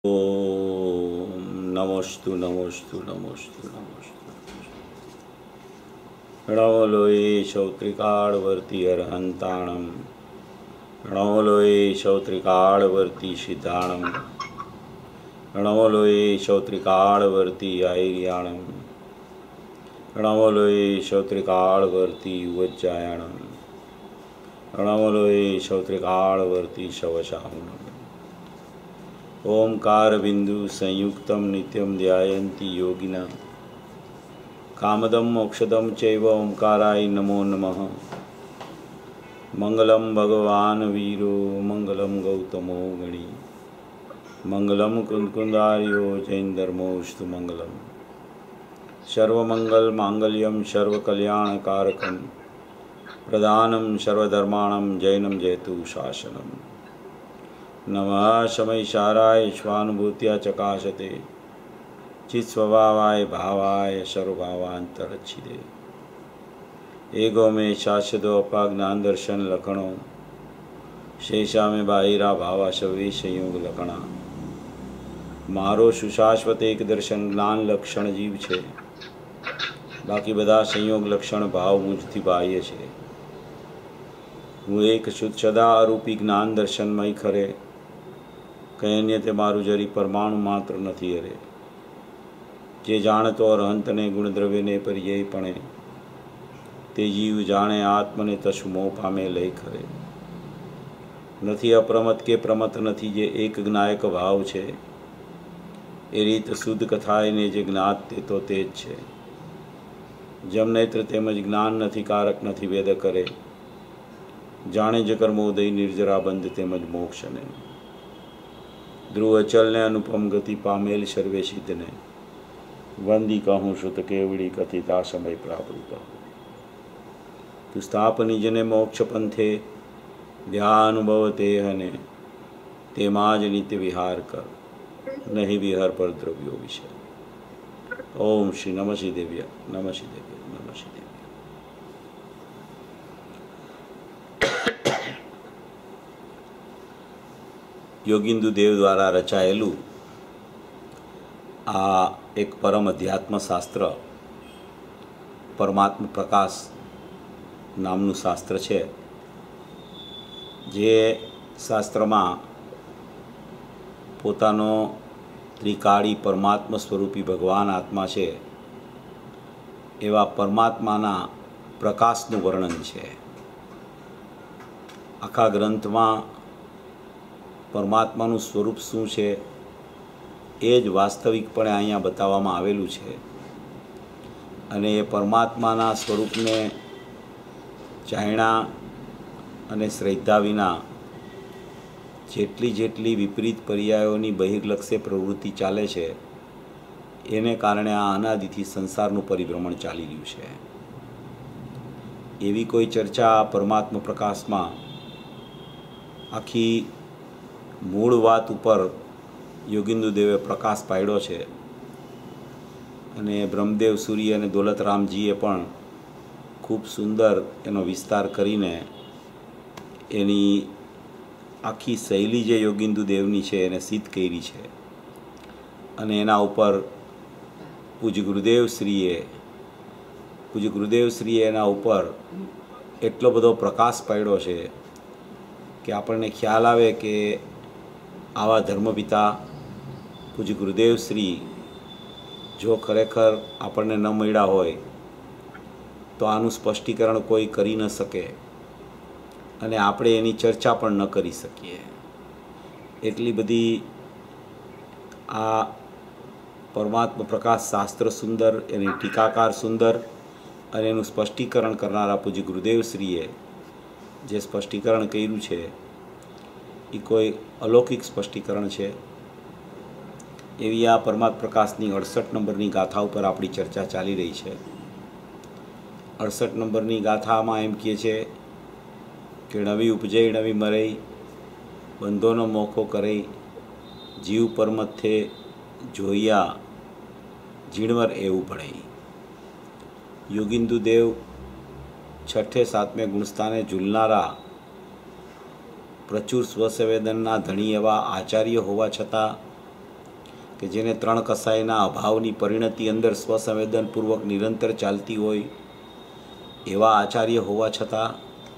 ओम नमोस्तु नमोस्तु नमोस्तु नमोस्तु। णवलोये शौत्रिकाळवर्ती अर्हन्ताणं णवलोये शौत्रिकाळवर्ती सिद्धाणं णवलोये शौत्रिकाळवर्ती आयर्याणं णवलोये शौत्रिकाळवर्ती उज्जायणं णवलोये शौत्रिकाळवर्ती शवशाहुनं। ओंकार बिंदु संयुक्तं नित्यं ध्यायन्ति योगिनः कामदं मोक्षदं चैव ओंकाराय नमो नमः। मंगलम भगवान वीरो मंगलम गौतमो गणी मंगलम कुंदकुंदार्यो जैनधर्मोस्तु मंगलम। सर्वमंगल मांगल्यम सर्वकल्याणकारकं प्रधानं सर्वधर्माणां जैनं जयतु शासनम्। नमः शमैशाराय स्वानुभूत्या चकाशते चित्स्वभावाय भावाय सर्वभावांतरच्छिदे। एगो में शाश्वतो अपाज्ञान दर्शन लखणो शेषा में बाहिरा भावा सवे संयोग लखणा। मारो सुशाश्वत एक दर्शन ज्ञान लक्षण जीव छे, बाकी बधा संयोग लक्षण भाव मुझथी बाह्य छे। हूँ एक शुद्ध सदा अरूपी ज्ञान दर्शनमय खरे कहीं अन्य ते मारू जरी परमाणु मात्र नहीं हरे। जे जाणतो अरहंत ने गुणद्रव्य ने पर्यायपणे ते जीव जाने आत्म ने तशु मोह पामे लय खरे। नहीं अप्रमत के प्रमत नहीं जे एक ज्ञायक भाव छे। ए रीत शुद्ध कथाए ने जे ज्ञात ते तो तेज छे। जम नेत्र तेमज ज्ञान नहीं कारक नहीं वेद करे। जाने ज कर्मोदय निर्जरा बंध तेमज मोक्ष ने। ध्रुव अचल ने अनुपम गति पामेल सर्वे सिद्ध ने वंदी कहूँ श्रुत केवड़ी कथिता समय प्राप्त। तु स्थाप निज ने मोक्ष पंथे ध्यानुभव ते हने ते माज नित्य विहार कर नहीं विहर पर द्रव्यो विषय। ओम श्री नमः श्री देव्य नमः श्री देव्य नमः श्री देव्य। योगिंदु देव द्वारा रचायेलू आ एक परम अध्यात्म शास्त्र परमात्म प्रकाश नामनु शास्त्र छे। जे शास्त्र में पोतानो त्रिकाળી परमात्मा स्वरूपी भगवान आत्मा छे एवा परमात्माना प्रकाशनु वर्णन छे। आखा ग्रंथ में परमात्माનું સ્વરૂપ શું છે એ જ વાસ્તવિકપણે અહીંયા બતાવવામાં આવેલું છે। અને એ પરમાત્માના સ્વરૂપને જાણ્યા અને શ્રદ્ધા વિના જેટલી વિપરીત પર્યાયોની બહિર્લક્ષ્ય પ્રવૃત્તિ ચાલે છે એને કારણે આ અનાદિથી સંસારનું પરિભ્રમણ ચાલી રહ્યું છે। એવી કોઈ ચર્ચા પરમાત્મા પ્રકાશમાં આખી मूल बात पर योगिंदु देवे प्रकाश पाड्यो छे। अने ब्रह्मदेव सूर्य अने दौलतरामजीए पण खूब सुंदर एनो विस्तार करीने एनी आखी शैली जे योगिंदु देवनी छे एने सिद्ध करी छे। अने एना उपर पूज्य गुरुदेव श्रीए एना उपर एटलो बधो प्रकाश पाड्यो छे कि आपने ख्याल आवे के आवा धर्मपिता पूज्य गुरुदेव श्री जो खरेखर आपने न मळ्या होय तो आनु स्पष्टीकरण कोई करी न सके अने आपणे एनी चर्चा पण न करी सकीए। एटली बधी आ परमात्मा प्रकाश शास्त्र सुंदर एनी टीकाकार सुंदर अने एनु स्पष्टीकरण करनारा पूज्य गुरुदेव श्रीए जे स्पष्टीकरण कर्युं छे એ કોઈ અલૌકિક સ્પષ્ટીકરણ છે। એવી આ પરમાત્મા પ્રકાશની 68 નંબરની ગાથા ઉપર આપણી ચર્ચા ચાલી રહી છે। 68 નંબરની ગાથામાં એમ કહે છે કે નવી ઉપજે નવી મરે બંધોનો મોખો કરે જીવ પરમથે જોયા ઝીણવર એવું પડે। યોગિંદુ દેવ છઠ્ઠે સાતમે ગુણસ્થાને ઝૂલનારા प्रचुर स्वसंवेदनना धणी एवा आचार्य होवा छतां કે જેને ત્રણ કસાયના અભાવની પરિણતિ અંદર સ્વસંવેદનપૂર્વક નિરંતર ચાલતી હોય એવા આચાર્ય હોવા છતાં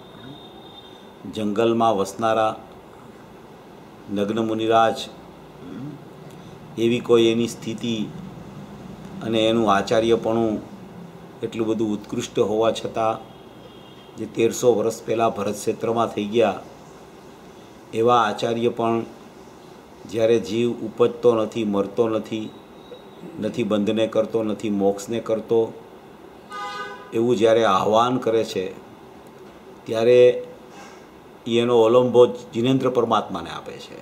જંગલમાં વસનારા નગ્ન મુનિરાજ એવી કોઈ એની સ્થિતિ અને એનું આચાર્યપણું એટલું બધું ઉત્કૃષ્ટ હોવા છતાં જે 1300 વર્ષ પહેલાં ભરત ક્ષેત્રમાં થઈ ગયા એવા આચાર્ય પણ જ્યારે જીવ ઉપજતો નથી, મરતો નથી, નથી બંધને કરતો, નથી મોક્ષને કરતો, એવું જ્યારે આહ્વાન કરે છે ત્યારે એનો અવલંબો જિનેન્દ્ર પરમાત્માને આપે છે.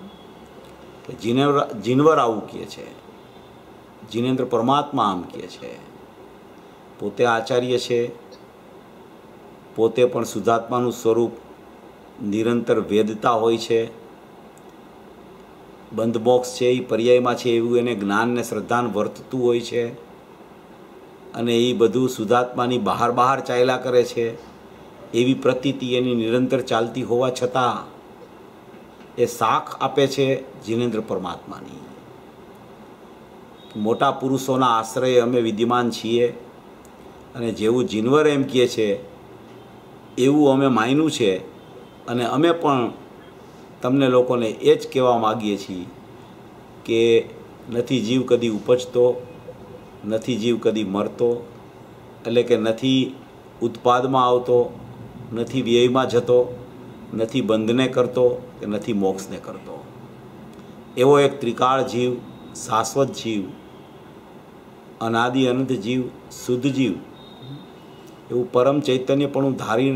જીનવર આવું કહે છે, જિનેન્દ્ર પરમાત્મા આમ કહે છે. પોતે આચાર્ય છે, પોતે પણ શુદ્ધાત્માનું સ્વરૂપ નિરંતર વેદતા હોય છે. બંધ મોક્ષ છે એ પર્યાયમાં છે એવું એને જ્ઞાન ને શ્રદ્ધાન વર્તતું હોય છે અને એ બધું શુદ્ધાત્માની બહાર બહાર ચાલ્યા કરે છે એવી પ્રતીતિ એની નિરંતર ચાલતી હોવા છતાં એ સાખ આપે છે જિનેન્દ્ર પરમાત્માની. મોટા પુરુષોના આશ્રય અમે વિદ્યમાન છીએ અને જેવું જીનવર એમ કહે છે એવું અમે માન્યું છે અને અમે પણ તમને લોકોને એ જ કહેવા માગીએ છીએ કે નથી જીવ કદી ઉપજતો, નથી જીવ કદી મરતો, એટલે કે નથી ઉત્પાદમાં આવતો, નથી વ્યયમાં જતો, નથી બંધને કરતો કે નથી મોક્ષને કરતો. એવો એક ત્રિકાળ જીવ, શાશ્વત જીવ, અનાદિ અનંત જીવ, શુદ્ધ જીવ, એવું પરમ ચૈતન્યપણું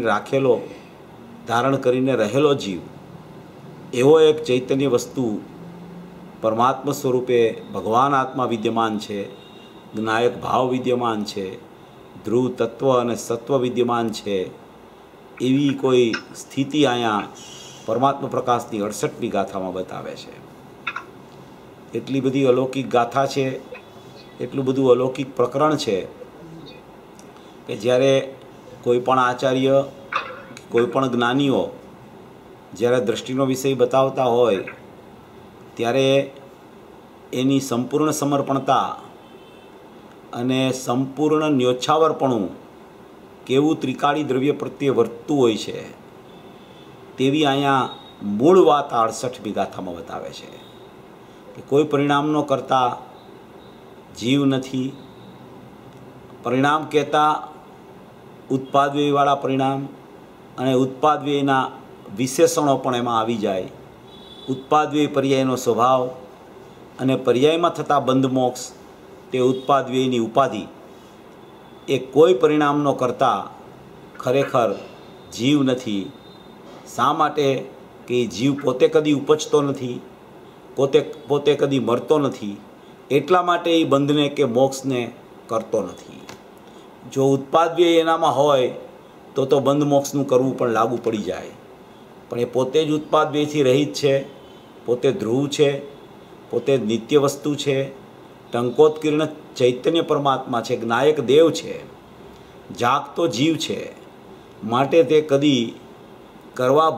ધારણ કરીને રહેલો જીવ, એવો એક ચૈતન્ય વસ્તુ પરમાત્મા સ્વરૂપે ભગવાન આત્મા વિદ્યમાન છે, જ્ઞાયક ભાવ વિદ્યમાન છે, ધ્રુવ તત્વ અને સત્વ વિદ્યમાન છે. એવી કોઈ સ્થિતિ અહીંયા પરમાત્મા પ્રકાશની 68મી ગાથામાં બતાવે છે. એટલી બધી અલૌકિક ગાથા છે, એટલું બધું અલૌકિક પ્રકરણ છે કે જ્યારે કોઈ પણ આચાર્ય, કોઈ પણ જ્ઞાનીઓ જ્યારે દૃષ્ટિનો વિષય બતાવતા હોય ત્યારે એની સંપૂર્ણ સમર્પણતા અને સંપૂર્ણ ન્યોછાવરપણું કેવું ત્રિકાળી દ્રવ્ય પ્રત્યે વર્તતું હોય છે તેવી અહીંયા મૂળ વાત 68મી ગાથામાં બતાવે છે કે કોઈ પરિણામનો કરતા જીવ નથી. પરિણામ કહેતા ઉત્પાદવ્યયવાળા પરિણામ અને ઉત્પાદવ્યયના વિશેષણો પણ એમાં આવી જાય. ઉત્પાદવ્યય પર્યાયનો સ્વભાવ અને પર્યાયમાં થતા બંધ મોક્ષ તે ઉત્પાદવ્યયની ઉપાધિ એ કોઈ પરિણામનો કરતા ખરેખર જીવ નથી. શા માટે કે જીવ પોતે કદી ઉપજતો નથી, પોતે કદી મરતો નથી, એટલા માટે એ બંધને કે મોક્ષને કરતો નથી. જો ઉત્પાદવ્યય એનામાં હોય તો બંધ મોક્ષનું કરવું પણ લાગુ પડી જાય. પણ એ પોતે જ ઉત્પાદવ્યયથી રહિત છે, પોતે ધ્રુવ છે, પોતે નિત્ય વસ્તુ છે, ટંકોત્કીર્ણ ચૈતન્ય પરમાત્મા છે, જ્ઞાયક દેવ છે, જાગતો જીવ છે. માટે તે કદી કરવા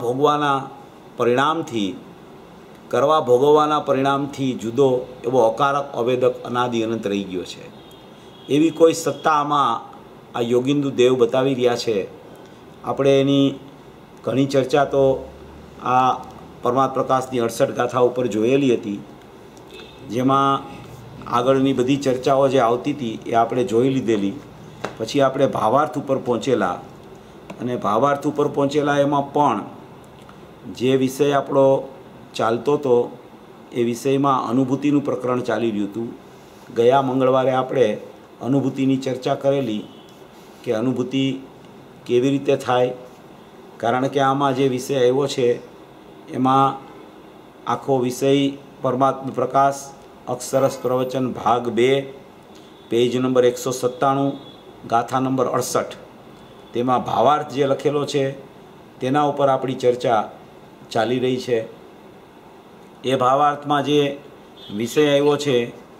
ભોગવવાના પરિણામથી જુદો એવો અકારક, અવેદક, અનાદિ અનંત રહી ગયો છે. એવી કોઈ સત્તા આમાં આ યોગિંદુ દેવ બતાવી રહ્યા છે. આપણે એની ઘણી ચર્ચા તો આ પરમાત્મા પ્રકાશની 68 ગાથા ઉપર જોયેલી હતી, જેમાં આગળની બધી ચર્ચાઓ જે આવતી હતી એ આપણે જોઈ લીધેલી. પછી આપણે ભાવાર્થ ઉપર પહોંચેલા અને ભાવાર્થ ઉપર પહોંચેલા એમાં પણ જે વિષય આપણો ચાલતો હતો એ વિષયમાં અનુભૂતિનું પ્રકરણ ચાલી રહ્યું હતું. ગયા મંગળવારે આપણે અનુભૂતિની ચર્ચા કરેલી કે અનુભૂતિ કેવી રીતે થાય, કારણ કે આમાં જે વિષય આવ્યો છે એમાં આખો વિષય પરમાત્મા પ્રકાશ અક્ષરસ પ્રવચન ભાગ 2 પેજ નંબર 197 ગાથા નંબર 68 તેમાં ભાવાર્થ જે લખેલો છે તેના ઉપર આપણી ચર્ચા ચાલી રહી છે. એ ભાવાર્થમાં જે વિષય આવ્યો છે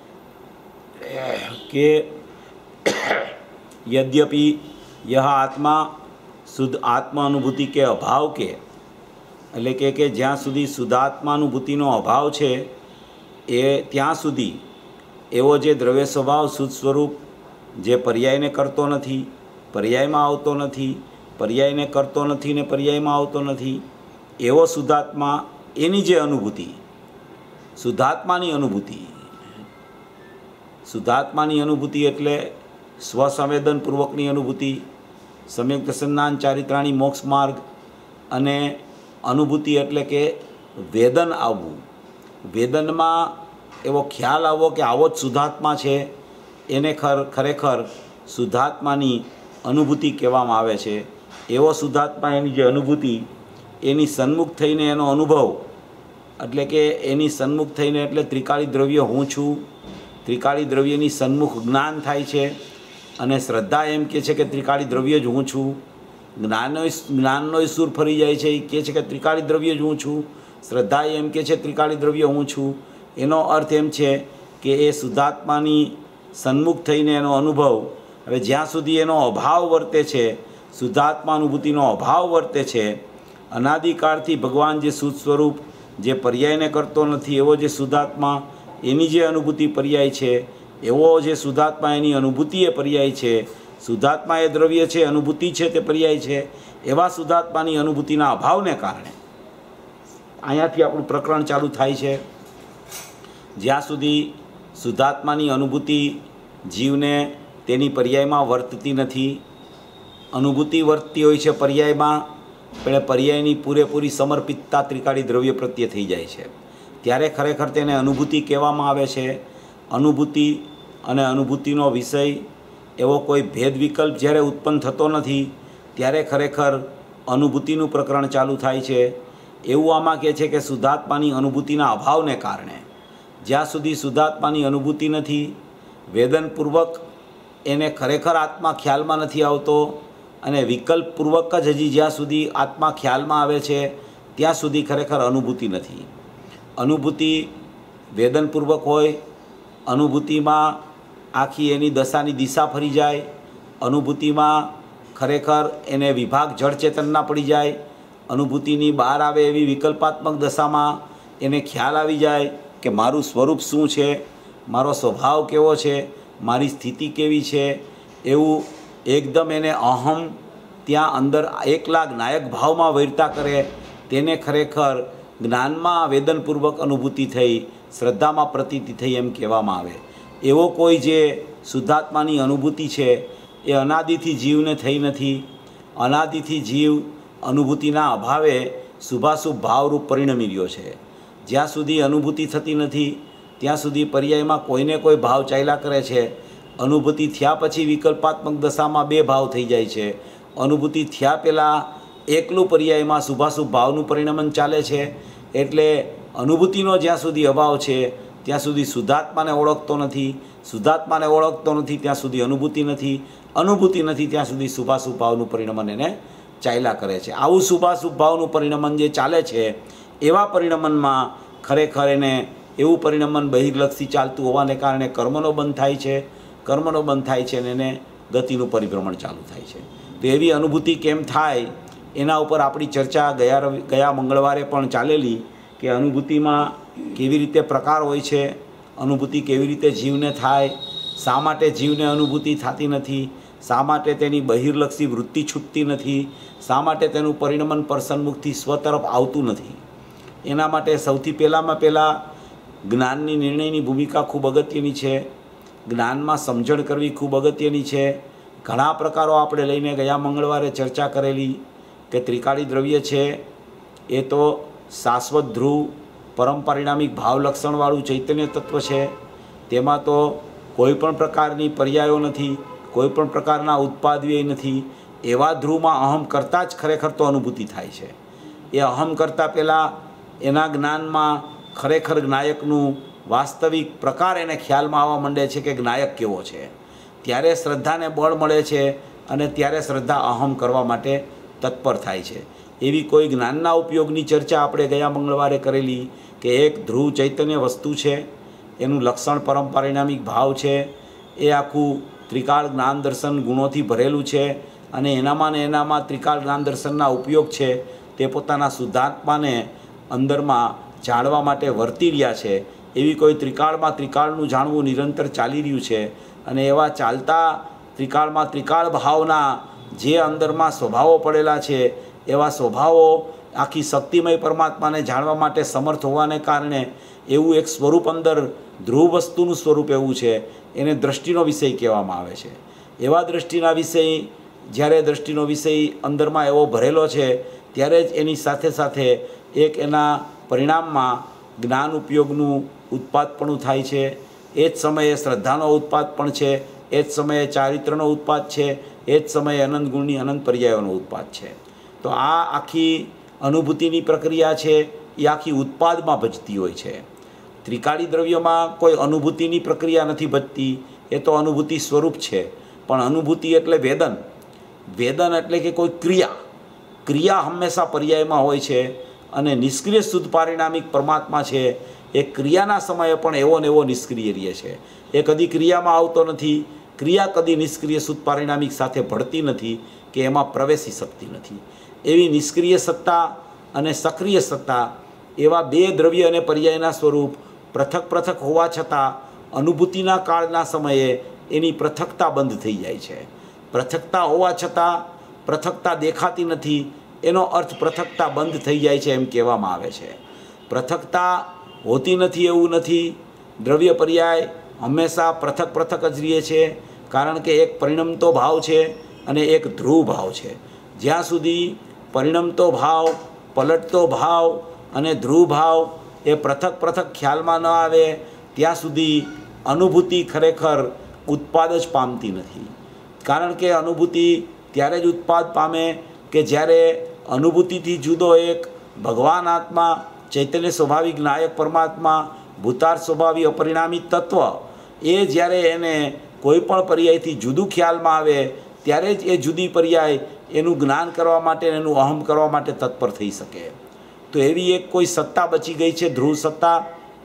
કે यद्यपि यह आत्मा शुद्ध आत्मानुभूति के अभाव के એટલે કે જ્યાં સુધી શુદ્ધાત્માનુભૂતિનો અભાવ છે એ ત્યાં સુધી એવો જે દ્રવ્ય સ્વભાવ શુદ્ધ સ્વરૂપ જે પર્યાયને કરતો નથી, પર્યાયમાં આવતો નથી, પર્યાયને કરતો નથી ને પર્યાયમાં આવતો નથી, એવો શુદ્ધાત્મા, એની જે અનુભૂતિ, શુદ્ધાત્માની અનુભૂતિ, શુદ્ધાત્માની અનુભૂતિ એટલે સ્વસંવેદનપૂર્વકની અનુભૂતિ, સમ્યક દર્શનાન ચારિત્રાણી મોક્ષ માર્ગ, અને અનુભૂતિ એટલે કે વેદન આવવું, વેદનમાં એવો ખ્યાલ આવવો કે આવો જ શુદ્ધાત્મા છે, એને ખરેખર શુદ્ધાત્માની અનુભૂતિ કહેવામાં આવે છે. એવો શુદ્ધાત્મા, એની જે અનુભૂતિ, એની સન્મુખ થઈને એનો અનુભવ, એટલે કે એની સન્મુખ થઈને એટલે ત્રિકાળી દ્રવ્ય હું છું, ત્રિકાળી દ્રવ્યની સન્મુખ જ્ઞાન થાય છે, અને શ્રદ્ધા એમ કહે છે કે ત્રિકાળી દ્રવ્ય જ હું છું. જ્ઞાનનો સૂર ફરી જાય છે, એ કહે છે કે ત્રિકાળી દ્રવ્ય જ હું છું. શ્રદ્ધા એમ કહે છે ત્રિકાળી દ્રવ્ય હું છું. એનો અર્થ એમ છે કે એ શુદ્ધાત્માની સન્મુખ થઈને એનો અનુભવ, હવે જ્યાં સુધી એનો અભાવ વર્તે છે, શુદ્ધાત્માનુભૂતિનો અભાવ વર્તે છે, અનાદિકાળથી ભગવાન જે શુદ્ધ સ્વરૂપ જે પર્યાયને કરતો નથી એવો જે શુદ્ધાત્મા, એની જે અનુભૂતિ પર્યાય છે, એવો જે શુદ્ધાત્મા એની અનુભૂતિ એ પર્યાય છે, શુદ્ધાત્મા એ દ્રવ્ય છે, અનુભૂતિ છે તે પર્યાય છે, એવા શુદ્ધાત્માની અનુભૂતિના અભાવને કારણે અહીંયાથી આપણું પ્રકરણ ચાલુ થાય છે. જ્યાં સુધી શુદ્ધાત્માની અનુભૂતિ જીવને તેની પર્યાયમાં વર્તતી નથી, અનુભૂતિ વર્તતી હોય છે પર્યાયમાં, પણ પર્યાયની પૂરેપૂરી સમર્પિતતા ત્રિકાળી દ્રવ્ય પ્રત્યે થઈ જાય છે, ત્યારે ખરેખર તેને અનુભૂતિ કહેવામાં આવે છે. અનુભૂતિ અને અનુભૂતિનો વિષય એવો કોઈ ભેદ વિકલ્પ જ્યારે ઉત્પન્ન થતો નથી, ત્યારે ખરેખર અનુભૂતિનું પ્રકરણ ચાલુ થાય છે. એવું આમાં કહે છે કે શુદ્ધાત્માની અનુભૂતિના અભાવને કારણે, જ્યાં સુધી શુદ્ધાત્માની અનુભૂતિ નથી, વેદનપૂર્વક એને ખરેખર આત્મા ખ્યાલમાં નથી આવતો, અને વિકલ્પપૂર્વક જ હજી જ્યાં સુધી આત્મા ખ્યાલમાં આવે છે ત્યાં સુધી ખરેખર અનુભૂતિ નથી. અનુભૂતિ વેદનપૂર્વક હોય, અનુભૂતિમાં આખી એની દશાની દિશા ફરી જાય, અનુભૂતિમાં ખરેખર એને વિભાગ જળચેતનના પડી જાય, અનુભૂતિની બહાર આવે એવી વિકલ્પાત્મક દશામાં એને ખ્યાલ આવી જાય કે મારું સ્વરૂપ શું છે, મારો સ્વભાવ કેવો છે, મારી સ્થિતિ કેવી છે, એવું એકદમ એને અહમ ત્યાં અંદર એકલા નાયક ભાવમાં વૈરતા કરે, તેને ખરેખર જ્ઞાનમાં વેદનપૂર્વક અનુભૂતિ થઈ, શ્રદ્ધામાં પ્રતીતિ થઈ એમ કહેવામાં આવે. એવો કોઈ જે શુદ્ધાત્માની અનુભૂતિ છે એ અનાદિથી જીવને થઈ નથી. અનાદિથી જીવ અનુભૂતિના અભાવે શુભાશુભ ભાવરૂપ પરિણમી રહ્યો છે. જ્યાં સુધી અનુભૂતિ થતી નથી ત્યાં સુધી પર્યાયમાં કોઈને કોઈ ભાવ ચાલ્યા કરે છે. અનુભૂતિ થયા પછી વિકલ્પાત્મક દશામાં બે ભાવ થઈ જાય છે. અનુભૂતિ થયા પહેલાં એકલું પર્યાયમાં શુભાશુભ ભાવનું પરિણમન ચાલે છે. એટલે અનુભૂતિનો જ્યાં સુધી અભાવ છે ત્યાં સુધી શુદ્ધાત્માને ઓળખતો નથી, શુદ્ધાત્માને ઓળખતો નથી ત્યાં સુધી અનુભૂતિ નથી, અનુભૂતિ નથી ત્યાં સુધી શુભાશુભ ભાવનું પરિણમન એને ચાલ્યા કરે છે. આવું શુભાશુભ ભાવનું પરિણમન જે ચાલે છે, એવા પરિણમનમાં ખરેખર એને એવું પરિણમન બહિર્લક્ષી ચાલતું હોવાને કારણે કર્મનો બંધ થાય છે. કર્મનો બંધ થાય છે અને એને ગતિનું પરિભ્રમણ ચાલુ થાય છે. તો એવી અનુભૂતિ કેમ થાય એના ઉપર આપણી ચર્ચા ગયા મંગળવારે પણ ચાલેલી કે અનુભૂતિમાં કેવી રીતે પ્રકાર હોય છે, અનુભૂતિ કેવી રીતે જીવને થાય, શા માટે જીવને અનુભૂતિ થતી નથી, શા માટે તેની બહિર્લક્ષી વૃત્તિ છૂટતી નથી, શા માટે તેનું પરિણમન પર્સનમુખથી સ્વ તરફ આવતું નથી. એના માટે સૌથી પહેલાં જ્ઞાનની નિર્ણયની ભૂમિકા ખૂબ અગત્યની છે. જ્ઞાનમાં સમજણ કરવી ખૂબ અગત્યની છે. ઘણા પ્રકારો આપણે લઈને ગયા મંગળવારે ચર્ચા કરેલી કે ત્રિકાળી દ્રવ્ય છે એ તો શાશ્વત ધ્રુવ પરમ પરિણામિક ભાવ લક્ષણવાળું ચૈતન્ય તત્વ છે. તેમાં તો કોઈ પણ પ્રકારની પર્યાયો નથી, કોઈ પણ પ્રકારના ઉત્પાદવ્યય નથી. એવા ધ્રુવમાં અહમ કરતાં જ ખરેખર તો અનુભૂતિ થાય છે. એ અહમ કરતાં પહેલાં એના જ્ઞાનમાં ખરેખર જ્ઞાયકનું વાસ્તવિક પ્રકાર એને ખ્યાલમાં આવવા માંડે છે કે જ્ઞાયક કેવો છે. ત્યારે શ્રદ્ધાને બળ મળે છે અને ત્યારે શ્રદ્ધા અહમ કરવા માટે તત્પર થાય છે. એવી કોઈ જ્ઞાનના ઉપયોગની ચર્ચા આપણે ગયા મંગળવારે કરેલી કે એક ધ્રુવ ચૈતન્ય વસ્તુ છે, એનું લક્ષણ પરમ પરિણામિક ભાવ છે, એ આખું ત્રિકાળ જ્ઞાન દર્શન ગુણોથી ભરેલું છે અને એનામાં ને એનામાં ત્રિકાળ જ્ઞાન દર્શનના ઉપયોગ છે તે પોતાના શુદ્ધાત્માને અંદરમાં જાણવા માટે વર્તી રહ્યા છે. એવી કોઈ ત્રિકાળમાં ત્રિકાળનું જાણવું નિરંતર ચાલી રહ્યું છે અને એવા ચાલતા ત્રિકાળમાં ત્રિકાળ ભાવના જે અંદરમાં સ્વભાવો પડેલા છે એવા સ્વભાવો આખી શક્તિમય પરમાત્માને જાણવા માટે સમર્થ હોવાને કારણે એવું એક સ્વરૂપ અંદર ધ્રુવ વસ્તુનું સ્વરૂપ એવું છે, એને દૃષ્ટિનો વિષય કહેવામાં આવે છે. એવા દૃષ્ટિના વિષય જ્યારે દૃષ્ટિનો વિષય અંદરમાં એવો ભરેલો છે ત્યારે જ એની સાથે સાથે એક એના પરિણામમાં જ્ઞાન ઉપયોગનું ઉત્પાદપણું થાય છે. એ જ સમયે શ્રદ્ધાનો ઉત્પાદ પણ છે, એ જ સમયે ચારિત્રનો ઉત્પાદ છે, એ જ સમયે અનંત ગુણની અનંત પર્યાયોનો ઉત્પાદ છે. તો આ આખી અનુભૂતિની પ્રક્રિયા છે એ આખી ઉત્પાદમાં ભજતી હોય છે. ત્રિકાળી દ્રવ્યોમાં કોઈ અનુભૂતિની પ્રક્રિયા નથી ભજતી, એ તો અનુભૂતિ સ્વરૂપ છે. પણ અનુભૂતિ એટલે વેદન, વેદન એટલે કે કોઈ ક્રિયા, ક્રિયા હંમેશા પર્યાયમાં હોય છે. અને નિષ્ક્રિય શુદ્ધ પારિણામિક પરમાત્મા છે એ ક્રિયાના સમયે પણ એવો ને એવો નિષ્ક્રિય રહે છે. એ કદી ક્રિયામાં આવતો નથી, ક્રિયા કદી નિષ્ક્રિય શુદ્ધ પારિણામિક સાથે ભળતી નથી કે એમાં પ્રવેશી શકતી નથી. એવી નિષ્ક્રિય સત્તા અને સક્રિય સત્તા એવા બે દ્રવ્ય અને પર્યાયના સ્વરૂપ પૃથક પૃથક હોવા છતાં અનુભૂતિના કાળના સમયે એની પૃથકતા બંધ થઈ જાય છે. પૃથકતા હોવા છતાં પૃથકતા દેખાતી નથી, એનો અર્થ પૃથકતા બંધ થઈ જાય છે એમ કહેવામાં આવે છે. પૃથકતા હોતી નથી એવું નથી, દ્રવ્ય પર્યાય હંમેશા પૃથક પૃથક જ રહે છે. કારણ કે એક પરિણમતો ભાવ છે અને એક ધ્રુવ ભાવ છે. જ્યાં સુધી પરિણમતો ભાવ, પલટતો ભાવ અને ધ્રુવ ભાવ એ પૃથક પૃથક ખ્યાલમાં ન આવે ત્યાં સુધી અનુભૂતિ ખરેખર ઉત્પાદ જ પામતી નથી. કારણ કે અનુભૂતિ ત્યારે જ ઉત્પાદ પામે કે જ્યારે અનુભૂતિથી જુદો એક ભગવાન આત્મા, ચૈતન્ય સ્વાભાવિક નાયક પરમાત્મા, ભૂતાર સ્વભાવી અપરિણામી તત્વ એ જ્યારે એને કોઈ પણ પર્યાયથી જુદું ખ્યાલમાં આવે ત્યારે જ એ જુદી પર્યાય એનું જ્ઞાન કરવા માટે, એનું અહમ કરવા માટે તત્પર થઈ શકે. તો એવી એક કોઈ સત્તા બચી ગઈ છે, ધ્રુવ સત્તા.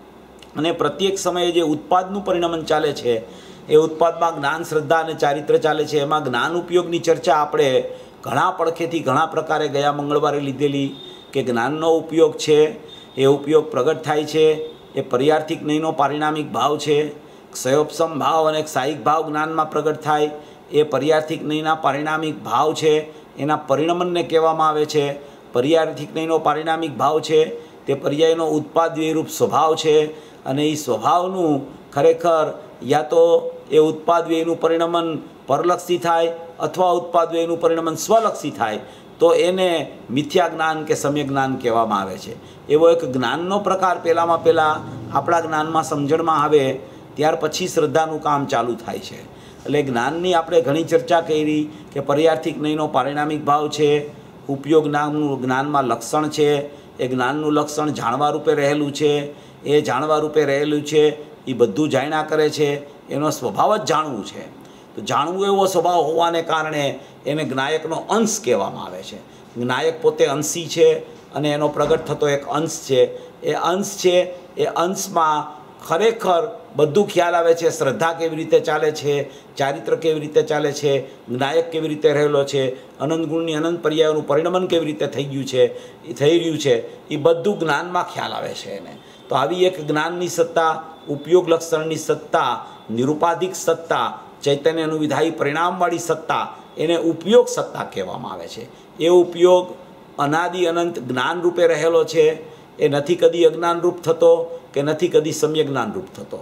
અને પ્રત્યેક સમયે જે ઉત્પાદનું પરિણમન ચાલે છે એ ઉત્પાદમાં જ્ઞાન, શ્રદ્ધા અને ચારિત્ર ચાલે છે. એમાં જ્ઞાન ઉપયોગની ચર્ચા આપણે ઘણા પડખેથી ઘણા પ્રકારે ગયા મંગળવારે લીધેલી કે જ્ઞાનનો ઉપયોગ છે એ ઉપયોગ પ્રગટ થાય છે એ પર્યાર્થિક નહીંનો પારિણામિક ભાવ છે. ક્ષયોપસમ ભાવ અને ક્ષાયિક ભાવ જ્ઞાનમાં પ્રગટ થાય એ પર્યાર્થિક નહીંના પારિણામિક ભાવ છે, એના પરિણમનને કહેવામાં આવે છે. પર્યાર્થિક નહીંનો પારિણામિક ભાવ છે તે પર્યાયનો ઉત્પાદ વ્યયરૂપ સ્વભાવ છે. અને એ સ્વભાવનું ખરેખર યા તો એ ઉત્પાદ વ્યયનું પરિણમન પરલક્ષી થાય અથવા ઉત્પાદ વ્યયનું પરિણમન સ્વલક્ષી થાય તો એને મિથ્યા જ્ઞાન કે સમ્યક જ્ઞાન કહેવામાં આવે છે. એવો એક જ્ઞાનનો પ્રકાર પહેલાં આપણા જ્ઞાનમાં સમજણમાં આવે ત્યાર પછી શ્રદ્ધાનું કામ ચાલુ થાય છે. એટલે જ્ઞાનની આપણે ઘણી ચર્ચા કરી કે પર્યાર્થિક નહીંનો પારિણામિક ભાવ છે, ઉપયોગ નામનું જ્ઞાનમાં લક્ષણ છે, એ જ્ઞાનનું લક્ષણ જાણવા રૂપે રહેલું છે, એ જાણવા રૂપે રહેલું છે એ બધું જાણ્યા કરે છે, એનો સ્વભાવ જ જાણવું છે. તો જાણવું એવો સ્વભાવ હોવાને કારણે એને જ્ઞાયકનો અંશ કહેવામાં આવે છે. જ્ઞાયક પોતે અંશી છે અને એનો પ્રગટ થતો એક અંશ છે. એ અંશ છે, એ અંશમાં ખરેખર બધું ખ્યાલ આવે છે. શ્રદ્ધા કેવી રીતે ચાલે છે, ચારિત્ર કેવી રીતે ચાલે છે, જ્ઞાયક કેવી રીતે રહેલો છે, અનંત ગુણની અનંત પર્યાયોનું પરિણમન કેવી રીતે થઈ રહ્યું છે એ બધું જ્ઞાનમાં ખ્યાલ આવે છે એને. તો આવી એક જ્ઞાનની સત્તા, ઉપયોગ લક્ષણની સત્તા, નિરુપાધિક સત્તા, ચૈતન્ય અનુવિધાયી પરિણામવાળી સત્તા, એને ઉપયોગ સત્તા કહેવામાં આવે છે. એ ઉપયોગ અનાદિ અનંત જ્ઞાન રૂપે રહેલો છે. એ નથી કદી અજ્ઞાન રૂપ થતો કે નથી કદી સમ્યક જ્ઞાન રૂપ થતો.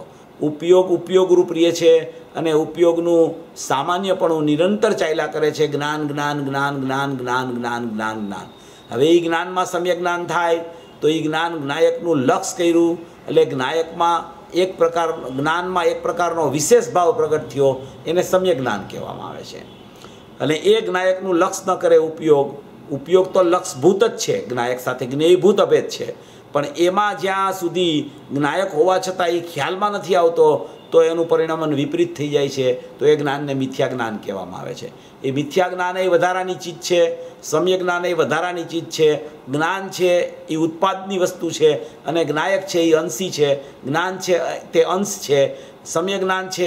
ઉપયોગ રૂપ રહે છે અને ઉપયોગનું સામાન્યપણું નિરંતર ચાલ્યા કરે છે. જ્ઞાન જ્ઞાન જ્ઞાન જ્ઞાન જ્ઞાન જ્ઞાન જ્ઞાન જ્ઞાન. હવે એ જ્ઞાનમાં સમ્યક જ્ઞાન થાય તો એ જ્ઞાન જ્ઞાયકનું લક્ષ કર્યું એટલે જ્ઞાયકમાં જ્ઞાનમાં એક પ્રકારનો વિશેષ ભાવ પ્રગટ થયો, એને સમ્યક જ્ઞાન કહેવામાં આવે છે. અને એ જ્ઞાયકનું લક્ષ ન કરે ઉપયોગ તો લક્ષભૂત જ છે, જ્ઞાયક સાથે જ્ઞેયભૂત અભેદ છે. પણ એમાં જ્યાં સુધી જ્ઞાયક હોવા છતાં એ ખ્યાલમાં નથી આવતો તો એનું પરિણામન વિપરીત થઈ જાય છે. તો એ જ્ઞાનને મિથ્યા જ્ઞાન કહેવામાં આવે છે. એ મિથ્યા જ્ઞાન એ વધારાની ચીજ છે, સમ્યક જ્ઞાન એ વધારાની ચીજ છે. જ્ઞાન છે એ ઉત્પાદની વસ્તુ છે અને જ્ઞાયક છે એ અંશી છે. જ્ઞાન છે તે અંશ છે, સમ્યક જ્ઞાન છે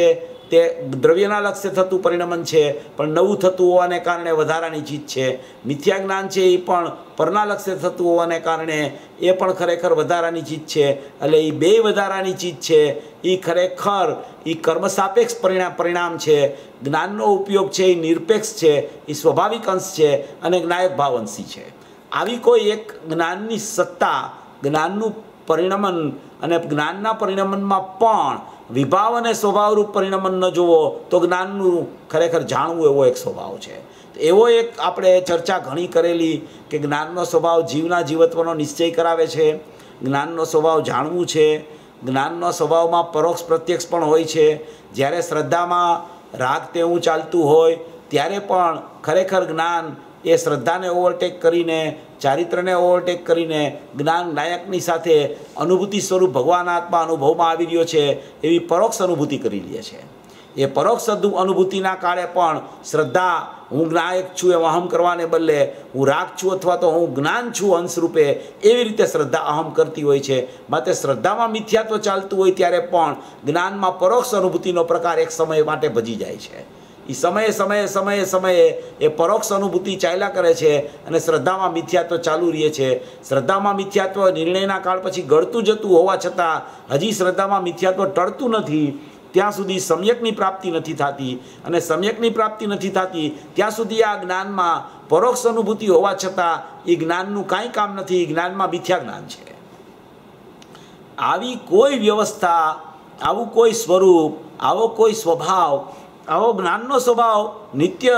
તે દ્રવ્યના લક્ષ્ય થતું પરિણમન છે, પણ નવું થતું હોવાને કારણે વધારાની ચીજ છે. મિથ્યા જ્ઞાન છે એ પણ પરના લક્ષ્ય થતું હોવાને કારણે એ પણ ખરેખર વધારાની ચીજ છે. એટલે એ બે વધારાની ચીજ છે એ ખરેખર એ કર્મ સાપેક્ષ પરિણામ છે. જ્ઞાનનો ઉપયોગ છે એ નિરપેક્ષ છે, એ સ્વાભાવિક અંશ છે અને જ્ઞાયક ભાવ અંશી છે. આવી કોઈ એક જ્ઞાનની સત્તા, જ્ઞાનનું પરિણમન અને જ્ઞાનના પરિણમનમાં પણ વિભાવ અને સ્વભાવરૂપ પરિણમન ન જુઓ તો જ્ઞાનનું ખરેખર જાણવું એવો એક સ્વભાવ છે. એવો એક આપણે ચર્ચા ઘણી કરેલી કે જ્ઞાનનો સ્વભાવ જીવના જીવત્વનો નિશ્ચય કરાવે છે, જ્ઞાનનો સ્વભાવ જાણવું છે, જ્ઞાનનો સ્વભાવમાં પરોક્ષ પ્રત્યક્ષ પણ હોય છે. જ્યારે શ્રદ્ધામાં રાગ તેવું ચાલતું હોય ત્યારે પણ ખરેખર જ્ઞાન એ શ્રદ્ધાને ઓવરટેક કરીને, ચારિત્રને ઓવરટેક કરીને જ્ઞાન નાયકની સાથે અનુભૂતિ સ્વરૂપ ભગવાન આત્મા અનુભવમાં આવી રહ્યો છે એવી પરોક્ષ અનુભૂતિ કરી લે છે. એ પરોક્ષ અનુભૂતિના કાળે પણ શ્રદ્ધા હું જ્ઞાયક છું એમ અહમ કરવાને બદલે હું રાગ છું અથવા તો હું જ્ઞાન છું અંશરૂપે એવી રીતે શ્રદ્ધા અહમ કરતી હોય છે. માટે શ્રદ્ધામાં મિથ્યાત્વ ચાલતું હોય ત્યારે પણ જ્ઞાનમાં પરોક્ષ અનુભૂતિનો પ્રકાર એક સમય માટે ભજી જાય છે. એ સમયે એ પરોક્ષ અનુભૂતિ ચાલ્યા કરે છે અને શ્રદ્ધામાં મિથ્યાત્વ ચાલુ રહે છે. શ્રદ્ધામાં મિથ્યાત્વ નિર્ણયના કાળ પછી ગળતું જતું હોવા છતાં હજી શ્રદ્ધામાં મિથ્યાત્વ ટળતું નથી ત્યાં સુધી સમ્યકની પ્રાપ્તિ નથી થતી, અને સમ્યકની પ્રાપ્તિ નથી થતી ત્યાં સુધી આ જ્ઞાનમાં પરોક્ષ અનુભૂતિ હોવા છતાં એ જ્ઞાનનું કાંઈ કામ નથી, જ્ઞાનમાં મિથ્યા જ્ઞાન છે. આવી કોઈ વ્યવસ્થા, આવું કોઈ સ્વરૂપ, આવો કોઈ સ્વભાવ, આવો જ્ઞાનનો સ્વભાવ નિત્ય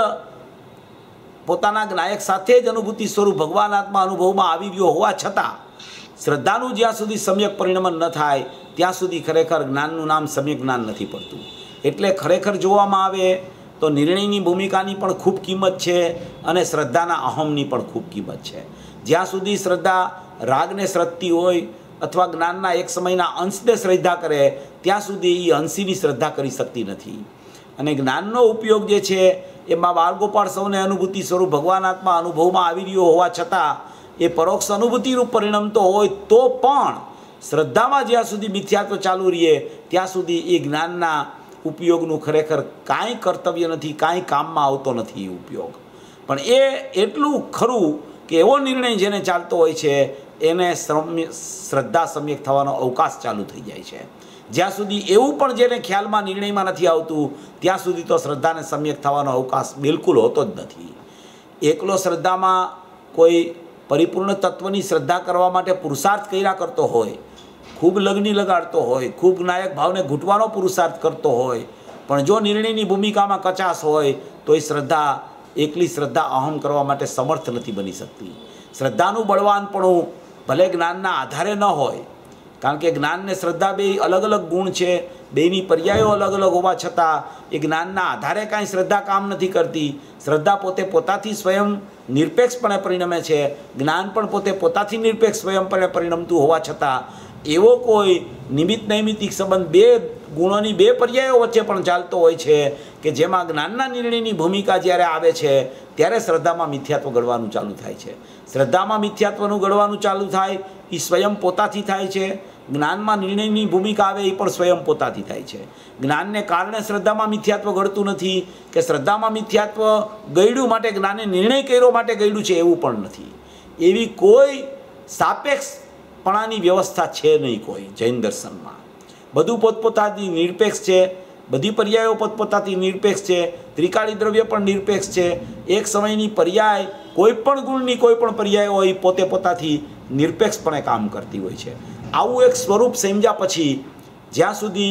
પોતાના જ્ઞાયક સાથે જ અનુભૂતિ સ્વરૂપ ભગવાન આત્મા અનુભવમાં આવી ગયો હોવા છતાં શ્રદ્ધાનું જ્યાં સુધી સમ્યક પરિણમન ન થાય ત્યાં સુધી ખરેખર જ્ઞાનનું નામ સમ્યક જ્ઞાન નથી પડતું. એટલે ખરેખર જોવામાં આવે તો નિર્ણયની ભૂમિકાની પણ ખૂબ કિંમત છે અને શ્રદ્ધાના અહમની પણ ખૂબ કિંમત છે. જ્યાં સુધી શ્રદ્ધા રાગને શ્રદ્ધતી હોય અથવા જ્ઞાનના એક સમયના અંશને શ્રદ્ધા કરે ત્યાં સુધી એ અંશીની શ્રદ્ધા કરી શકતી નથી. અને જ્ઞાનનો ઉપયોગ જે છે એમાં બાળગોપાળ સૌને અનુભૂતિ સ્વરૂપ ભગવાન આત્મા અનુભવમાં આવી રહ્યો હોવા છતાં એ પરોક્ષ અનુભૂતિરૂપ પરિણમતો હોય તો પણ શ્રદ્ધામાં જ્યાં સુધી મિથ્યાત્વ ચાલુ રહીએ ત્યાં સુધી એ જ્ઞાનના ઉપયોગનું ખરેખર કાંઈ કર્તવ્ય નથી, કાંઈ કામમાં આવતો નથી એ ઉપયોગ. પણ એ એટલું ખરું કે એવો નિર્ણય જેને ચાલતો હોય છે એને શ્રદ્ધા સમ્યક થવાનો અવકાશ ચાલુ થઈ જાય છે. જ્યાં સુધી એવું પણ જેને ખ્યાલમાં નિર્ણયમાં નથી આવતું ત્યાં સુધી તો શ્રદ્ધાને સમ્યક થવાનો અવકાશ બિલકુલ હોતો જ નથી. એકલો શ્રદ્ધામાં કોઈ પરિપૂર્ણ તત્વની શ્રદ્ધા કરવા માટે પુરુષાર્થ કર્યા કરતો હોય, ખૂબ લગ્ની લગાડતો હોય, ખૂબ નાયક ભાવને ઘૂંટવાનો પુરુષાર્થ કરતો હોય, પણ જો નિર્ણયની ભૂમિકામાં કચાશ હોય તો એ શ્રદ્ધા એકલી શ્રદ્ધા અહમ કરવા માટે સમર્થ નથી બની શકતી. શ્રદ્ધાનું બળવાનપણું ભલે જ્ઞાનના આધારે ન હોય, કારણ કે જ્ઞાન ને શ્રદ્ધા બે અલગ અલગ ગુણ છે, બેની પર્યાયો અલગ અલગ હોવા છતાં એ જ્ઞાનના આધારે કાંઈ શ્રદ્ધા કામ નથી કરતી. શ્રદ્ધા પોતે પોતાથી સ્વયં નિરપેક્ષપણે પરિણમે છે, જ્ઞાન પણ પોતે પોતાથી નિરપેક્ષ સ્વયંપણે પરિણમતું હોવા છતાં એવો કોઈ નિમિત્ત નૈમિત્તિક સંબંધ બે ગુણોની બે પર્યાયો વચ્ચે પણ ચાલતો હોય છે કે જેમાં જ્ઞાનના નિર્ણયની ભૂમિકા જ્યારે આવે છે ત્યારે શ્રદ્ધામાં મિથ્યાત્વ ઘડવાનું ચાલુ થાય છે. શ્રદ્ધામાં મિથ્યાત્વનું ઘડવાનું ચાલુ થાય એ સ્વયં પોતાથી થાય છે. જ્ઞાનમાં નિર્ણયની ભૂમિકા આવે એ પણ સ્વયં પોતાથી થાય છે. જ્ઞાનને કારણે શ્રદ્ધામાં મિથ્યાત્વ ઘડતું નથી કે શ્રદ્ધામાં મિથ્યાત્વ ગયડું માટે જ્ઞાને નિર્ણય કર્યો માટે ગયડું છે એવું પણ નથી. એવી કોઈ સાપેક્ષપણાની વ્યવસ્થા છે નહીં કોઈ જૈન દર્શનમાં. બધું પોતપોતાથી નિરપેક્ષ છે, બધી પર્યાયો પોતપોતાથી નિરપેક્ષ છે, ત્રિકાળી દ્રવ્ય પણ નિરપેક્ષ છે. એક સમયની પર્યાય કોઈ પણ ગુણની કોઈ પણ પર્યાય હોય પોતે પોતાથી નિરપેક્ષપણે કામ કરતી હોય છે. આવું એક સ્વરૂપ સમજ્યા પછી જ્યાં સુધી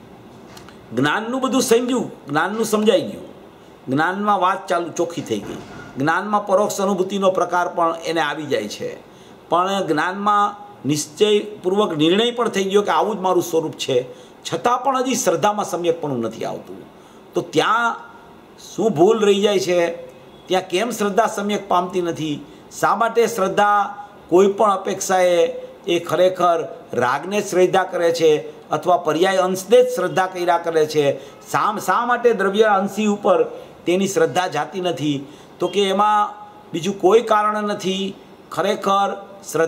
જ્ઞાનનું બધું સમજ્યું, જ્ઞાનનું સમજાઈ ગયું, જ્ઞાનમાં વાત ચાલુ ચોખ્ખી થઈ ગઈ, જ્ઞાનમાં પરોક્ષ અનુભૂતિનો પ્રકાર પણ એને આવી જાય છે, પણ જ્ઞાનમાં નિશ્ચયપૂર્વક નિર્ણય પણ થઈ ગયો કે આવું જ મારું સ્વરૂપ છે, છતાં પણ હજી શ્રદ્ધામાં સમ્યકપણું નથી આવતું. તો ત્યાં શું ભૂલ રહી જાય છે? ત્યાં કેમ શ્રદ્ધા સમ્યક પામતી નથી? શા માટે શ્રદ્ધા કોઈ પણ અપેક્ષાએ એ ખરેખર રાગને જ શ્રદ્ધા કરે છે અથવા પર્યાય અંશને જ શ્રદ્ધા કર્યા કરે છે? શા માટે દ્રવ્ય અંશી ઉપર તેની શ્રદ્ધા જાતી નથી? તો કે એમાં બીજું કોઈ કારણ નથી. ખરેખર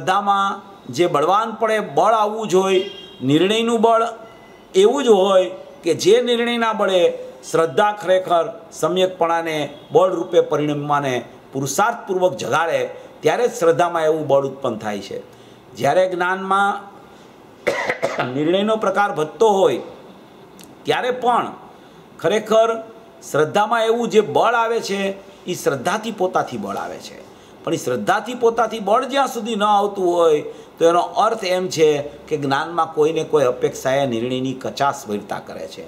શ્રદ્ધામાં જે બળવાનપણે બળ આવવું જોઈએ, નિર્ણયનું બળ એવું જ હોય કે જે નિર્ણયના બળે શ્રદ્ધા ખરેખર સમ્યકપણાને બળ રૂપે પરિણમવાને પુરુષાર્થપૂર્વક જગાડે ત્યારે જ શ્રદ્ધામાં એવું બળ ઉત્પન્ન થાય છે. જ્યારે જ્ઞાનમાં નિર્ણયનો પ્રકાર વધતો હોય ત્યારે પણ ખરેખર શ્રદ્ધામાં એવું જે બળ આવે છે એ શ્રદ્ધાથી પોતાથી બળ આવે છે. પણ એ શ્રદ્ધાથી પોતાથી બળ જ્યાં સુધી ન આવતું હોય તો એનો અર્થ એમ છે કે જ્ઞાનમાં કોઈને કોઈ અપેક્ષાએ નિર્ણયની કચાશ ભરતા કરે છે.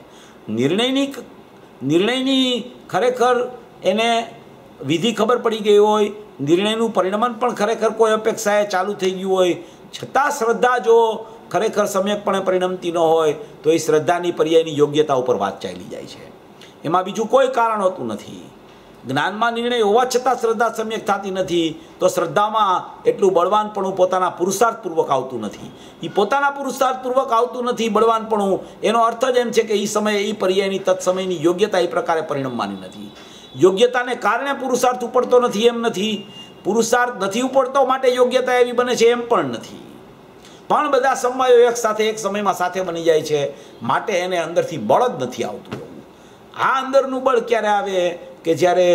નિર્ણયની ખરેખર એને વિધિ ખબર પડી ગઈ હોય, નિર્ણયનું પરિણમન પણ ખરેખર કોઈ અપેક્ષાએ ચાલુ થઈ ગયું હોય, છતાં શ્રદ્ધા જો ખરેખર સમ્યકપણે પરિણમતી ન હોય તો એ શ્રદ્ધાની પર્યાયની યોગ્યતા ઉપર વાત ચાલી જાય છે. એમાં બીજું કોઈ કારણ હોતું નથી. જ્ઞાનમાં નિર્ણય હોવા છતાં શ્રદ્ધા સમ્યક થતી નથી તો શ્રદ્ધામાં એટલું બળવાનપણું પોતાના પુરુષાર્થપૂર્વક આવતું નથી. એ પોતાના પુરુષાર્થપૂર્વક આવતું નથી બળવાનપણું, એનો અર્થ જ એમ છે કે એ સમયે એ પર્યાયની તત્સમયની યોગ્યતા એ પ્રકારે પરિણમવાની નથી. યોગ્યતાને કારણે પુરુષાર્થ ઉપડતો નથી એમ નથી, પુરુષાર્થ નથી ઉપડતો માટે યોગ્યતા એવી બને છે એમ પણ નથી. પણ બધા સમયો એક સાથે એક સમયમાં સાથે બની જાય છે માટે એને અંદરથી બળ જ નથી આવતું. આ અંદરનું બળ ક્યારે આવે કે જ્યારે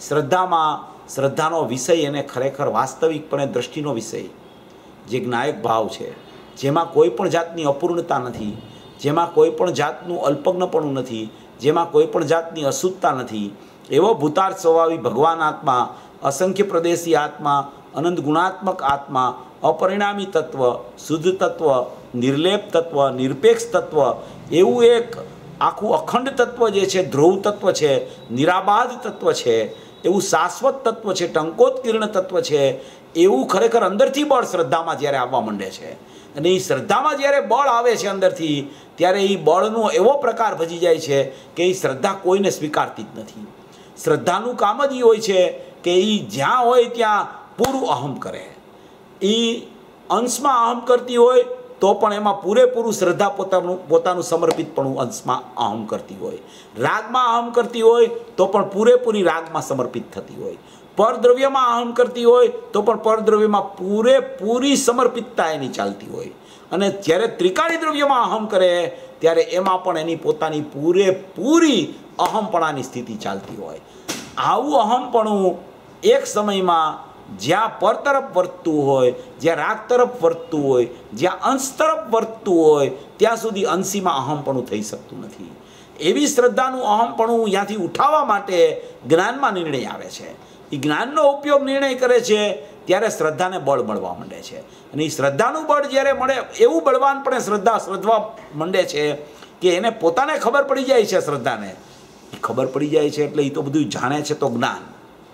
શ્રદ્ધાનો વિષય એને ખરેખર વાસ્તવિકપણે દ્રષ્ટિનો વિષય, જે જ્ઞાયક ભાવ છે, જેમાં કોઈ પણ જાતની અપૂર્ણતા નથી, જેમાં કોઈ પણ જાતનું અલ્પજ્ઞપણું નથી, જેમાં કોઈ પણ જાતની અશુદ્ધતા નથી, એવો ભૂતાર્થ સ્વભાવી ભગવાન આત્મા, અસંખ્ય પ્રદેશી આત્મા, અનંત ગુણાત્મક આત્મા, અપરિણામી તત્વ, શુદ્ધ તત્વ, નિર્લેપ તત્વ, નિરપેક્ષ તત્વ, એવું એક આખું અખંડ તત્વ જે છે, ધ્રુવ તત્વ છે, નિરાબાધ તત્વ છે, એવું શાશ્વત તત્વ છે, ટંકોત્કીર્ણ તત્વ છે, એવું ખરેખર અંદરથી બળ શ્રદ્ધામાં જ્યારે આવવા માંડે છે. અને એ શ્રદ્ધામાં જ્યારે બળ આવે છે અંદરથી ત્યારે એ બળનો એવો પ્રકાર ભજી જાય છે કે એ શ્રદ્ધા કોઈને સ્વીકારતી જ નથી. શ્રદ્ધાનું કામ જ એ હોય છે કે એ જ્યાં હોય ત્યાં પૂરું અહમ કરે. એ અંશમાં અહમ કરતી હોય તો પણ એમાં પૂરેપૂરું શ્રદ્ધા પોતાનું સમર્પિતપણું અંશમાં અહમ કરતી હોય. રાગમાં અહમ કરતી હોય તો પણ પૂરેપૂરી રાગમાં સમર્પિત થતી હોય. પરદ્રવ્યમાં અહમ કરતી હોય તો પણ પરદ્રવ્યમાં પૂરેપૂરી સમર્પિતતા એની ચાલતી હોય. અને જ્યારે ત્રિકાળી દ્રવ્યમાં અહમ કરે ત્યારે એમાં પણ એની પોતાની પૂરેપૂરી અહમપણાની સ્થિતિ ચાલતી હોય. આવું અહમપણું એક સમયમાં જ્યાં પર તરફ વર્તતું હોય, જ્યાં રાગ તરફ વર્તતું હોય, જ્યાં અંશ તરફ વર્તતું હોય ત્યાં સુધી અંશીમાં અહમપણું થઈ શકતું નથી. એવી શ્રદ્ધાનું અહમપણું ત્યાંથી ઉઠાવવા માટે જ્ઞાનમાં નિર્ણય આવે છે. એ જ્ઞાનનો ઉપયોગ નિર્ણય કરે છે ત્યારે શ્રદ્ધાને બળ મળવા માંડે છે. અને એ શ્રદ્ધાનું બળ જ્યારે મળે એવું બળવાનપણે શ્રદ્ધા માંડે છે કે એને પોતાને ખબર પડી જાય છે. શ્રદ્ધાને ખબર પડી જાય છે એટલે એ તો બધું જાણે છે તો જ્ઞાન.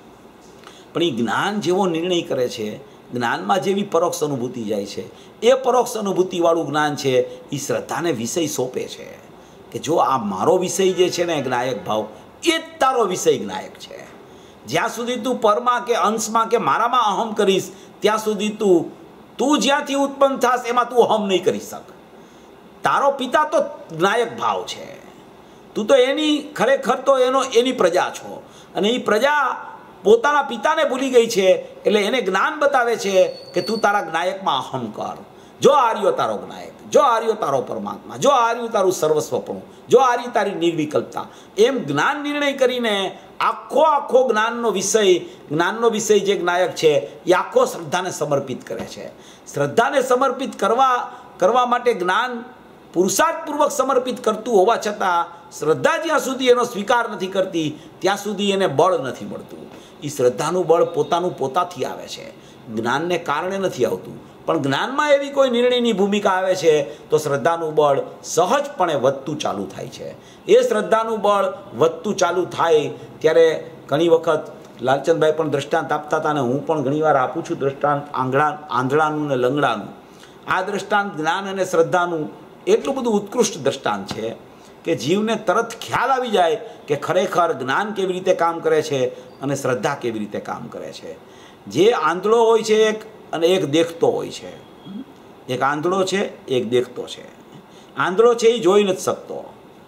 પણ એ જ્ઞાન જેવો નિર્ણય કરે છે, જ્ઞાનમાં જેવી પરોક્ષ અનુભૂતિ જાય છે એ પરોક્ષ અનુભૂતિવાળું જ્ઞાન છે એ શ્રદ્ધાને વિષય સોંપે છે કે જો આ મારો વિષય જે છે ને જ્ઞાયક ભાવ એ જ તારો વિષય જ્ઞાયક છે. જ્યાં સુધી તું પરમાં કે અંશમાં કે મારામાં અહમ કરીશ ત્યાં સુધી તું જ્યાંથી ઉત્પન્ન થાશ એમાં તું અહમ નહીં કરી શક. તારો પિતા તો જ્ઞાયક ભાવ છે, તું તો એની ખરેખર તો એની પ્રજા છો. અને એ પ્રજા પોતાના પિતાને ભૂલી ગઈ છે એટલે એને જ્ઞાન બતાવે છે કે તું તારા જ્ઞાયકમાં અહમ કર. જો આર્યો તારો જ્ઞાયક, જો આર્યો તારો પરમાત્મા, જો આર્યું તારું સર્વસ્વપણું, જો આર્યું તારી નિર્વિકલ્પતા, એમ જ્ઞાન નિર્ણય કરીને આખો જ્ઞાનનો વિષય જે જ્ઞાયક છે એ આખો શ્રદ્ધાને સમર્પિત કરે છે. શ્રદ્ધાને સમર્પિત કરવા માટે જ્ઞાન પુરુષાર્થપૂર્વક સમર્પિત કરતું હોવા છતાં શ્રદ્ધા જ્યાં સુધી એનો સ્વીકાર નથી કરતી ત્યાં સુધી એને બળ નથી મળતું. એ શ્રદ્ધાનું બળ પોતાથી આવે છે, જ્ઞાનને કારણે નથી આવતું. પણ જ્ઞાનમાં એવી કોઈ નિર્ણયની ભૂમિકા આવે છે તો શ્રદ્ધાનું બળ સહજપણે વધતું ચાલુ થાય છે. એ શ્રદ્ધાનું બળ વધતું ચાલુ થાય ત્યારે ઘણી વખત લાલચંદભાઈ પણ દ્રષ્ટાંત આપતા હતા અને હું પણ ઘણીવાર આપું છું દ્રષ્ટાંત આંધળાનું ને લંગડાનું. આ દ્રષ્ટાંત જ્ઞાન અને શ્રદ્ધાનું એટલું બધું ઉત્કૃષ્ટ દ્રષ્ટાંત છે કે જીવને તરત ખ્યાલ આવી જાય કે ખરેખર જ્ઞાન કેવી રીતે કામ કરે છે અને શ્રદ્ધા કેવી રીતે કામ કરે છે. જે આંધળો હોય છે અને એક દેખતો હોય છે. એક આંધળો છે, એક દેખતો છે. આંધળો છે એ જોઈ નથી શકતો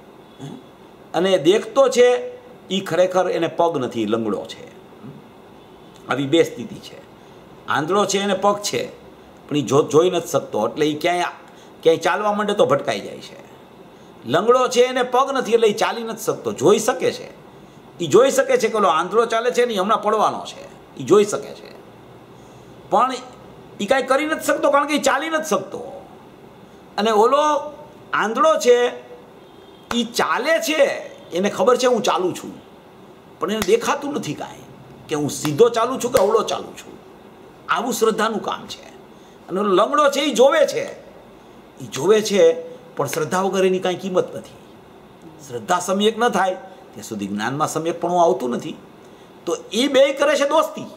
અને દેખતો છે એ ખરેખર એને પગ નથી, લંગડો છે. આવી બે સ્થિતિ છે. આંધળો છે એને પગ છે પણ એ જોઈ નથી શકતો એટલે એ ક્યાંય ચાલવા માંડે તો ભટકાઈ જાય છે. લંગડો છે એને પગ નથી એટલે એ ચાલી નથી શકતો, જોઈ શકે છે, એ જોઈ શકે છે કે ઓલો આંધળો ચાલે છે ને એ હમણાં પડવાનો છે, એ જોઈ શકે છે, પણ એ કાંઈ કરી નથી શકતો કારણ કે એ ચાલી નથી શકતો. અને ઓલો આંધળો છે એ ચાલે છે, એને ખબર છે હું ચાલું છું, પણ એને દેખાતું નથી કાંઈ કે હું સીધો ચાલું છું કે અવળો ચાલું છું. આવું શ્રદ્ધાનું કામ છે. અને ઓલો લંગડો છે એ જોવે છે, પણ શ્રદ્ધા વગર એની કાંઈ કિંમત નથી. શ્રદ્ધા સમ્યક ન થાય ત્યાં સુધી જ્ઞાનમાં સમ્યકપણું આવતું નથી. તો એ બે કરે છે દોસ્તી,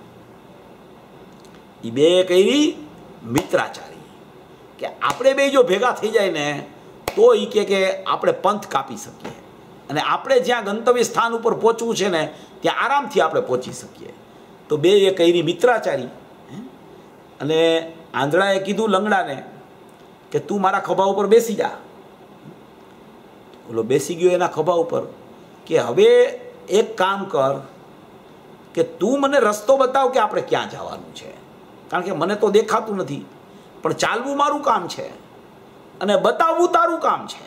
એ બે કરી મિત્રાચારી, કે આપણે બે જો ભેગા થઈ જાય ને તો એ કે આપણે પંથ કાપી શકીએ અને આપણે જ્યાં ગંતવ્ય સ્થાન ઉપર પહોંચવું છે ને ત્યાં આરામથી આપણે પહોંચી શકીએ. તો બે એ કરી મિત્રાચારી. અને આંધળાએ કીધું લંગડાને કે તું મારા ખભા ઉપર બેસી જા. ઓલો બેસી ગયો એના ખભા ઉપર કે હવે એક કામ કર કે તું મને રસ્તો બતાવ કે આપણે ક્યાં જવાનું છે, કારણ કે મને તો દેખાતું નથી, પણ ચાલવું મારું કામ છે અને બતાવવું તારું કામ છે.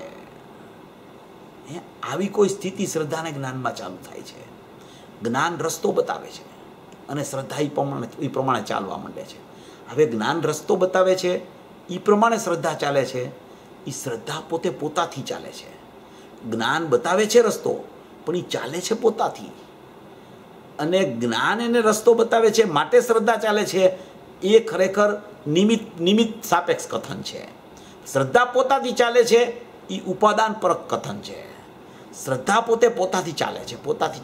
આવી કોઈ સ્થિતિ શ્રદ્ધાને જ્ઞાનમાં ચાલુ થાય છે. જ્ઞાન રસ્તો બતાવે છે અને શ્રદ્ધા એ પ્રમાણે ચાલવા માંડે છે. હવે જ્ઞાન રસ્તો બતાવે છે, એ પ્રમાણે શ્રદ્ધા ચાલે છે. એ શ્રદ્ધા પોતે પોતાથી ચાલે છે. જ્ઞાન બતાવે છે રસ્તો, પણ એ ચાલે છે પોતાથી. અને જ્ઞાન એને રસ્તો બતાવે છે માટે શ્રદ્ધા ચાલે છે, એ ખરેખર નિમિત્ત સાપેક્ષ કથન છે. શ્રદ્ધા પોતાથી ચાલે છે એ ઉપાદાન પરક કથન છે. શ્રદ્ધા પોતે પોતાથી ચાલે છે.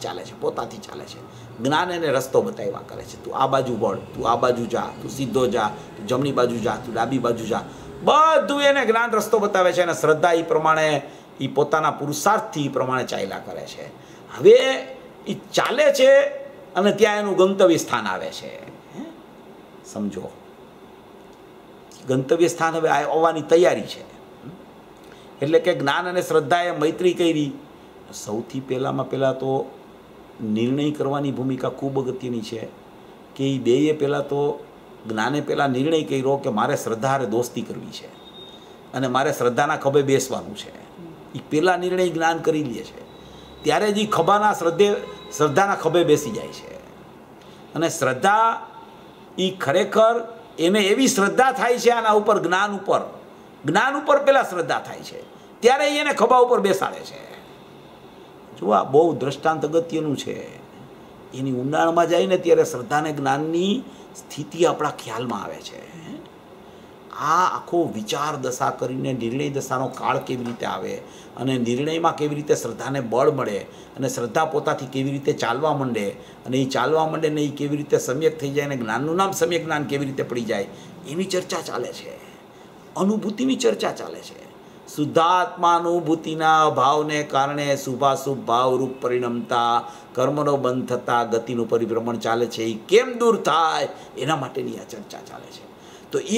જ્ઞાન એને રસ્તો બતાવ્યા કરે છે. તું આ બાજુ વળ, તું આ બાજુ જા, તું સીધો જા, તું જમણી બાજુ જા, તું ડાબી બાજુ જા, બધું એને જ્ઞાન રસ્તો બતાવે છે. અને શ્રદ્ધા એ પ્રમાણે એ પોતાના પુરુષાર્થથી એ પ્રમાણે ચાલ્યા કરે છે. હવે એ ચાલે છે અને ત્યાં એનું ગંતવ્ય સ્થાન આવે છે. સમજો, ગંતવ્ય સ્થાન હવે આવવાની તૈયારી છે. એટલે કે જ્ઞાન અને શ્રદ્ધાએ મૈત્રી કરી. સૌથી પહેલાં તો નિર્ણય કરવાની ભૂમિકા ખૂબ અગત્યની છે. કે એ બેએ પહેલાં તો જ્ઞાને પહેલાં નિર્ણય કર્યો કે મારે શ્રદ્ધા હારે દોસ્તી કરવી છે અને મારે શ્રદ્ધાના ખભે બેસવાનું છે. એ પહેલાં નિર્ણય જ્ઞાન કરી લે છે. ત્યારે જ એ શ્રદ્ધાના ખભે બેસી જાય છે. અને શ્રદ્ધા એ ખરેખર એને એવી શ્રદ્ધા થાય છે આના ઉપર, જ્ઞાન ઉપર પહેલાં શ્રદ્ધા થાય છે, ત્યારે એને ખભા ઉપર બેસાડે છે. જો આ બહુ દ્રષ્ટાંત અગત્યનું છે. એની ઊંડાણમાં જાય ને ત્યારે શ્રદ્ધાને જ્ઞાનની સ્થિતિ આપણા ખ્યાલમાં આવે છે. આ આખો વિચાર દશા કરીને નિર્ણય દશાનો કાળ કેવી રીતે આવે અને નિર્ણયમાં કેવી રીતે શ્રદ્ધાને બળ મળે અને શ્રદ્ધા પોતાથી કેવી રીતે ચાલવા માંડે અને એ ચાલવા માંડે ને એ કેવી રીતે સમ્યક થઈ જાય અને જ્ઞાનનું નામ સમ્યક જ્ઞાન કેવી રીતે પડી જાય, એની ચર્ચા ચાલે છે. અનુભૂતિની ચર્ચા ચાલે છે. શુદ્ધાત્માનુભૂતિના અભાવને કારણે શુભાશુભ ભાવરૂપ પરિણમતા કર્મનો બંધ થતા ગતિનું પરિભ્રમણ ચાલે છે. એ કેમ દૂર થાય એના માટેની આ ચર્ચા ચાલે છે. તો એ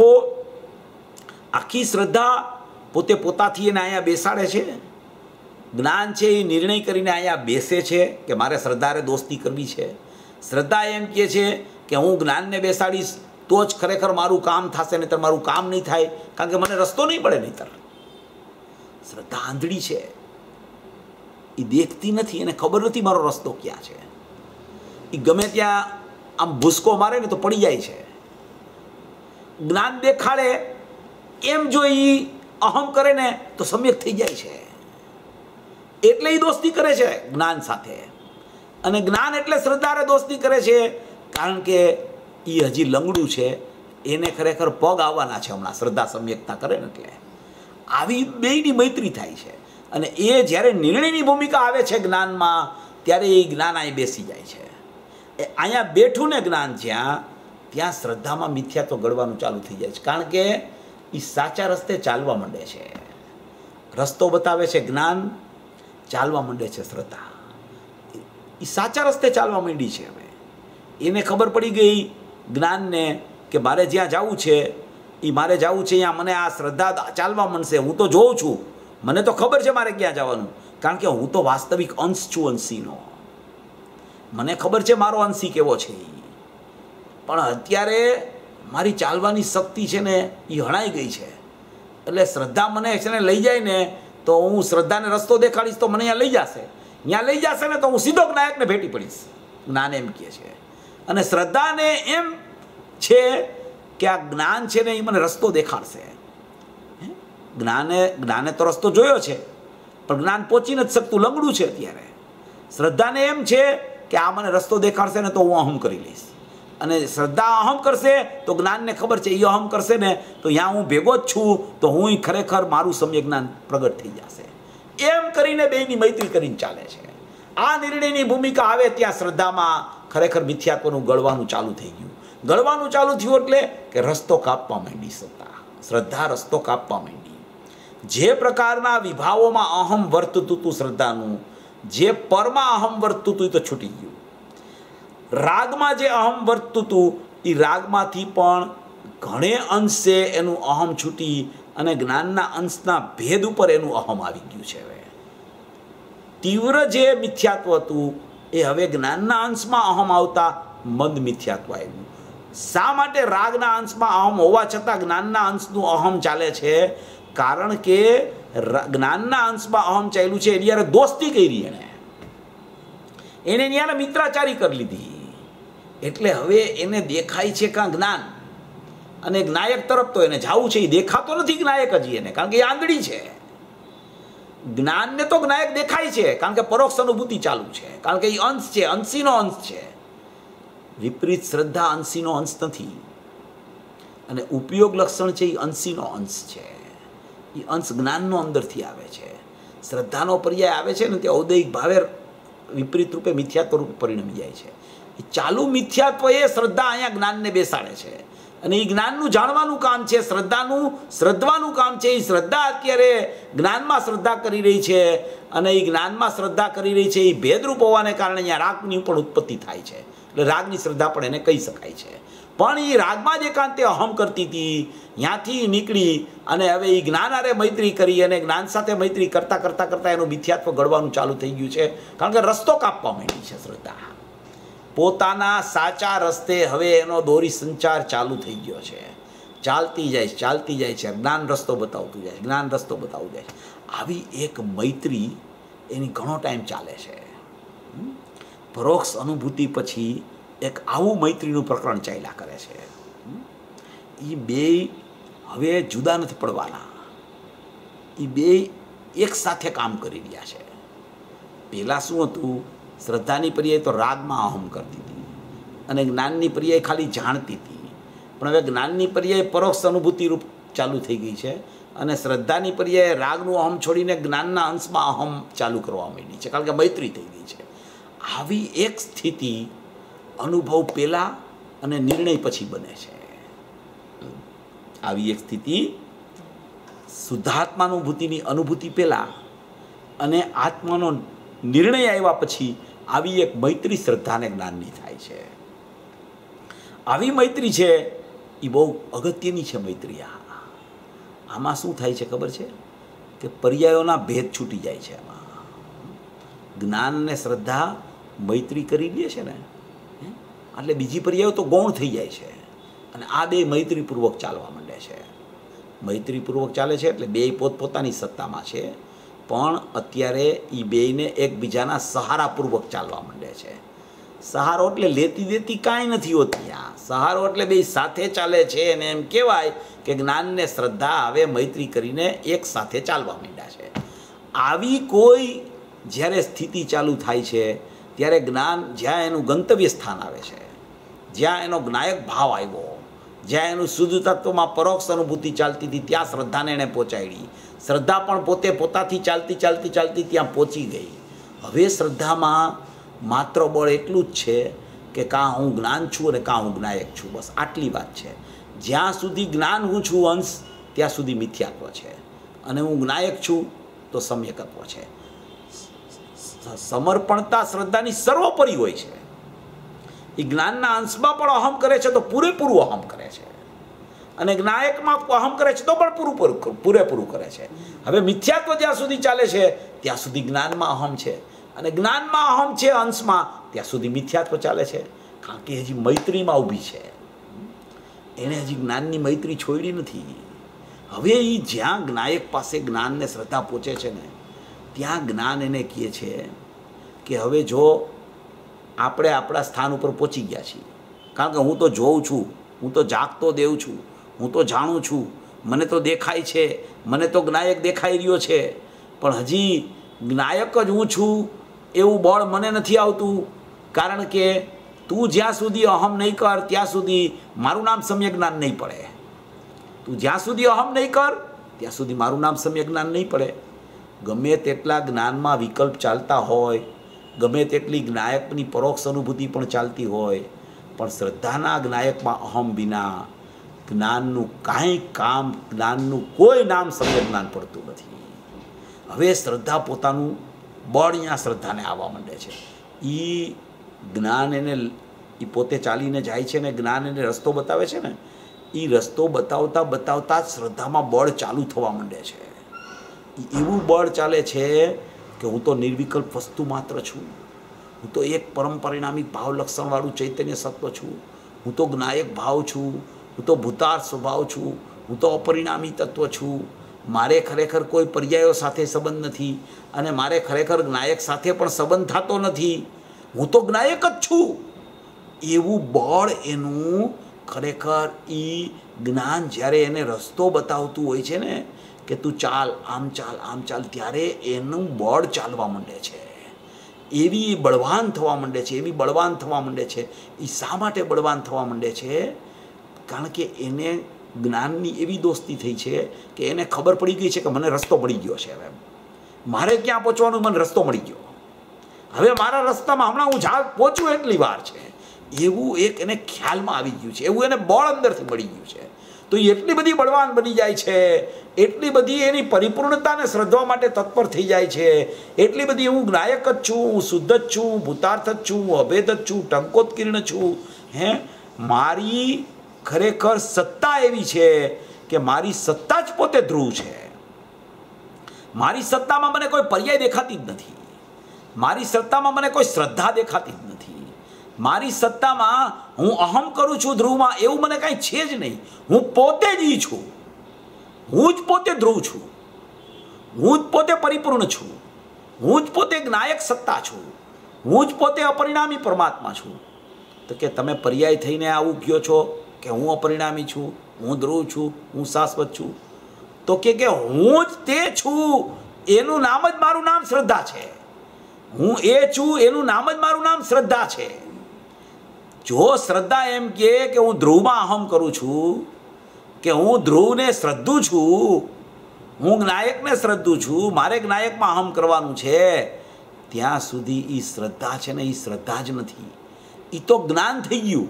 આખી શ્રદ્ધા પોતે પોતાથી એને અહીંયા બેસાડે છે. જ્ઞાન છે એ નિર્ણય કરીને અહીંયા બેસે છે કે મારે શ્રદ્ધારે દોસ્તી કરવી છે. શ્રદ્ધા એમ કહે છે કે હું જ્ઞાનને બેસાડીશ તો જ ખરેખર મારું કામ થશે, નહીંતર મારું કામ નહીં થાય, કારણ કે મને રસ્તો નહીં પડે નહીંતર. શ્રદ્ધા આંધળી છે, એ દેખતી નથી, એને ખબર નથી મારો રસ્તો ક્યાં છે. એ ગમે ત્યાં આમ ભૂસકો મારે ને તો પડી જાય છે. જ્ઞાન દેખાડે એમ જો એ અહમ કરે ને તો સમ્યક થઈ જાય છે. એટલે એ દોસ્તી કરે છે જ્ઞાન સાથે. અને જ્ઞાન એટલે શ્રદ્ધારે દોસ્તી કરે છે કારણ કે એ હજી લંગડું છે, એને ખરેખર પગ આવવાના છે હમણાં શ્રદ્ધા સમ્યકતા કરે ને. એટલે આવી બેયની મૈત્રી થાય છે. અને એ જ્યારે નિર્ણયની ભૂમિકા આવે છે જ્ઞાનમાં, ત્યારે એ જ્ઞાન અહીં બેસી જાય છે. એ અહીંયા બેઠું ને જ્ઞાન ત્યાં શ્રદ્ધામાં મિથ્યાત્વ ઘડવાનું ચાલુ થઈ જાય છે, કારણ કે એ સાચા રસ્તે ચાલવા માંડે છે. રસ્તો બતાવે છે જ્ઞાન, ચાલવા માંડે છે શ્રદ્ધા. એ સાચા રસ્તે ચાલવા માંડી છે. હવે એને ખબર પડી ગઈ જ્ઞાનને કે મારે જ્યાં જવું છે અહીંયા મને આ શ્રદ્ધા ચાલવા માંડશે. હું તો જોઉં છું, મને તો ખબર છે મારે ક્યાં જવાનું, કારણ કે હું તો વાસ્તવિક અંશ છું અંશીનો. મને ખબર છે મારો અંશી કેવો છે. પણ અત્યારે મારી ચાલવાની શક્તિ છે ને એ હણાઈ ગઈ છે. એટલે શ્રદ્ધા મને છે ને લઈ જાય ને તો હું શ્રદ્ધાને રસ્તો દેખાડીશ તો મને અહીંયા લઈ જશે, ત્યાં લઈ જશે ને તો હું સીધો જ્ઞાયકને ભેટી પડીશ. જ્ઞાન એમ કહે છે. અને શ્રદ્ધાને એમ છે કે આ જ્ઞાન છે ને એ મને રસ્તો દેખાડશે. જ્ઞાને તો રસ્તો જોયો છે પણ જ્ઞાન પહોંચી નથી શકતું, લંગડું છે અત્યારે. શ્રદ્ધાને એમ છે કે આ મને રસ્તો દેખાડશે ને તો હું અહમ કરી લઈશ. અને શ્રદ્ધા અહમ કરશે તો જ્ઞાનને ખબર છે એ અહમ કરશે ને તો ત્યાં હું ભેગો જ છું, તો હું ખરેખર મારું સમ્યક જ્ઞાન પ્રગટ થઈ જશે. એમ કરીને બેયની મૈત્રી કરીને ચાલે છે. આ નિર્ણયની ભૂમિકા આવે ત્યાં શ્રદ્ધામાં ખરેખર મિથ્યાત્વનું ગળવાનું ચાલુ થઈ ગયું. ગળવાનું ચાલુ થયું એટલે કે રસ્તો કાપવા માંડી શ્રદ્ધા રસ્તો કાપવા માંડી. જે પ્રકારના વિભાવોમાં અહમ વર્તતું હતું શ્રદ્ધાનું, જે પરમાં અહમ વર્તતું હતું એ તો છૂટી ગયું. રાગમાં જે અહમ વર્તતું હતું એ રાગમાંથી પણ ઘણે અંશે એનું અહમ છૂટી અને જ્ઞાનના અંશના ભેદ ઉપર એનું અહમ આવી ગયું છે. હવે તીવ્ર જે મિથ્યાત્વ હતું એ હવે જ્ઞાનના અંશમાં અહમ આવતા મંદ મિથ્યાત્વ આવ્યું. શા માટે રાગના અંશમાં અહમ હોવા છતાં જ્ઞાનના અંશનું અહમ ચાલે છે? કારણ કે જ્ઞાનના અંશમાં અહમ ચાલ્યું છે એની યારે દોસ્તી કરી, એને ન્યારે મિત્રાચારી કરી લીધી. એટલે હવે એને દેખાય છે કાં જ્ઞાન અને જ્ઞાયક તરફ તો એને જવું છે. એ દેખાતો નથી જ્ઞાયક હજી એને, કારણ કે એ આંધળી છે. જ્ઞાનને તો જ્ઞાયક દેખાય છે કારણ કે પરોક્ષ અનુભૂતિ ચાલુ છે, કારણ કે એ અંશ છે, અંશીનો અંશ છે. વિપરીત શ્રદ્ધા અંશીનો અંશ નથી અને ઉપયોગ લક્ષણ છે એ અંશીનો અંશ છે. એ અંશ જ્ઞાનનો અંદરથી આવે છે. શ્રદ્ધાનો પર્યાય આવે છે ને તે ઔદૈહિક ભાવે વિપરીત રૂપે મિથ્યાત્વ રૂપે પરિણમી જાય છે. એ ચાલુ મિથ્યાત્વ એ શ્રદ્ધા અહીંયા જ્ઞાનને બેસાડે છે અને એ જ્ઞાનનું જાણવાનું કામ છે, શ્રદ્ધાનું શ્રદ્ધવાનું કામ છે. એ શ્રદ્ધા અત્યારે જ્ઞાનમાં શ્રદ્ધા કરી રહી છે અને એ જ્ઞાનમાં શ્રદ્ધા કરી રહી છે એ ભેદરૂપ હોવાને કારણે અહીંયા રાગની પણ ઉત્પત્તિ થાય છે. એટલે રાગની શ્રદ્ધા પણ એને કહી શકાય છે. પણ એ રાગમાં જ એકાંતે અહમ કરતી હતી, ત્યાંથી નીકળી અને હવે એ જ્ઞાન આરે મૈત્રી કરી અને જ્ઞાન સાથે મૈત્રી કરતાં કરતાં કરતાં એનું મિથ્યાત્વ ઘડવાનું ચાલુ થઈ ગયું છે. કારણ કે રસ્તો કાપવા માંડી છે શ્રદ્ધા. પોતાના સાચા રસ્તે હવે એનો દોરી સંચાર ચાલુ થઈ ગયો છે. ચાલતી જાય છે, જ્ઞાન રસ્તો બતાવતું જાય છે, જ્ઞાન રસ્તો બતાવતું જાય છે. આવી એક મૈત્રી એની ઘણો ટાઈમ ચાલે છે. પરોક્ષ અનુભૂતિ પછી એક આવું મૈત્રીનું પ્રકરણ ચાલ્યા કરે છે. એ બે હવે જુદા નથી પડવાના, એ બે એક સાથે કામ કરી રહ્યા છે. પહેલાં શું હતું? શ્રદ્ધાની પર્યાય તો રાગમાં અહમ કરતી હતી અને જ્ઞાનની પર્યાય ખાલી જાણતી હતી. પણ હવે જ્ઞાનની પર્યાય પરોક્ષ અનુભૂતિ રૂપ ચાલુ થઈ ગઈ છે અને શ્રદ્ધાની પર્યાય રાગનું અહમ છોડીને જ્ઞાનના અંશમાં અહમ ચાલુ કરવા માંડી છે, કારણ કે મૈત્રી થઈ ગઈ છે. આવી એક સ્થિતિ અનુભવ પહેલાં અને નિર્ણય પછી બને છે. આવી એક સ્થિતિ શુદ્ધાત્માનુભૂતિની અનુભૂતિ પહેલાં અને આત્માનો નિર્ણય આવ્યા પછી આવી એક મૈત્રી શ્રદ્ધાને જ્ઞાનની થાય છે. આવી મૈત્રી છે એ બહુ અગત્યની છે મૈત્રી. આમાં શું થાય છે ખબર છે? કે પર્યાયોના ભેદ છૂટી જાય છે. આમાં જ્ઞાન અને શ્રદ્ધા મૈત્રી કરી લે છે ને એટલે બીજી પર્યાયો તો ગૌણ થઈ જાય છે અને આ બે મૈત્રીપૂર્વક ચાલવા માંડે છે. મૈત્રીપૂર્વક ચાલે છે એટલે બે પોતપોતાની સત્તામાં છે, પણ અત્યારે એ બેયને એકબીજાના સહારાપૂર્વક ચાલવા માંડે છે. સહારો એટલે લેતી દેતી કાંઈ નથી હોતી. આ સહારો એટલે બે સાથે ચાલે છે અને એમ કહેવાય કે જ્ઞાનને શ્રદ્ધા હવે મૈત્રી કરીને એક સાથે ચાલવા માંડ્યા છે. આવી કોઈ જ્યારે સ્થિતિ ચાલુ થાય છે ત્યારે જ્ઞાન જ્યાં એનું ગંતવ્ય સ્થાન આવે છે, જ્યાં એનો જ્ઞાયક ભાવ આવ્યો, જ્યાં એનું શુદ્ધ તત્વમાં પરોક્ષ અનુભૂતિ ચાલતી હતી ત્યાં શ્રદ્ધાને એણે પહોંચાડી. શ્રદ્ધા પણ પોતે પોતાથી ચાલતી ત્યાં પહોંચી ગઈ. હવે શ્રદ્ધામાં માત્ર બળ એટલું જ છે કે કાં હું જ્ઞાન છું અને કાં હું જ્ઞાયક છું, બસ આટલી વાત છે. જ્યાં સુધી જ્ઞાન હું છું અંશ ત્યાં સુધી મિથ્યાત્વ છે અને હું જ્ઞાયક છું તો સમ્યકત્વ છે. સમર્પણતા શ્રદ્ધાની સર્વોપરી હોય છે. એ જ્ઞાનના અંશમાં પણ અહમ કરે છે તો પૂરેપૂરું અહમ કરે છે અને જ્ઞાયકમાં અહમ કરે છે તો પણ પૂરેપૂરું કરે છે. હવે મિથ્યાત્વ જ્યાં સુધી ચાલે છે ત્યાં સુધી જ્ઞાનમાં અહમ છે અને જ્ઞાનમાં અહમ છે અંશમાં ત્યાં સુધી મિથ્યાત્વ ચાલે છે, કારણ કે હજી મૈત્રીમાં ઊભી છે. એણે હજી જ્ઞાનની મૈત્રી છોડી નથી. હવે એ જ્યાં જ્ઞાયક પાસે જ્ઞાનને શ્રદ્ધા પહોંચે છે ને ત્યાં જ્ઞાન એને કહે છે કે હવે જો આપણે આપણા સ્થાન ઉપર પહોંચી ગયા છીએ, કારણ કે હું તો જોઉં છું, હું તો જાગતો દેવ છું, હું તો જાણું છું, મને તો દેખાય છે, મને તો જ્ઞાયક દેખાઈ રહ્યો છે, પણ હજી જ્ઞાયક જ હું છું એવું બળ મને નથી આવતું, કારણ કે તું જ્યાં સુધી અહમ નહીં કર ત્યાં સુધી મારું નામ સમ્યક જ્ઞાન નહીં પડે. તું જ્યાં સુધી અહમ નહીં કર ત્યાં સુધી મારું નામ સમ્યક જ્ઞાન નહીં પડે. ગમે તેટલા જ્ઞાનમાં વિકલ્પ ચાલતા હોય, ગમે તેટલી જ્ઞાયકની પરોક્ષ અનુભૂતિ પણ ચાલતી હોય, પણ શ્રદ્ધાના જ્ઞાયકમાં અહમ વિના જ્ઞાનનું કાંઈ કામ, જ્ઞાનનું કોઈ નામ સમ્યક જ્ઞાન પડતું નથી. હવે શ્રદ્ધા પોતાનું બળ અહીંયા શ્રદ્ધાને આવવા માંડે છે. એ જ્ઞાન એને એ પોતે ચાલીને જાય છે ને જ્ઞાન એને રસ્તો બતાવે છે ને, એ રસ્તો બતાવતા બતાવતા જ શ્રદ્ધામાં બળ ચાલુ થવા માંડે છે. એવું બળ ચાલે છે કે હું તો નિર્વિકલ્પ વસ્તુ માત્ર છું, હું તો એક પરમ પરિણામી ભાવ લક્ષણવાળું ચૈતન્ય સત્વ છું, હું તો જ્ઞાયક ભાવ છું, હું તો ભૂતાર સ્વભાવ છું, હું તો અપરિણામી તત્વ છું, મારે ખરેખર કોઈ પર્યાયો સાથે સંબંધ નથી અને મારે ખરેખર જ્ઞાયક સાથે પણ સંબંધ થતો નથી, હું તો જ્ઞાયક જ છું. એવું બળ એનું ખરેખર એ જ્ઞાન જ્યારે એને રસ્તો બતાવતું હોય છે ને કે તું ચાલ આમ ચાલ આમ ચાલ, ત્યારે એનું બળ ચાલવા માંડે છે. એવી બળવાન થવા માંડે છે, એવી બળવાન થવા માંડે છે. એ શા માટે બળવાન થવા માંડે છે? કારણ કે એને જ્ઞાનની એવી દોસ્તી થઈ છે કે એને ખબર પડી ગઈ છે કે મને રસ્તો મળી ગયો છે. હવે મારે ક્યાં પહોંચવાનું, મને રસ્તો મળી ગયો, હવે મારા રસ્તામાં હમણાં હું પહોંચું એટલી વાર છે, એવું એક એને ખ્યાલમાં આવી ગયું છે, એવું એને બળ અંદરથી મળી ગયું છે. તો એ એટલી બધી બળવાન બની જાય છે, એટલી બધી એની પરિપૂર્ણતાને શ્રદ્ધા માટે તત્પર થઈ જાય છે, એટલી બધી હું જ્ઞાયક જ છું, હું શુદ્ધ જ છું, ભૂતાર્થ જ છું, હું અભેદ જ છું, ટંકોત્કીર્ણ છું. મારી ખરેખર સત્તા એવી છે કે મારી સત્તા જ પોતે ધ્રુવ છે. મારી સત્તામાં મને કોઈ પર્યાય દેખાતી જ નથી, મારી સત્તામાં મને કોઈ શ્રદ્ધા દેખાતી જ નથી, મારી સત્તામાં હું અહમ કરું છું ધ્રુવમાં એવું મને કાંઈ છે જ નહીં. હું પોતે જ ઈ છું, હું જ પોતે ધ્રુવ છું, હું જ પોતે પરિપૂર્ણ છું, હું જ પોતે જ્ઞાયક સત્તા છું, હું જ પોતે અપરિણામી પરમાત્મા છું. તો કે તમે પર્યાય થઈને આવું કહો છો કે હું અપરિણામી છું, હું ધ્રુવ છું, હું શાશ્વત છું. તો કે હું જ તે છું એનું નામ જ મારું નામ શ્રદ્ધા છે. હું એ છું એનું નામ જ મારું નામ શ્રદ્ધા છે. જો શ્રદ્ધા એમ કે હું ધ્રુવમાં અહમ કરું છું, કે હું ધ્રુવને શ્રદ્ધું છું, હું જ્ઞાયકને શ્રદ્ધું છું, મારે જ્ઞાયકમાં અહમ કરવાનું છે, ત્યાં સુધી એ શ્રદ્ધા છે ને એ શ્રદ્ધા જ નથી. એ તો જ્ઞાન થઈ ગયું,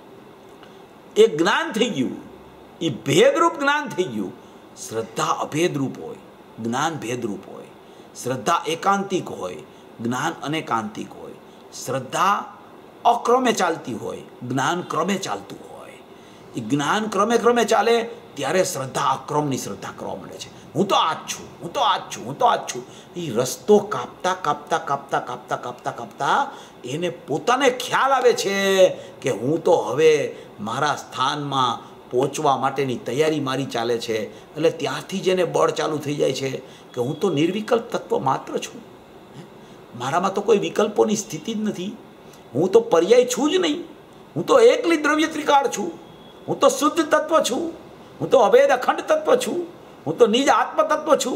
એ જ્ઞાન થઈ ગયું, એ ભેદરૂપ જ્ઞાન થઈ ગયું. શ્રદ્ધા અભેદરૂપ હોય, જ્ઞાન ભેદરૂપ હોય. શ્રદ્ધા એકાંતિક હોય, જ્ઞાન અનેકાંતિક હોય. શ્રદ્ધા અક્રમે ચાલતી હોય, જ્ઞાન ક્રમે ચાલતું હોય. એ જ્ઞાન ક્રમે ક્રમે ચાલે ત્યારે શ્રદ્ધા અક્રમની શ્રદ્ધા કરવા મળે છે. હું તો આ જ છું, હું તો આ જ છું, હું તો આ જ છું. એ રસ્તો કાપતા કાપતા કાપતા કાપતા કાપતા કાપતા એને પોતાને ખ્યાલ આવે છે કે હું તો હવે મારા સ્થાનમાં પહોંચવા માટેની તૈયારી મારી ચાલે છે. એટલે ત્યારથી જ એને બળ ચાલુ થઈ જાય છે કે હું તો નિર્વિકલ્પ તત્વ માત્ર છું, મારામાં તો કોઈ વિકલ્પોની સ્થિતિ જ નથી, હું તો પર્યાય છું જ નહીં, હું તો એકલી દ્રવ્ય ત્રિકાળ છું, હું તો શુદ્ધ તત્વ છું, હું તો અભેદ અખંડ તત્વ છું, હું તો નિજ આત્મ તત્વ છું.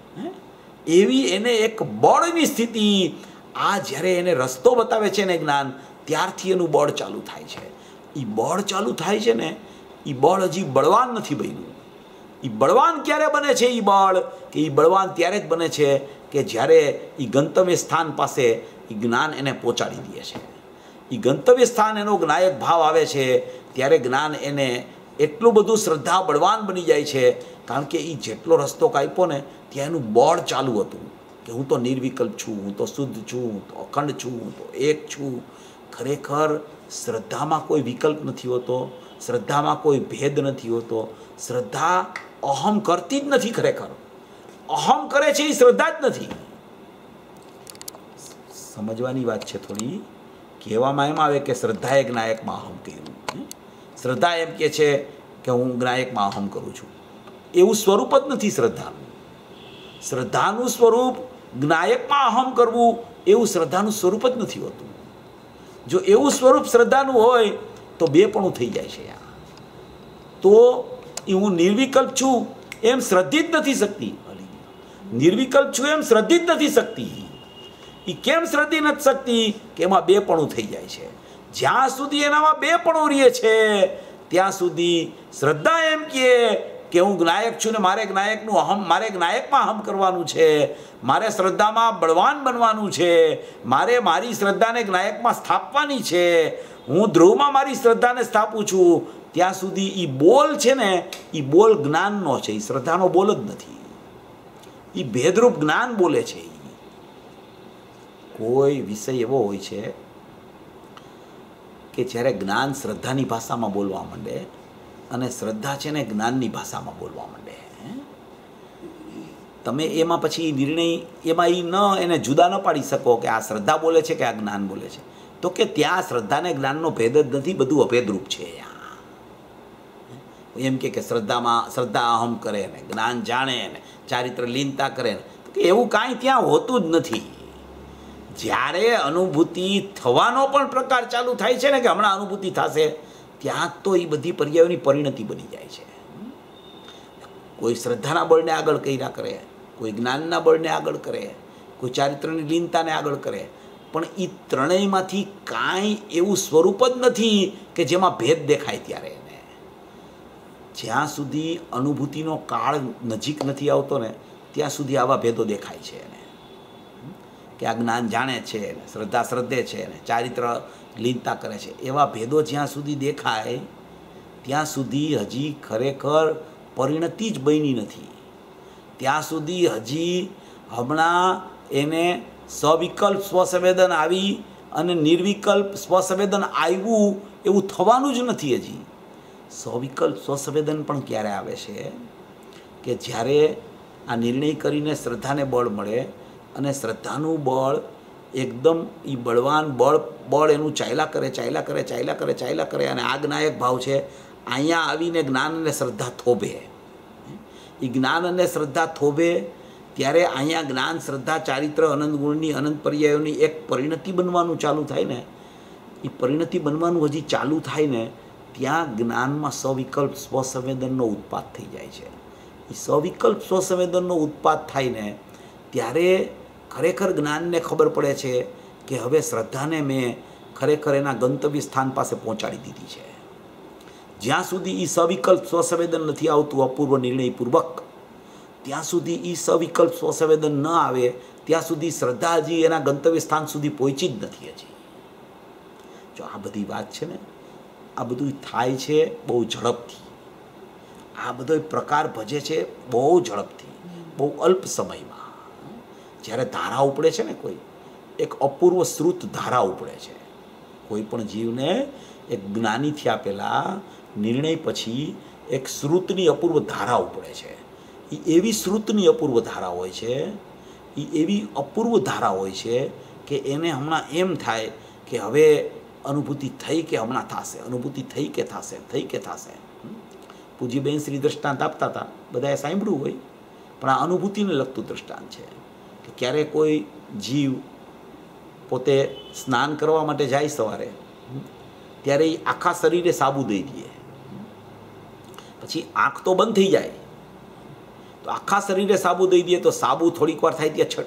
એવી એને એક બળની સ્થિતિ, આ જ્યારે એને રસ્તો બતાવે છે ને જ્ઞાન, ત્યારથી એનું બળ ચાલુ થાય છે. એ બળ ચાલુ થાય છે ને એ બળ હજી બળવાન નથી બન્યું. એ બળવાન ક્યારે બને છે? એ બળ કે એ બળવાન ત્યારે જ બને છે કે જ્યારે એ ગંતવ્ય સ્થાન પાસે એ જ્ઞાન એને પહોંચાડી દે છે. એ ગંતવ્ય સ્થાન એનો જ્ઞાયક ભાવ આવે છે ત્યારે જ્ઞાન એને એટલું બધું શ્રદ્ધા બળવાન બની જાય છે, કારણ કે એ જેટલો રસ્તો કાપ્યો ને ત્યાં એનું બળ ચાલુ હતું કે હું તો નિર્વિકલ્પ છું, હું તો શુદ્ધ છું, હું તો અખંડ છું, હું તો એક છું. ખરેખર શ્રદ્ધામાં કોઈ વિકલ્પ નથી હોતો, શ્રદ્ધામાં કોઈ ભેદ નથી હોતો. શ્રદ્ધા અહમ કરતી જ નથી, ખરેખર અહમ કરે છે એ શ્રદ્ધા જ નથી. સમજવાની વાત છે થોડી. કહેવામાં એમ આવે કે શ્રદ્ધાએ જ્ઞાયકમાં અહમ કર્યું. શ્રદ્ધા એમ કે છે કે હું જ્ઞાયકમાં અહમ કરું છું, એવું સ્વરૂપ જ નથી શ્રદ્ધાનું. શ્રદ્ધાનું સ્વરૂપ જ્ઞાયકમાં અહમ કરવું એવું શ્રદ્ધાનું સ્વરૂપ જ નથી હોતું. જો એવું સ્વરૂપ શ્રદ્ધાનું હોય તો બેપણું થઈ જાય છે. તો હું નિર્વિકલ્પ છું એમ શ્રદ્ધિ જ નથી શકતી. નિર્વિકલ્પ છું એમ શ્રદ્ધિ જ નથી શકતી. એ કેમ શ્રદ્ધિ નથી શકતી કે એમાં બેપણું થઈ જાય છે. જ્યાં સુધી એનામાં બેપણું રહે છે ત્યાં સુધી શ્રદ્ધા એમ કે હું જ્ઞાયક છું ને મારે જ્ઞાયકનું અહમ, મારે જ્ઞાયકમાં અહમ કરવાનું છે, મારે શ્રદ્ધામાં બળવાન બનવાનું છે, મારે મારી શ્રદ્ધાને જ્ઞાયકમાં સ્થાપવાની છે, હું ધ્રુવમાં મારી શ્રદ્ધાને સ્થાપું છું, ત્યાં સુધી એ બોલ છે ને એ બોલ જ્ઞાનનો છે, એ શ્રદ્ધાનો બોલ જ નથી. એ ભેદરૂપ જ્ઞાન બોલે છે. કોઈ વિષય એવો હોય છે કે જ્યારે જ્ઞાન શ્રદ્ધાની ભાષામાં બોલવા માંડે અને શ્રદ્ધા છે ને જ્ઞાનની ભાષામાં બોલવા માંડે, તમે એમાં પછી નિર્ણય એમાં એને જુદા ન પાડી શકો કે આ શ્રદ્ધા બોલે છે કે આ જ્ઞાન બોલે છે. તો કે ત્યાં શ્રદ્ધા ને જ્ઞાનનો ભેદ જ નથી, બધું અભેદરૂપ છે. એમ કે શ્રદ્ધા અહમ કરે ને જ્ઞાન જાણે ને ચારિત્ર લીનતા કરે ને, તો કે એવું કાંઈ ત્યાં હોતું જ નથી. જ્યારે અનુભૂતિ થવાનો પણ પ્રકાર ચાલુ થાય છે ને કે હમણાં અનુભૂતિ થશે, ત્યાં તો એ બધી પર્યાયોની પરિણતિ બની જાય છે. કોઈ શ્રદ્ધાના બળને આગળ કર્યા કરે, કોઈ જ્ઞાનના બળને આગળ કરે, કોઈ ચારિત્રની લીનતાને આગળ કરે, પણ એ ત્રણેયમાંથી કાંઈ એવું સ્વરૂપ જ નથી કે જેમાં ભેદ દેખાય. ત્યારે એને જ્યાં સુધી અનુભૂતિનો કાળ નજીક નથી આવતો ને ત્યાં સુધી આવા ભેદો દેખાય છે. કે આ જ્ઞાન જાણે છે ને શ્રદ્ધા શ્રદ્ધે છે ને ચારિત્ર લીનતા કરે છે, એવા ભેદો જ્યાં સુધી દેખાય ત્યાં સુધી હજી ખરેખર પરિણતિ જ બની નથી. ત્યાં સુધી હજી હમણાં એને સવિકલ્પ સ્વસંવેદન આવી અને નિર્વિકલ્પ સ્વસંવેદન આવ્યું એવું થવાનું જ નથી. હજી સવિકલ્પ સ્વસંવેદન પણ ક્યારે આવે છે કે જ્યારે આ નિર્ણય કરીને શ્રદ્ધાને બળ મળે અને શ્રદ્ધાનું બળ એકદમ એ બળવાન બળ એનું ચાલ્યા કરે અને આ જ્ઞાયક ભાવ છે અહીંયા આવીને જ્ઞાન અને શ્રદ્ધા થોભે. એ જ્ઞાન અને શ્રદ્ધા થોભે ત્યારે અહીંયા જ્ઞાન શ્રદ્ધા ચારિત્ર અનંત ગુણની અનંત પર્યાયોની એક પરિણતિ બનવાનું ચાલુ થાય ને, એ પરિણતિ બનવાનું હજી ચાલુ થાય ને ત્યાં જ્ઞાનમાં સવિકલ્પ સ્વસંવેદનનો ઉત્પાદ થઈ જાય છે. એ સવિકલ્પ સ્વસંવેદનનો ઉત્પાદ થાય ને ત્યારે ખરેખર જ્ઞાનને ખબર પડે છે કે હવે શ્રદ્ધાને મેં ખરેખર એના ગંતવ્ય સ્થાન પાસે પહોંચાડી દીધી છે. જ્યાં સુધી એ સવિકલ્પ સ્વસંવેદન નથી આવતું અપૂર્વ નિર્ણયપૂર્વક, ત્યાં સુધી એ સવિકલ્પ સ્વસંવેદન ન આવે ત્યાં સુધી શ્રદ્ધા હજી એના ગંતવ્ય સ્થાન સુધી પહોંચી જ નથી. હજી જો આ બધી વાત છે ને, આ બધું થાય છે બહુ ઝડપથી, આ બધો પ્રકાર ભજે છે બહુ ઝડપથી, બહુ અલ્પ સમયમાં. જ્યારે ધારા ઉપડે છે ને, કોઈ એક અપૂર્વ શ્રુત ધારા ઉપડે છે કોઈ પણ જીવને, એક જ્ઞાની થયા પહેલાં નિર્ણય પછી એક શ્રુતની અપૂર્વ ધારા ઉપડે છે. એ એવી શ્રુતની અપૂર્વ ધારા હોય છે, એ એવી અપૂર્વ ધારા હોય છે કે એને હમણાં એમ થાય કે હવે અનુભૂતિ થઈ કે હમણાં થશે, અનુભૂતિ થઈ કે થશે. પૂજ્યબેન શ્રી દ્રષ્ટાંત આપતા હતા, બધાએ સાંભળ્યું હોય, પણ આ અનુભૂતિને લગતું દ્રષ્ટાંત છે કે ક્યારે કોઈ જીવ પોતે સ્નાન કરવા માટે જાય સવારે, ત્યારે એ આખા શરીરે સાબુ દઈ દે, પછી આંખ તો બંધ થઈ જાય, તો આખા શરીરે સાબુ દઈ દે તો સાબુ થોડીક વાર થાય ત્યાં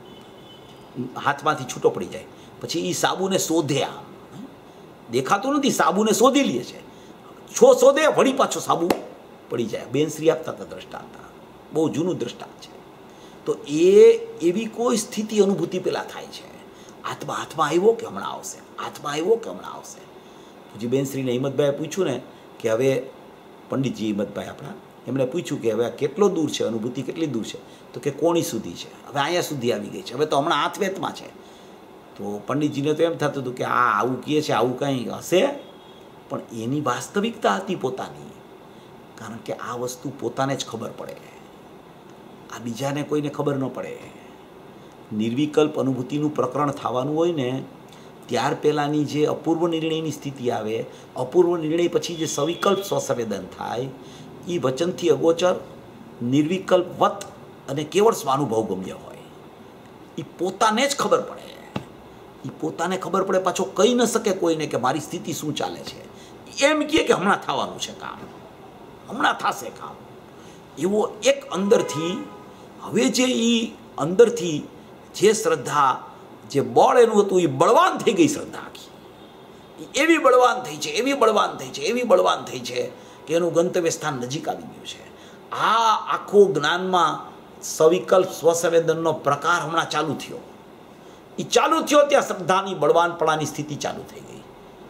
હાથમાંથી છૂટો પડી જાય, પછી એ સાબુને શોધ્યા, દેખાતું નથી, સાબુને શોધી લે છે, શોધે વળી પાછો સાબુ પડી જાય. બેનશ્રી આપતા હતા દ્રષ્ટાંત, બહુ જૂનું દ્રષ્ટાંત છે. તો એવી કોઈ સ્થિતિ અનુભૂતિ પહેલાં થાય છે, હાથમાં આવ્યો કે હમણાં આવશે. પછી બેનશ્રીને હિંમતભાઈએ પૂછ્યું ને કે હવે પંડિતજી હિંમતભાઈ આપણા, એમણે પૂછ્યું કે હવે કેટલો દૂર છે અનુભૂતિ, કેટલી દૂર છે? તો કે કોણી સુધી છે, હવે અહીંયા સુધી આવી ગઈ છે, હવે તો હમણાં હાથવેતમાં છે. તો પંડિતજીને તો એમ થતું હતું કે આ આવું કહે છે, આવું કંઈ હશે, પણ એની વાસ્તવિકતા હતી પોતાની, કારણ કે આ વસ્તુ પોતાને જ ખબર પડે, આ બીજાને કોઈને ખબર ન પડે. નિર્વિકલ્પ અનુભૂતિનું પ્રકરણ થવાનું હોય ને ત્યાર પહેલાંની જે અપૂર્વ નિર્ણયની સ્થિતિ આવે, અપૂર્વ નિર્ણય પછી જે સવિકલ્પ સ્વસંવેદન થાય, એ વચનથી અગોચર નિર્વિકલ્પવત અને કેવળ સ્વાનુભવ ગમ્ય હોય, એ પોતાને જ ખબર પડે, એ પોતાને ખબર પડે, પાછો કહી ન શકે કોઈને કે મારી સ્થિતિ શું ચાલે છે. એમ કહે કે હમણાં થવાનું છે કામ, હમણાં થશે કામ. એવો એક અંદરથી, હવે જે એ અંદરથી જે શ્રદ્ધા, જે બળ એનું હતું, એ બળવાન થઈ ગઈ શ્રદ્ધા આખી. એવી બળવાન થઈ છે, એવી બળવાન થઈ છે, એવી બળવાન થઈ છે કે એનું ગંતવ્ય સ્થાન નજીક આવી ગયું છે. આ આખો જ્ઞાનમાં સવિકલ્પ સ્વસંવેદનનો પ્રકાર હમણાં ચાલુ થયો. એ ચાલુ થયો ત્યાં શ્રદ્ધાની બળવાનપણાની સ્થિતિ ચાલુ થઈ ગઈ.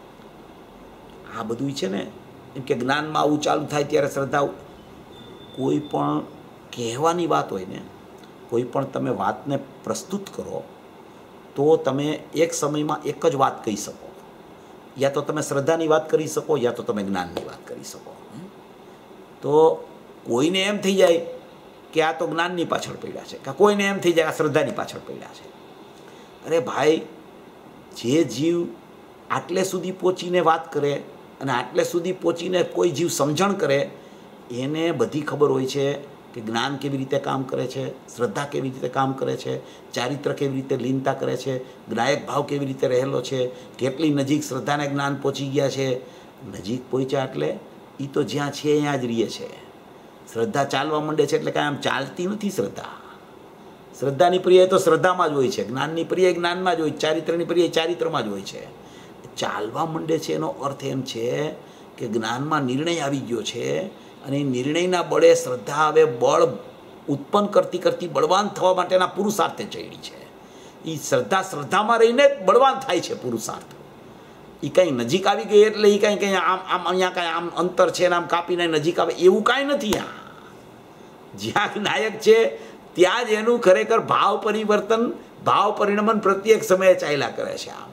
આ બધું છે ને, એમ કે જ્ઞાનમાં આવું ચાલુ થાય ત્યારે શ્રદ્ધા, કોઈ પણ કહેવાની વાત હોય ને, કોઈ પણ તમે વાતને પ્રસ્તુત કરો તો તમે એક સમયમાં એક જ વાત કહી શકો. યા તો તમે શ્રદ્ધાની વાત કરી શકો, યા તો તમે જ્ઞાનની વાત કરી શકો. તો કોઈને એમ થઈ જાય કે આ તો જ્ઞાનની પાછળ પડ્યા છે, કે કોઈને એમ થઈ જાય આ શ્રદ્ધાની પાછળ પડ્યા છે. અરે ભાઈ, જે જીવ આટલે સુધી પહોંચીને વાત કરે અને આટલે સુધી પહોંચીને કોઈ જીવ સમજણ કરે, એને બધી ખબર હોય છે કે જ્ઞાન કેવી રીતે કામ કરે છે, શ્રદ્ધા કેવી રીતે કામ કરે છે, ચારિત્ર કેવી રીતે લીનતા કરે છે, જ્ઞાયક ભાવ કેવી રીતે રહેલો છે, કેટલી નજીક શ્રદ્ધાને જ્ઞાન પહોંચી ગયા છે. નજીક પહોંચ્યા એટલે એ તો જ્યાં છે ત્યાં જ રહીએ છે. શ્રદ્ધા ચાલવા માંડે છે એટલે કાંઈ આમ ચાલતી નથી શ્રદ્ધા. શ્રદ્ધાની પ્રિય તો શ્રદ્ધામાં જ હોય છે, જ્ઞાનની પ્રિય જ્ઞાનમાં જ હોય, ચારિત્રની પ્રિય ચારિત્રમાં જ હોય છે. ચાલવા માંડે છે એનો અર્થ એમ છે કે જ્ઞાનમાં નિર્ણય આવી ગયો છે, અને એ નિર્ણયના બળે શ્રદ્ધા હવે બળ ઉત્પન્ન કરતી કરતી બળવાન થવા માટેના પુરુષાર્થે ચડી છે. એ શ્રદ્ધામાં રહીને જ બળવાન થાય છે પુરુષાર્થ. એ કાંઈ નજીક આવી ગઈ એટલે એ કાંઈ આમ અહીંયા કાંઈ આમ અંતર છે ને આમ કાપીને નજીક આવે એવું કાંઈ નથી. આ જ્યાં નાયક છે ત્યાં જ એનું ખરેખર ભાવ પરિવર્તન, ભાવ પરિણમન પ્રત્યેક સમયે ચાલ્યા કરે છે. આમ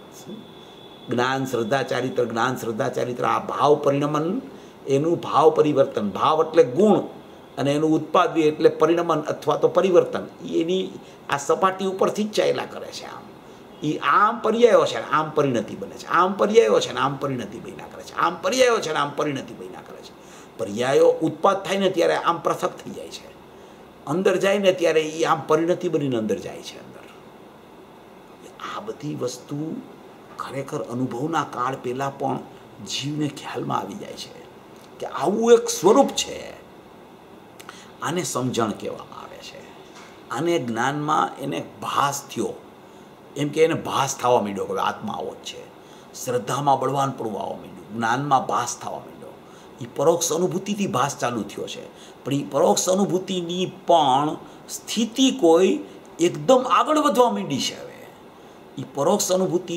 જ્ઞાન શ્રદ્ધા ચારિત્ર, જ્ઞાન શ્રદ્ધા ચારિત્ર, આ ભાવ પરિણમન, એનું ભાવ પરિવર્તન, ભાવ એટલે ગુણ અને એનું ઉત્પાદન એટલે પરિણમન અથવા તો પરિવર્તન, એની આ સપાટી ઉપરથી જ ચાલ્યા કરે છે. આમ એ આમ પર્યાયો છે ને આમ પરિણતિ બને છે, આમ પર્યાયો છે ને આમ પરિણતિ બન્યા કરે છે, આમ પર્યાયો છે ને આમ પરિણતિ બન્યા કરે છે. પર્યાયો ઉત્પાદ થાય ને ત્યારે આમ પૃથક થઈ જાય છે, અંદર જાય ને ત્યારે એ આમ પરિણતિ બનીને અંદર જાય છે. અંદર આ બધી વસ્તુ ખરેખર અનુભવના કાળ પહેલાં પણ જીવને ખ્યાલમાં આવી જાય છે કે આવું એક સ્વરૂપ છે. આને સમજણ કહેવામાં આવે છે. આને જ્ઞાનમાં એને ભાસ થયો, એમ કે એને ભાસ થવા માંડ્યો કે આત્મા આવો જ છે. શ્રદ્ધામાં બળવાનપણું આવવા માંડ્યું, જ્ઞાનમાં ભાસ થવા માંડ્યો. એ પરોક્ષ અનુભૂતિથી ભાસ ચાલુ થયો છે, પણ એ પરોક્ષ અનુભૂતિની પણ સ્થિતિ કોઈ એકદમ આગળ વધવા માંડી છે. હવે એ પરોક્ષ અનુભૂતિ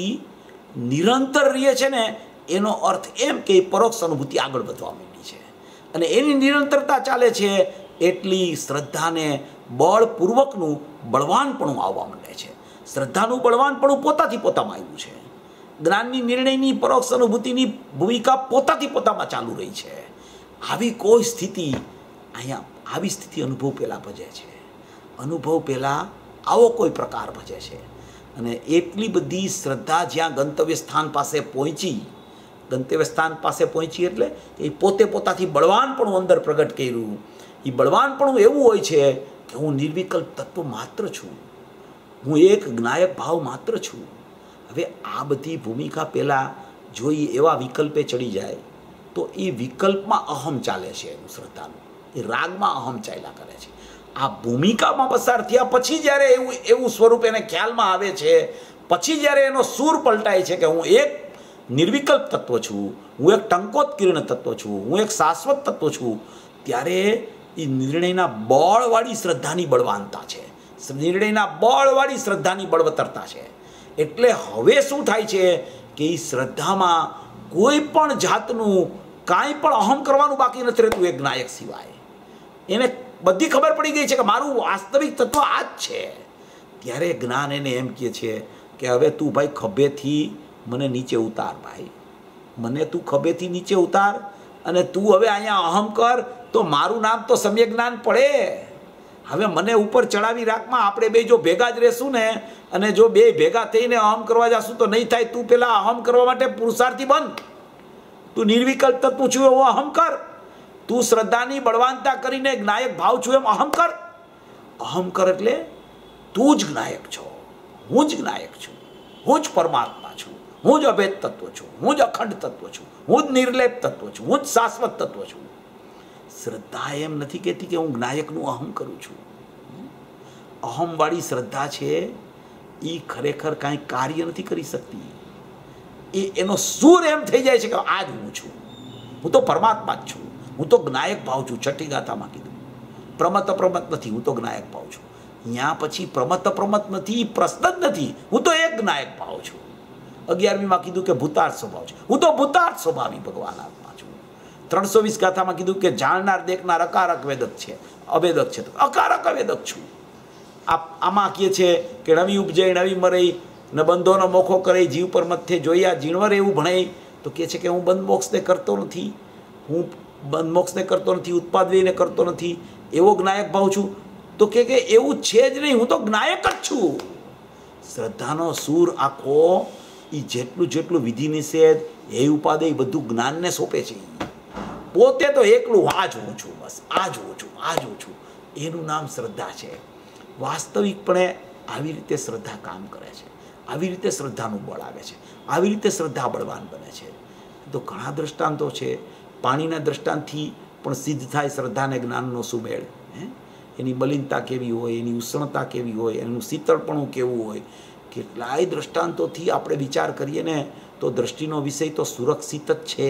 નિરંતર રહે છે ને, એનો અર્થ એમ કે પરોક્ષ અનુભૂતિ આગળ વધવા માંડી છે, અને એની નિરંતરતા ચાલે છે એટલી શ્રદ્ધાને બળપૂર્વકનું બળવાનપણું આવવા માંડે છે. શ્રદ્ધાનું બળવાનપણું પોતાથી પોતામાં આવ્યું છે. જ્ઞાનની નિર્ણયની પરોક્ષ અનુભૂતિની ભૂમિકા પોતાથી પોતામાં ચાલુ રહી છે. આવી કોઈ સ્થિતિ અહીંયા, આવી સ્થિતિ અનુભવ પહેલાં ભજે છે. અનુભવ પહેલાં આવો કોઈ પ્રકાર ભજે છે. અને એટલી બધી શ્રદ્ધા જ્યાં ગંતવ્ય સ્થાન પાસે પહોંચી, ગંતવ્ય સ્થાન પાસે પહોંચી એટલે એ પોતે પોતાથી બળવાનપણું અંદર પ્રગટ કર્યું. એ બળવાનપણું એવું હોય છે કે હું નિર્વિકલ્પ તત્વ માત્ર છું, હું એક જ્ઞાયક ભાવ માત્ર છું. હવે આ બધી ભૂમિકા પહેલાં જો એ એવા વિકલ્પે ચડી જાય તો એ વિકલ્પમાં અહમ ચાલે છે, એનું શ્રદ્ધાનું એ રાગમાં અહમ ચાલ્યા કરે છે. આ ભૂમિકામાં પસાર થયા પછી જ્યારે એવું સ્વરૂપ એને ખ્યાલમાં આવે છે, પછી જ્યારે એનો સૂર પલટાય છે કે હું એક નિર્વિકલ્પ તત્વ છું, હું એક ટંકોત્કીર્ણ તત્વ છું, હું એક શાશ્વત તત્વ છું, ત્યારે એ નિર્ણયના બળવાળી શ્રદ્ધાની બળવાનતા છે, નિર્ણયના બળવાળી શ્રદ્ધાની બળવત્તરતા છે. એટલે હવે શું થાય છે કે એ શ્રદ્ધામાં કોઈ પણ જાતનું કાંઈ પણ અહમ કરવાનું બાકી નથી રહેતું એક જ્ઞાયક સિવાય. એને બધી ખબર પડી ગઈ છે કે મારું વાસ્તવિક તત્વ આ જ છે. ત્યારે જ્ઞાન એને એમ કહે છે કે હવે તું ભાઈ ખભેથી મને નીચે ઉતાર, ભાઈ મને તું ખભેથી નીચે ઉતાર, અને તું હવે અહીંયા અહમ કર તો મારું નામ તો સમ્યક જ્ઞાન પડે. હવે મને ઉપર ચડાવી રાખમાં, આપણે બે જો ભેગા જ રહેશું ને, અને જો બે ભેગા થઈને અહમ કરવા જશું તો નહીં થાય. તું પેલા અહમ કરવા માટે પુરુષાર્થી બન, તું નિર્વિકલ્પ તત્વ છું એવો અહમ કર, તું શ્રદ્ધાની બળવાનતા કરીને જ્ઞાયક ભાવ છું એમ અહમ કર. અહમ કર એટલે તું જ જ્ઞાયક છો, હું જ જ્ઞાયક છું, હું જ પરમાત્મા છું, હું જ અભેદ તત્વ છું, હું જ અખંડ તત્વ છું, હું જ નિર્લેપ તત્વ છું, હું જ શાશ્વત તત્વ છું. શ્રદ્ધા એમ નથી કહેતી કે હું જ્ઞાયકનું અહમ કરું છું. અહમવાળી શ્રદ્ધા છે એ ખરેખર કાંઈ કાર્ય નથી કરી શકતી. એનો સૂર એમ થઈ જાય છે કે આ જ હું છું, હું તો પરમાત્મા જ છું, હું તો જ્ઞાયક ભાવ છું. છઠ્ઠી ગાથામાં કીધું પ્રમત અપ્રમત નથી, હું તો જ્ઞાયક ભાવ છું. ત્યાં પછી પ્રમત અપ્રમત નથી, પ્રશ્ન જ નથી, હું તો એક જ્ઞાયક ભાવ છું. 11મીમાં કીધું કે ભૂતાર્થ સ્વભાવ છે, હું તો ભૂતાર્થ સ્વભાવી ભગવાન આત્મા છું. 320 ગાથામાં કીધું કે જાણનાર દેખનાર અકારક વેદક છે, અવેદક છે, તો અકારક અવેદક છું. આમાં કહે છે કે નવી ઉપજે નવી મરે ન બંધોનો મોખો કરે જીવ પર મથે જોયા જીણવર એવું ભણાય. તો કહે છે કે હું બંધ મોક્ષને કરતો નથી, હું બંધ મોક્ષને કરતો નથી, ઉત્પાદને કરતો નથી, એવો જ્ઞાયક ભાવ છું. તો કે એવું છે જ નહીં, હું તો જ્ઞાયક જ છું. શ્રદ્ધાનો સૂર આખો એ જેટલું જેટલું વિધિ નિષેધ એ ઉપાદે બધું જ્ઞાનને સોંપે છે. પોતે તો એકલું આ જ હું છું, બસ આ જ હું છું, આ જ હું છું. એનું નામ શ્રદ્ધા છે. વાસ્તવિકપણે આવી રીતે શ્રદ્ધા કામ કરે છે, આવી રીતે શ્રદ્ધાનું બળ આવે છે, આવી રીતે શ્રદ્ધા બળવાન બને છે. તો ઘણા દ્રષ્ટાંતો છે. પાણીના દ્રષ્ટાંતથી પણ સિદ્ધ થાય શ્રદ્ધાને જ્ઞાનનો સુમેળ. એની મલિનતા કેવી હોય, એની ઉષ્ણતા કેવી હોય, એનું શીતળપણું કેવું હોય, કેટલાય દ્રષ્ટાંતોથી આપણે વિચાર કરીએ ને તો દ્રષ્ટિનો વિષય તો સુરક્ષિત જ છે.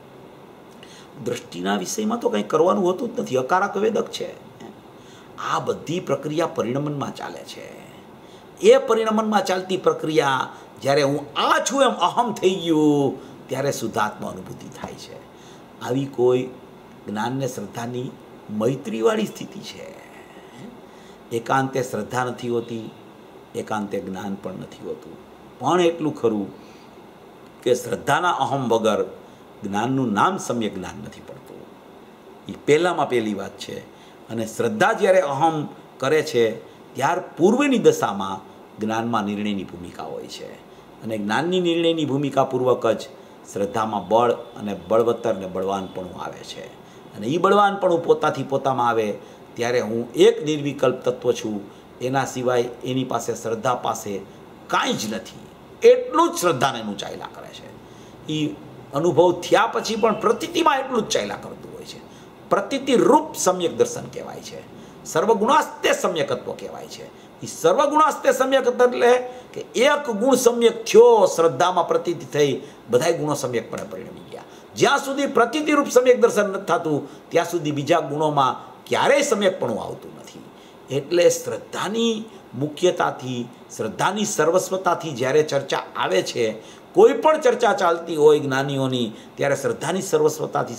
દ્રષ્ટિના વિષયમાં તો કંઈ કરવાનું હોતું જ નથી, અકારક વેદક છે. આ બધી પ્રક્રિયા પરિણમનમાં ચાલે છે. એ પરિણમનમાં ચાલતી પ્રક્રિયા જ્યારે હું આ છું એમ અહમ થઈ ગયું ત્યારે શુદ્ધાત્મ અનુભૂતિ થાય છે. આવી કોઈ જ્ઞાનને શ્રદ્ધાની મૈત્રીવાળી સ્થિતિ છે. એકાંતે શ્રદ્ધા નથી હોતી, એકાંતે જ્ઞાન પણ નથી હોતું. પણ એટલું ખરું કે શ્રદ્ધાના અહમ વગર જ્ઞાનનું નામ સમ્યક જ્ઞાન નથી પડતું. એ પહેલામાં પહેલી વાત છે. અને શ્રદ્ધા જ્યારે અહમ કરે છે ત્યાર પૂર્વની દશામાં જ્ઞાનમાં નિર્ણયની ભૂમિકા હોય છે. અને જ્ઞાનની નિર્ણયની ભૂમિકા પૂર્વક જ શ્રદ્ધામાં બળ અને બળવત્તર ને બળવાનપણું આવે છે. અને એ બળવાનપણું પોતાથી પોતામાં આવે ત્યારે હું એક નિર્વિકલ્પ તત્વ છું, એના સિવાય એની પાસે શ્રદ્ધા પાસે કાંઈ જ નથી. એટલું જ શ્રદ્ધાને એનું ચાલ્યા કરે છે. એ અનુભવ થયા પછી પણ પ્રતીતિમાં એટલું જ ચાલ્યા કરતું હોય છે. પ્રતીતિ રૂપ સમ્યક દર્શન કહેવાય છે. સર્વગુણાસ્તે સમ્યકત્વ કહેવાય છે. એ સર્વગુણાસ્તે સમ્યકત્વ એટલે કે એક ગુણ સમ્યક થયો, શ્રદ્ધામાં પ્રતીતિ થઈ, બધાય ગુણો સમ્યકપણે પરિણમી ગયા. જ્યાં સુધી પ્રતીતિ રૂપ સમ્યક દર્શન નથી થતું ત્યાં સુધી બીજા ગુણોમાં ક્યારેય સમ્યકપણું આવતું નથી. એટલે શ્રદ્ધાની મુખ્યતાથી, શ્રદ્ધાની સર્વસ્વતાથી જ્યારે ચર્ચા આવે છે, કોઈ પણ ચર્ચા ચાલતી હોય જ્ઞાનીઓની ત્યારે શ્રદ્ધાની સર્વસ્વતાથી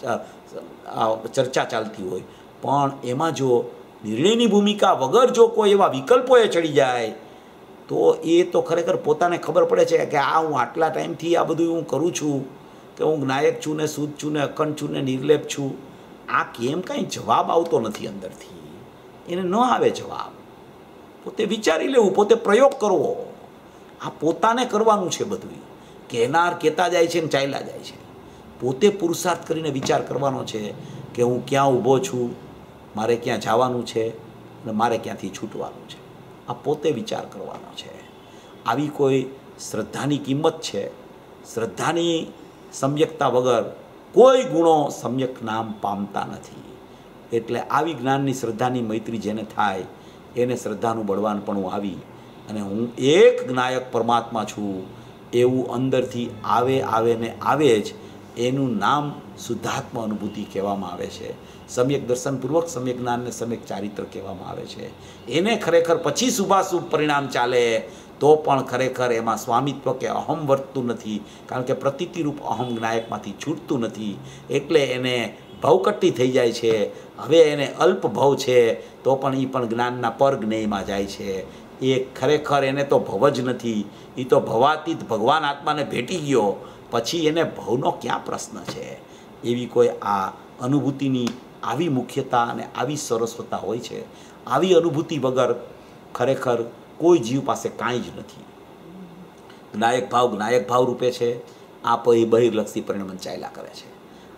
ચર્ચા ચાલતી હોય. પણ એમાં જો નિર્ણયની ભૂમિકા વગર જો કોઈ એવા વિકલ્પોએ ચડી જાય તો એ તો ખરેખર પોતાને ખબર પડે છે કે આ હું આટલા ટાઈમથી આ બધું હું કરું છું, કે હું જ્ઞાયક છું ને શુદ્ધ છું ને અખંડ છું ને નિર્લેપ છું, આ કેમ કાંઈ જવાબ આવતો નથી અંદરથી. એને ન આવે જવાબ. પોતે વિચારી લેવું, પોતે પ્રયોગ કરવો. આ પોતાને કરવાનું છે બધું. કહેનાર કહેતા જાય છે ને ચાલ્યા જાય છે. પોતે પુરુષાર્થ કરીને વિચાર કરવાનો છે કે હું ક્યાં ઊભો છું, મારે ક્યાં જવાનું છે અને મારે ક્યાંથી છૂટવાનું છે. આ પોતે વિચાર કરવાનો છે. આવી કોઈ શ્રદ્ધાની કિંમત છે. શ્રદ્ધાની સમ્યકતા વગર કોઈ ગુણો સમ્યક નામ પામતા નથી. એટલે આવી જ્ઞાનની શ્રદ્ધાની મૈત્રી જેને થાય એને શ્રદ્ધાનું બળવાનપણું આવી અને હું એક જ્ઞાયક પરમાત્મા છું એવું અંદરથી આવે ને આવે જ એનું નામ શુદ્ધાત્મ અનુભૂતિ કહેવામાં આવે છે. સમ્યક દર્શનપૂર્વક સમ્યક જ્ઞાનને સમ્યક ચારિત્ર કહેવામાં આવે છે. એને ખરેખર પછી શુભાશુભ પરિણામ ચાલે તો પણ ખરેખર એમાં સ્વામિત્વ કે અહમ વર્તતું નથી, કારણ કે પ્રતીતિરૂપ અહમ જ્ઞાયકમાંથી છૂટતું નથી. એટલે એને ભવકટ્ટી થઈ જાય છે. હવે એને અલ્પ ભવ છે તો પણ એ પણ જ્ઞાનના પર જ્ઞેયમાં જાય છે. એ ખરેખર એને તો ભવ જ નથી, એ તો ભવાતીત ભગવાન આત્માને ભેટી ગયો, પછી એને ભવનો ક્યાં પ્રશ્ન છે. એવી કોઈ આ અનુભૂતિની આવી મુખ્યતા અને આવી સરસ્વતા હોય છે. આવી અનુભૂતિ વગર ખરેખર કોઈ જીવ પાસે કાંઈ જ નથી. જ્ઞાયક ભાવ રૂપે છે. આ બહિર્લક્ષી પરિણમન ચાલ્યા કરે છે.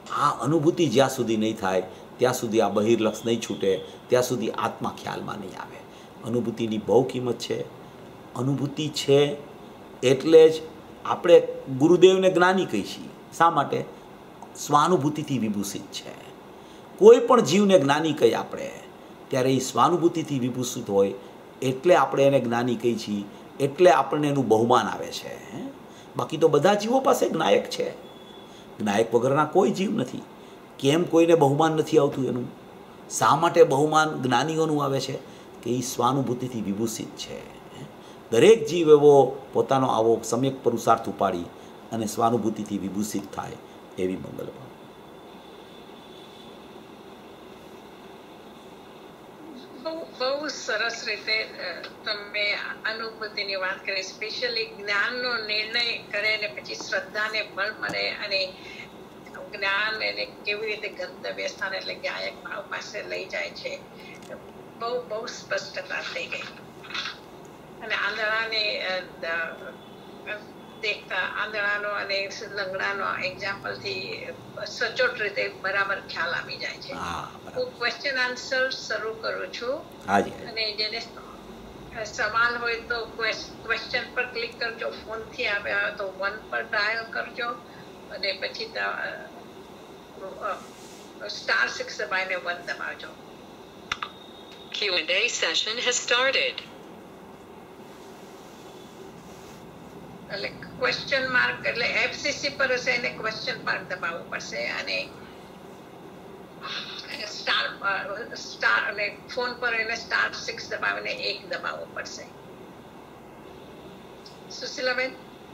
આ અનુભૂતિ જ્યાં સુધી નહીં થાય ત્યાં સુધી આ બહિર્લક્ષ નહીં છૂટે, ત્યાં સુધી આત્મા ખ્યાલમાં નહીં આવે. અનુભૂતિની બહુ કિંમત છે. અનુભૂતિ છે એટલે જ આપણે ગુરુદેવને જ્ઞાની કહીએ છીએ. શા માટે? સ્વાનુભૂતિથી વિભૂષિત છે. કોઈ પણ જીવને જ્ઞાની કહીએ આપણે ત્યારે એ સ્વાનુભૂતિથી વિભૂષિત હોય એટલે આપણે એને જ્ઞાની કહીએ છીએ, એટલે આપણને એનું બહુમાન આવે છે. બાકી તો બધા જીવો પાસે જ્ઞાયક છે. જ્ઞાયક વગરના કોઈ જીવ નથી. કેમ કોઈને બહુમાન નથી આવતું એનું? શા માટે બહુમાન જ્ઞાનીઓનું આવે છે? કે એ સ્વાનુભૂતિથી વિભૂષિત છે. દરેક જીવ એવો પોતાનો આવો સમ્યક પુરુષાર્થ ઉપાડી અને સ્વાનુભૂતિથી વિભૂષિત થાય એવી મંગલભાવ. બહુ સરસ રીતે તમે અનુભૂતિની વાત કરી. સ્પેશિયલી જ્ઞાનનો નિર્ણય કરે ને પછી શ્રદ્ધાને બળ મળે અને જ્ઞાન એને કેવી રીતે ગંતવ્ય સ્થાન એટલે જ્ઞાયક ભાવ પાસે લઈ જાય છે. બહુ સ્પષ્ટતા થઈ ગઈ. અને આંધળાને દેખતા આંધળાનો અને લંગડાનો એક્ઝામ્પલથી સચોટ રીતે બરાબર ખ્યાલ આવી જાય છે. હું ક્વેશ્ચન આન્સર શરૂ કરું છું અને જેને સવાલ હોય તો ક્વેશ્ચન પર ક્લિક કરજો. ફોનથી આવ્યા હોય તો 1 પર ડાયલ કરજો અને પછી *6 દબાઈને 1 દબાવજો. Q&A session has started. એટલે ક્વેશ્ચન માર્ક એટલે FCC પર હશે એને ક્વેશ્ચન માર્ક દબાવવું પડશે અને સ્ટાર અને ફોન પર એને *6 દબાવીને 1 દબાવવું પડશે. સુશીલાબેન.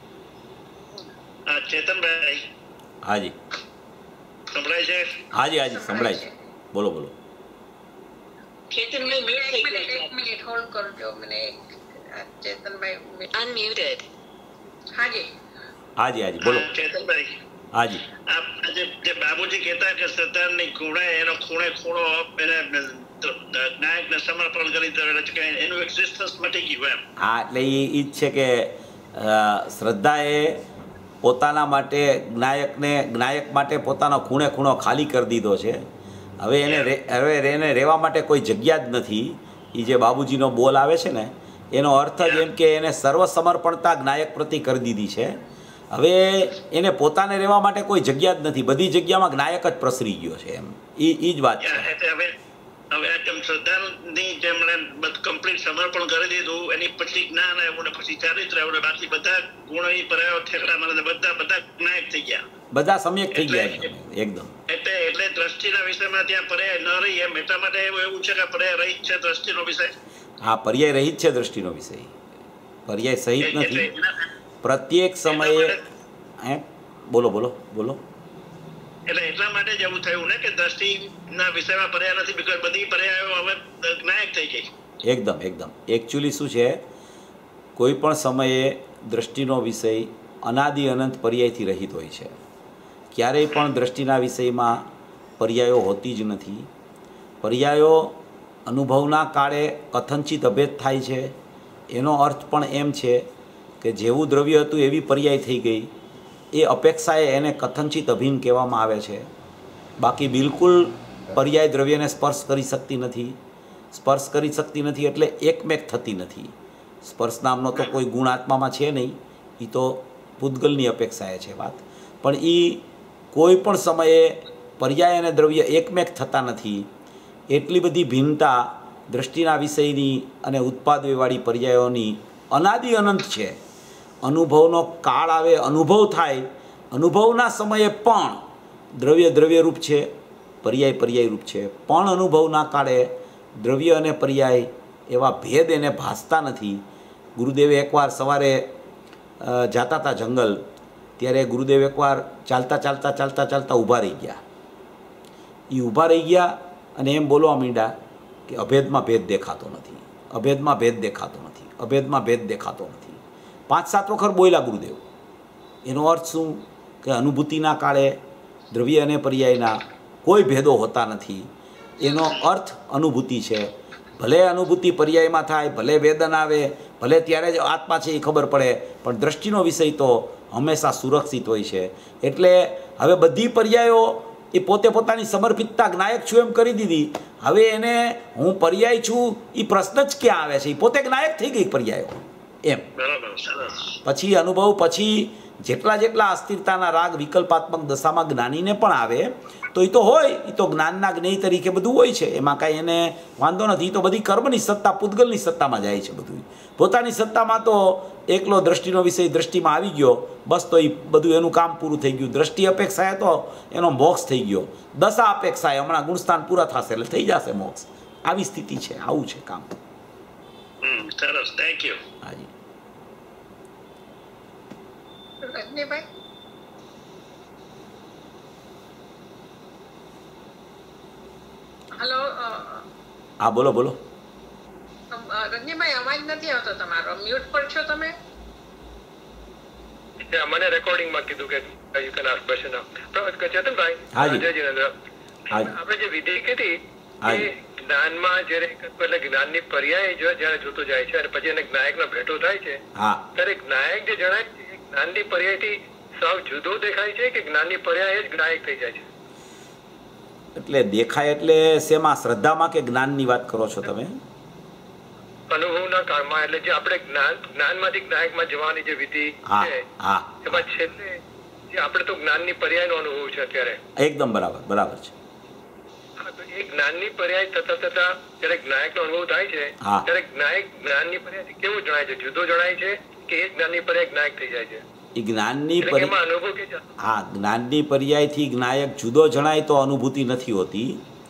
ચેતનભાઈ. હાજી સંભળાય છે? હાજી સંભળાય છે. બોલો. ચેતનભાઈ એક મિનિટ હોલ્ડ કરજો. મને ચેતનભાઈ unmuted. હાજી બોલો. ચેતનભાઈ. હાજી. આજે જે બાબુજી કહેતા કે સત્તાની એનો ખૂણો એને નાયકને સમર્પણ કરી દેવાના છે કે એનું એક્ઝિસ્ટન્સ મટી ગયું એમ. હા, એટલે એ જ છે કે શ્રદ્ધાએ પોતાના માટે જ્ઞાયક માટે પોતાનો ખૂણો ખાલી કરી દીધો છે. હવે એને રહેવા માટે કોઈ જગ્યા જ નથી. એ જે બાબુજીનો બોલ આવે છે ને એનો અર્થ જ એમ કે એને સર્વસમર્પણતા જ્ઞાયક પ્રતિ કરી દીધી છે. હવે એને પોતાને રહેવા માટે કોઈ જગ્યા જ નથી. બધી જગ્યામાં જ્ઞાયક જ પ્રસરી ગયો છે એમ. એ જ વાત છે. હવે શ્રદ્ધાની જેમ કમ્પ્લીટ સમર્પણ કરી દીધું એની પછી જ્ઞાન આવ્યું ને પછી ચારિત્ર આવ્યું, બાકી બધા ગુણો પરાયો ઠેકડા મારે બધા જ્ઞાયક થઈ ગયા, બધા સમ્યક થઈ ગયા એકદમ. એટલે દ્રષ્ટિના વિષયમાં ત્યાં પર્યાય ન રહી એમ. એટલા માટે એવું છે કે પર્યાય રહિત છે દ્રષ્ટિનો વિષય. હા, પર્યાય રહિત છે દ્રષ્ટિનો વિષય. પર્યાય સહિત નથી. પ્રત્યેક સમયે બોલો. એટલે એટલા માટે જ એવું થયું ને કે દ્રષ્ટિના વિષયમાં પર્યાય નથી, બીકોઝ બધી પર્યાયો હવે જ્ઞાયક થઈ ગઈ. એકદમ. એકચ્યુઅલી શું છે, કોઈ પણ સમયે દ્રષ્ટિનો વિષય અનાદિ અનંત પર્યાયથી રહિત હોય છે. ક્યારેય પણ દ્રષ્ટિના વિષયમાં પર્યાયો હોતી જ નથી. પર્યાયો અનુભવના કાળે કથનચિત અભેદ થાય છે. એનો અર્થ પણ એમ છે કે જેવું દ્રવ્ય હતું એવી પર્યાય થઈ ગઈ. એ અપેક્ષાએ એને કથનચિત અભિન્ન કહેવામાં આવે છે. બાકી બિલકુલ પર્યાય દ્રવ્યને સ્પર્શ કરી શકતી નથી. એટલે એકમેક થતી નથી. સ્પર્શ નામનો તો કોઈ ગુણ આત્મામાં છે નહીં. એ તો પૂતગલની અપેક્ષાએ છે વાત. પણ એ કોઈ પણ સમયે પર્યાય અને દ્રવ્ય એકમેક થતા નથી. એટલી બધી ભિન્નતા દ્રષ્ટિના વિષયની અને ઉત્પાદવાળી પર્યાયોની અનાદિ અનંત છે. અનુભવનો કાળ આવે, અનુભવ થાય, અનુભવના સમયે પણ દ્રવ્યરૂપ છે, પર્યાય રૂપ છે. પણ અનુભવના કાળે દ્રવ્ય અને પર્યાય એવા ભેદ એને ભાસતા નથી. ગુરુદેવે એકવાર સવારે જાતા હતા જંગલ, ત્યારે ગુરુદેવ એકવાર ચાલતા ઊભા રહી ગયા. એ ઊભા રહી ગયા અને એમ બોલવા માંડ્યા કે અભેદમાં ભેદ દેખાતો નથી. 5-7 વખત બોલ્યા ગુરુદેવ. એનો અર્થ શું કે અનુભૂતિના કાળે દ્રવ્ય અને પર્યાયના કોઈ ભેદો હોતા નથી. એનો અર્થ અનુભૂતિ છે. ભલે અનુભૂતિ પર્યાયમાં થાય, ભલે વેદન આવે, ભલે ત્યારે જ આત્મા છે એ ખબર પડે, પણ દ્રષ્ટિનો વિષય તો હંમેશા સુરક્ષિત હોય છે. એટલે હવે બધી પર્યાયો એ પોતે પોતાની સમર્પિતતા જ્ઞાયક છું એમ કરી દીધી. હવે એને હું પર્યાય છું એ પ્રશ્ન જ ક્યાં આવે છે? એ પોતે જ્ઞાયક થઈ ગઈ પર્યાયો એમ. પછી અનુભવ પછી જેટલા અસ્થિરતાના રાગ વિકલ્પાત્મક દશામાં જ્ઞાનીને પણ આવે તો એ તો હોય, એ તો જ્ઞાનના જ્ઞેય તરીકે બધું હોય છે, એમાં કાંઈ એને વાંધો નથી. એ તો બધી કર્મની સત્તા પૂતગલની સત્તામાં જાય છે. બધું પોતાની સત્તામાં તો એકલો દ્રષ્ટિનો વિષય દ્રષ્ટિમાં આવી ગયો, બસ તો એ બધું એનું કામ પૂરું થઈ ગયું. દ્રષ્ટિ અપેક્ષાએ તો એનો મોક્ષ થઈ ગયો. દશા અપેક્ષાએ હમણાં ગુણસ્થાન પૂરા થશે એટલે થઈ જશે મોક્ષ. આવી સ્થિતિ છે, આવું છે કામ. સરસ, થેન્ક યુ. હાજી રજનીભાઈ, હલો. હા બોલો બોલો. રજનીભાઈ, અવાજ નથી આવતો તમારો. મ્યુટ પર છો તમે? મને રેકોર્ડિંગમાં કીધું કે you can ask question now. ચેતનભાઈ, હાજી જય જિનેન્દ્ર, આપણે જે વિધિ કીધી એ જ્ઞાનમાં જ્યારે એટલે જ્ઞાનની પર્યાય જયારે જોતો જાય છે અને પછી એને જ્ઞાયકનો ભેટો થાય છે, ત્યારે જ્ઞાયક જે જણાય છે એ જ્ઞાનની પર્યાયથી સાવ જુદો દેખાય છે કે જ્ઞાનની પર્યાય જ જ્ઞાયક થઈ જાય છે? એટલે દેખાય એટલે શેમાં? શ્રદ્ધામાં કે જ્ઞાનની વાત કરો છો તમે? અનુભવના કાળમાં, એટલે જે આપણે જ્ઞાનમાંથી જ્ઞાયકમાં જવાની જે વિધિ છે એમાં છેલ્લે જે આપણે તો જ્ઞાનની પર્યાયનો અનુભવ છે અત્યારે. એકદમ બરાબર બરાબર છે. એ જ્ઞાનની પર્યાય થતા થતા જયારે જ્ઞાયકનો અનુભવ થાય છે ત્યારે જ્ઞાયક જ્ઞાનની પર્યાય કેવું જણાય છે? જુદો જણાય છે કે એ જ્ઞાનની પર્યાય જ્ઞાયક થઈ જાય છે? એ જ્ઞાનની જ્ઞાનની પર્યાયથી જ્ઞાયક જુદો જણાય તો અનુભૂતિ નથી હોતી.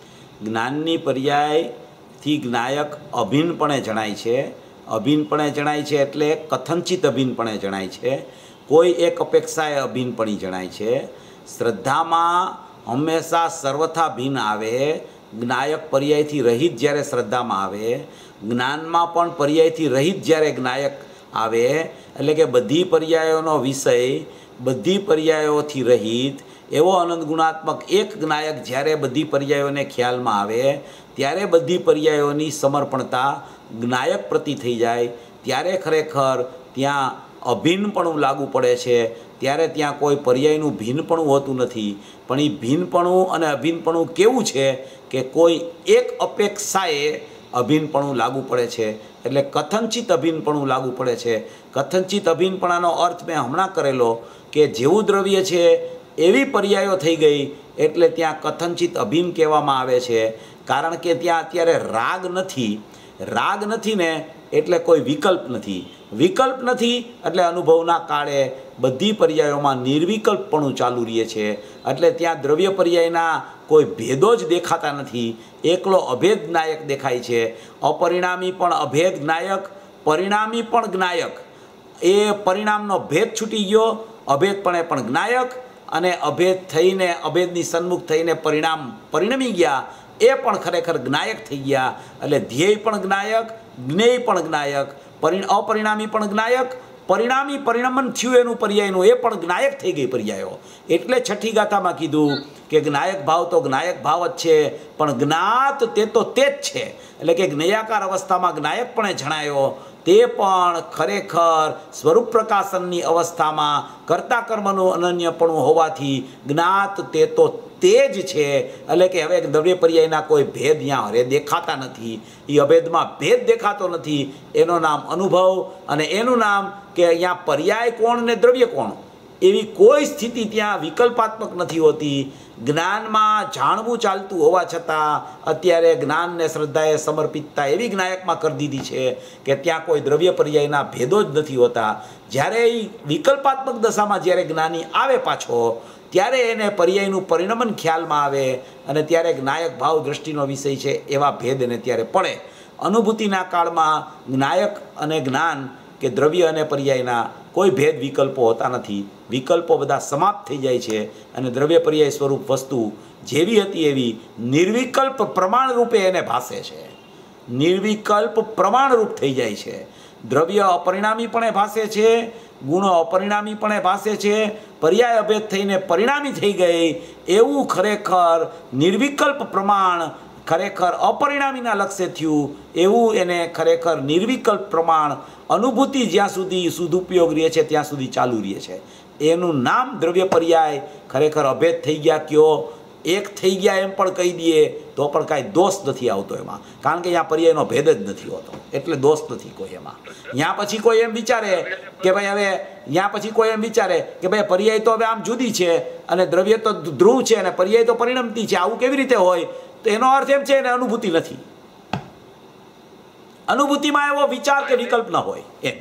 જ્ઞાનની પર્યાયથી જ્ઞાયક અભિન્નપણે જણાય છે. અભિન્નપણે જણાય છે એટલે કથનચિત અભિન્નપણે જણાય છે. કોઈ એક અપેક્ષાએ અભિન્નપણી જણાય છે. શ્રદ્ધામાં હંમેશા સર્વથા ભિન્ન આવે. જ્ઞાયક પર્યાયથી રહિત જ્યારે શ્રદ્ધામાં આવે, જ્ઞાનમાં પણ પર્યાયથી રહિત જ્યારે જ્ઞાયક આવે, એટલે કે બધી પર્યાયોનો વિષય બધી પર્યાયોથી રહિત એવો અનંત ગુણાત્મક એક જ્ઞાયક જ્યારે બધી પર્યાયોને ખ્યાલમાં આવે ત્યારે બધી પર્યાયોની સમર્પણતા જ્ઞાયક પ્રતિ થઈ જાય. ત્યારે ખરેખર ત્યાં અભિન્નપણું લાગુ પડે છે. ત્યારે ત્યાં કોઈ પર્યાયનું ભિન્નપણું હોતું નથી. પણ એ ભિન્નપણું અને અભિન્નપણું કેવું છે કે કોઈ એક અપેક્ષાએ અભિન્નપણું લાગુ પડે છે, એટલે કથનચિત અભિન્નપણું લાગુ પડે છે. કથનચિત અભિન્નપણાનો અર્થ મેં હમણાં કરેલો કે જેવું દ્રવ્ય છે એવી પર્યાયો થઈ ગઈ એટલે ત્યાં કથનચિત અભિન્ન કહેવામાં આવે છે. કારણ કે ત્યાં અત્યારે રાગ નથી. રાગ નથી ને એટલે કોઈ વિકલ્પ નથી. વિકલ્પ નથી એટલે અનુભવના કાળે બધી પર્યાયોમાં નિર્વિકલ્પપણું ચાલુ રહે છે. એટલે ત્યાં દ્રવ્ય પર્યાયના કોઈ ભેદો જ દેખાતા નથી. એકલો અભેદ જ્ઞાયક દેખાય છે. અપરિણામી પણ અભેદ જ્ઞાયક, પરિણામી પણ જ્ઞાયક. એ પરિણામનો ભેદ છૂટી ગયો, અભેદપણે પણ જ્ઞાયક, અને અભેદ થઈને અભેદની સન્મુખ થઈને પરિણામ પરિણમી ગયા એ પણ ખરેખર જ્ઞાયક થઈ ગયા. એટલે ધ્યેય પણ જ્ઞાયક, જ્ઞેય પણ જ્ઞાયક, અપરિણામી પણ જ્ઞાયક, પરિણામી પરિણમન થયું એનું પર્યાયનું એ પણ જ્ઞાયક થઈ ગઈ પર્યાયો. એટલે છઠ્ઠી ગાથામાં કીધું કે જ્ઞાયક ભાવ તો જ્ઞાયક ભાવ જ છે, પણ જ્ઞાત તે તો તે જ છે. એટલે કે જ્ઞેયાકાર અવસ્થામાં જ્ઞાયકપણે જણાયો તે પણ ખરેખર સ્વરૂપ પ્રકાશનની અવસ્થામાં કર્તા કર્મનું અનન્યપણું હોવાથી જ્ઞાત તે તો તે જ છે. એટલે કે હવે દ્રવ્ય પર્યાયના કોઈ ભેદ અહીંયા હરે દેખાતા નથી. એ અભેદમાં ભેદ દેખાતો નથી. એનું નામ અનુભવ અને એનું નામ કે અહીંયા પર્યાય કોણ ને દ્રવ્ય કોણ એવી કોઈ સ્થિતિ ત્યાં વિકલ્પાત્મક નથી હોતી. જ્ઞાનમાં જાણવું ચાલતું હોવા છતાં અત્યારે જ્ઞાનને શ્રદ્ધાએ સમર્પિતતા એવી જ્ઞાયકમાં કરી દીધી છે કે ત્યાં કોઈ દ્રવ્ય પર્યાયના ભેદો જ નથી હોતા. જ્યારે એ વિકલ્પાત્મક દશામાં જ્યારે જ્ઞાની આવે પાછો ત્યારે એને પર્યાયનું પરિણમન ખ્યાલમાં આવે અને ત્યારે જ્ઞાયક ભાવ દ્રષ્ટિનો વિષય છે એવા ભેદ એને ત્યારે પડે. અનુભૂતિના કાળમાં જ્ઞાયક અને જ્ઞાન કે દ્રવ્ય અને પર્યાયના કોઈ ભેદ વિકલ્પો હોતા નથી. વિકલ્પો બધા સમાપ્ત થઈ જાય છે અને દ્રવ્ય પર્યાય સ્વરૂપ વસ્તુ જેવી હતી એવી નિર્વિકલ્પ પ્રમાણરૂપે એને ભાસે છે. નિર્વિકલ્પ પ્રમાણરૂપ થઈ જાય છે. દ્રવ્ય અપરિણામીપણે ભાસે છે, ગુણો અપરિણામીપણે ભાસે છે. પર્યાય અભેદ થઈને પરિણામી થઈ ગઈ એવું ખરેખર નિર્વિકલ્પ પ્રમાણ ખરેખર અપરિણામીના લક્ષ્ય થયું એવું એને ખરેખર નિર્વિકલ્પ પ્રમાણ અનુભૂતિ જ્યાં સુધી સદુપયોગ રહે છે ત્યાં સુધી ચાલુ રહે છે. એનું નામ દ્રવ્ય પર્યાય ખરેખર અભેદ થઈ ગયા કયો એક થઈ ગયા એમ પણ કહી દઈએ તો પણ કાંઈ દોષ નથી આવતો એમાં, કારણ કે અહીંયા પર્યાયનો ભેદ જ નથી હોતો, એટલે દોષ નથી કોઈ એમાં. ત્યાં પછી કોઈ એમ વિચારે કે ભાઈ હવે ત્યાં પછી કોઈ એમ વિચારે કે ભાઈ પર્યાય તો હવે આમ જુદી છે અને દ્રવ્ય તો ધ્રુવ છે અને પર્યાય તો પરિણમતી છે, આવું કેવી રીતે હોય? તો એનો અર્થ એમ છે ને અનુભૂતિ નથી, અનુભૂતિમાં એવો વિચાર કે વિકલ્પ ન હોય એમ.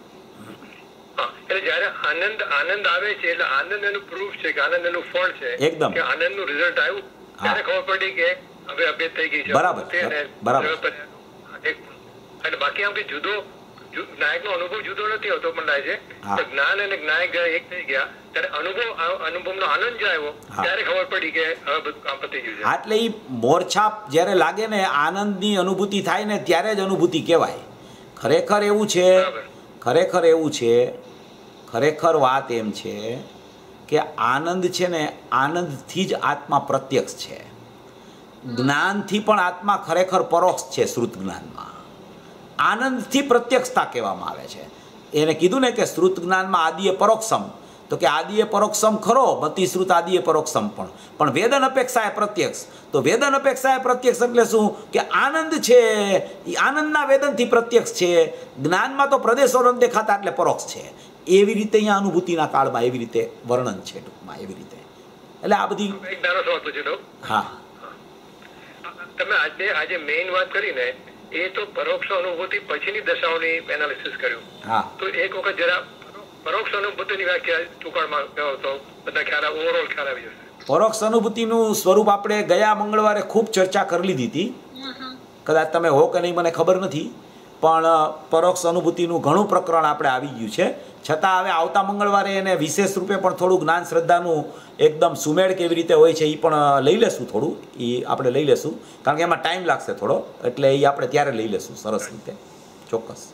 જયારે આનંદ આવે છે એટલે આનંદ એનું પ્રૂફ છે કે આનંદ એનું ફળ છે, એકદમ કે આનંદ નું રિઝલ્ટ આવ્યું ત્યારે ખબર પડી કે હવે અભેદ થઈ ગઈ છે. બરાબર બરાબર. અને બાકી આમ કે જુદો નાયક નો અનુભવ જુદો નથી હોતો પણ થાય છે, જ્ઞાન અને નાયક જયારે એક થઈ ગયા ત્યારે અનુભવ નો આનંદ જ આવ્યો ત્યારે ખબર પડી કે હવે બધું કામ પતી ગયું છે. એટલે એ મોરછાપ જયારે લાગે ને આનંદની અનુભૂતિ થાય ને ત્યારે જ અનુભૂતિ કહેવાય. ખરેખર એવું છે, ખરેખર એવું છે, ખરેખર વાત એમ છે કે આનંદ છે ને આનંદથી જ આત્મા પ્રત્યક્ષ છે, જ્ઞાનથી પણ આત્મા ખરેખર પરોક્ષ છે. શ્રુત જ્ઞાનમાં આનંદથી પ્રત્યક્ષતા કહેવામાં આવે છે. એને કીધું ને કે શ્રુત જ્ઞાનમાં આદિએ પરોક્ષમ, તો કે આદિએ પરોક્ષમ ખરો, મતિ શ્રુત આદિએ પરોક્ષમ પણ વેદન અપેક્ષા એ પ્રત્યક્ષ. તો વેદન અપેક્ષા એ પ્રત્યક્ષ એટલે શું કે આનંદ છે એ આનંદના વેદનથી પ્રત્યક્ષ છે, જ્ઞાનમાં તો પ્રદેશો ન દેખાતા એટલે પરોક્ષ છે. એવી રીતે અહીંયા અનુભૂતિના કાળમાં એવી રીતે વર્ણન છે ટૂંકમાં એવી રીતે. એટલે આ બધી હા તમે આજે મેઇન વાત કરીને એ તો પરોક્ષ અનુભૂતિ પછીની દશાઓની એનાલિસિસ કર્યું. હા તો એક વખત જરા પરોક્ષ અનુભૂતિની વ્યાખ્યા ટૂંકાણમાં કહો તો બધા ખ્યાલ ઓવરઓલ ખ્યાલ આવી જશે. પરોક્ષ અનુભૂતિનું સ્વરૂપ આપણે ગયા મંગળવારે ખૂબ ચર્ચા કરી લીધી હતી, કદાચ તમે હો કે નહીં મને ખબર નથી, પણ પરોક્ષ અનુભૂતિનું ઘણું પ્રકરણ આપણે આવી ગયું છે. છતાં હવે આવતા મંગળવારે એને વિશેષ રૂપે પણ થોડું જ્ઞાન શ્રદ્ધાનું એકદમ સુમેળ કેવી રીતે હોય છે એ પણ લઈ લેશું, થોડું એ આપણે લઈ લેશું, કારણ કે એમાં ટાઈમ લાગશે થોડો, એટલે એ આપણે ત્યારે લઈ લેશું સરસ રીતે, ચોક્કસ.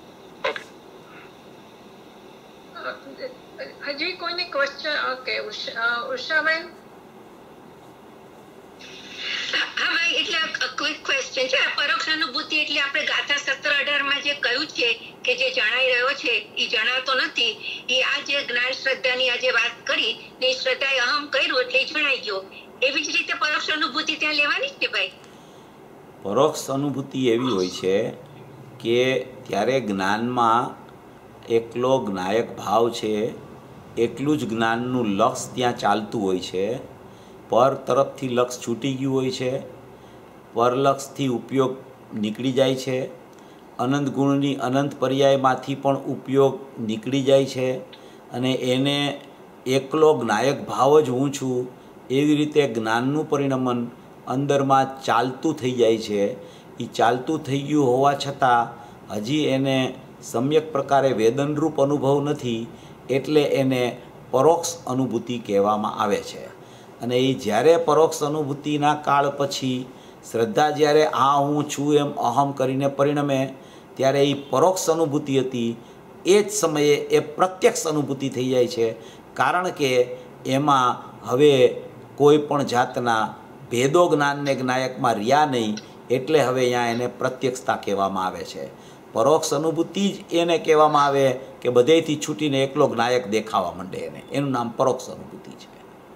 હજી કોઈને ક્વેશ્ચન? ઓકે, ઉષાબેન. હા ભાઈ, એટલે ક્વિક ક્વેશ્ચન છે. પરોક્ષ અનુભૂતિ એટલે આપણે ગાથા 17-18 માં જે કહ્યું છે કે જે જણાઈ રહ્યો છે એ જણાતો નથી, એ આ જે જ્ઞાન શ્રદ્ધાની આજે વાત કરી ને શ્રદ્ધાએ અહમ કર્યું એટલે જણાઈ ગયો, એવી જ રીતે પરોક્ષ અનુભૂતિ ત્યાં લેવાની છે ભાઈ? પરોક્ષ અનુભૂતિ એવી હોય છે કે ત્યારે જ્ઞાનમાં એકલો જ્ઞાયક ભાવ છે, એટલું જ જ્ઞાનનું લક્ષ ત્યાં ચાલતું હોય છે. પર તરફથી લક્ષ છૂટી ગયું હોય છે, પરલક્ષથી ઉપયોગ નીકળી જાય છે, અનંત ગુણની અનંત પર્યાયમાંથી પણ ઉપયોગ નીકળી જાય છે, અને એને એકલો જ્ઞાયક ભાવ જ હું છું એવી રીતે જ્ઞાનનું પરિણમન અંદરમાં ચાલતું થઈ જાય છે. એ ચાલતું થઈ ગયું હોવા છતાં હજી એને સમ્યક પ્રકારે વેદનરૂપ અનુભવ નથી, એટલે એને પરોક્ષ અનુભૂતિ કહેવામાં આવે છે. અને એ જ્યારે પરોક્ષ અનુભૂતિના કાળ પછી શ્રદ્ધા જ્યારે આ હું છું એમ અહમ કરીને પરિણમે ત્યારે એ પરોક્ષ અનુભૂતિ હતી એ જ સમયે એ પ્રત્યક્ષ અનુભૂતિ થઈ જાય છે, કારણ કે એમાં હવે કોઈ પણ જાતના ભેદો જ્ઞાનને જ્ઞાયકમાં રહ્યા નહીં, એટલે હવે અહીંયા એને પ્રત્યક્ષતા કહેવામાં આવે છે. પરોક્ષ અનુભૂતિ જ એને કહેવામાં આવે કે બધેથી છૂટીને એકલો જ્ઞાયક દેખાવા માંડે, એનું નામ પરોક્ષ અનુભૂતિ છે.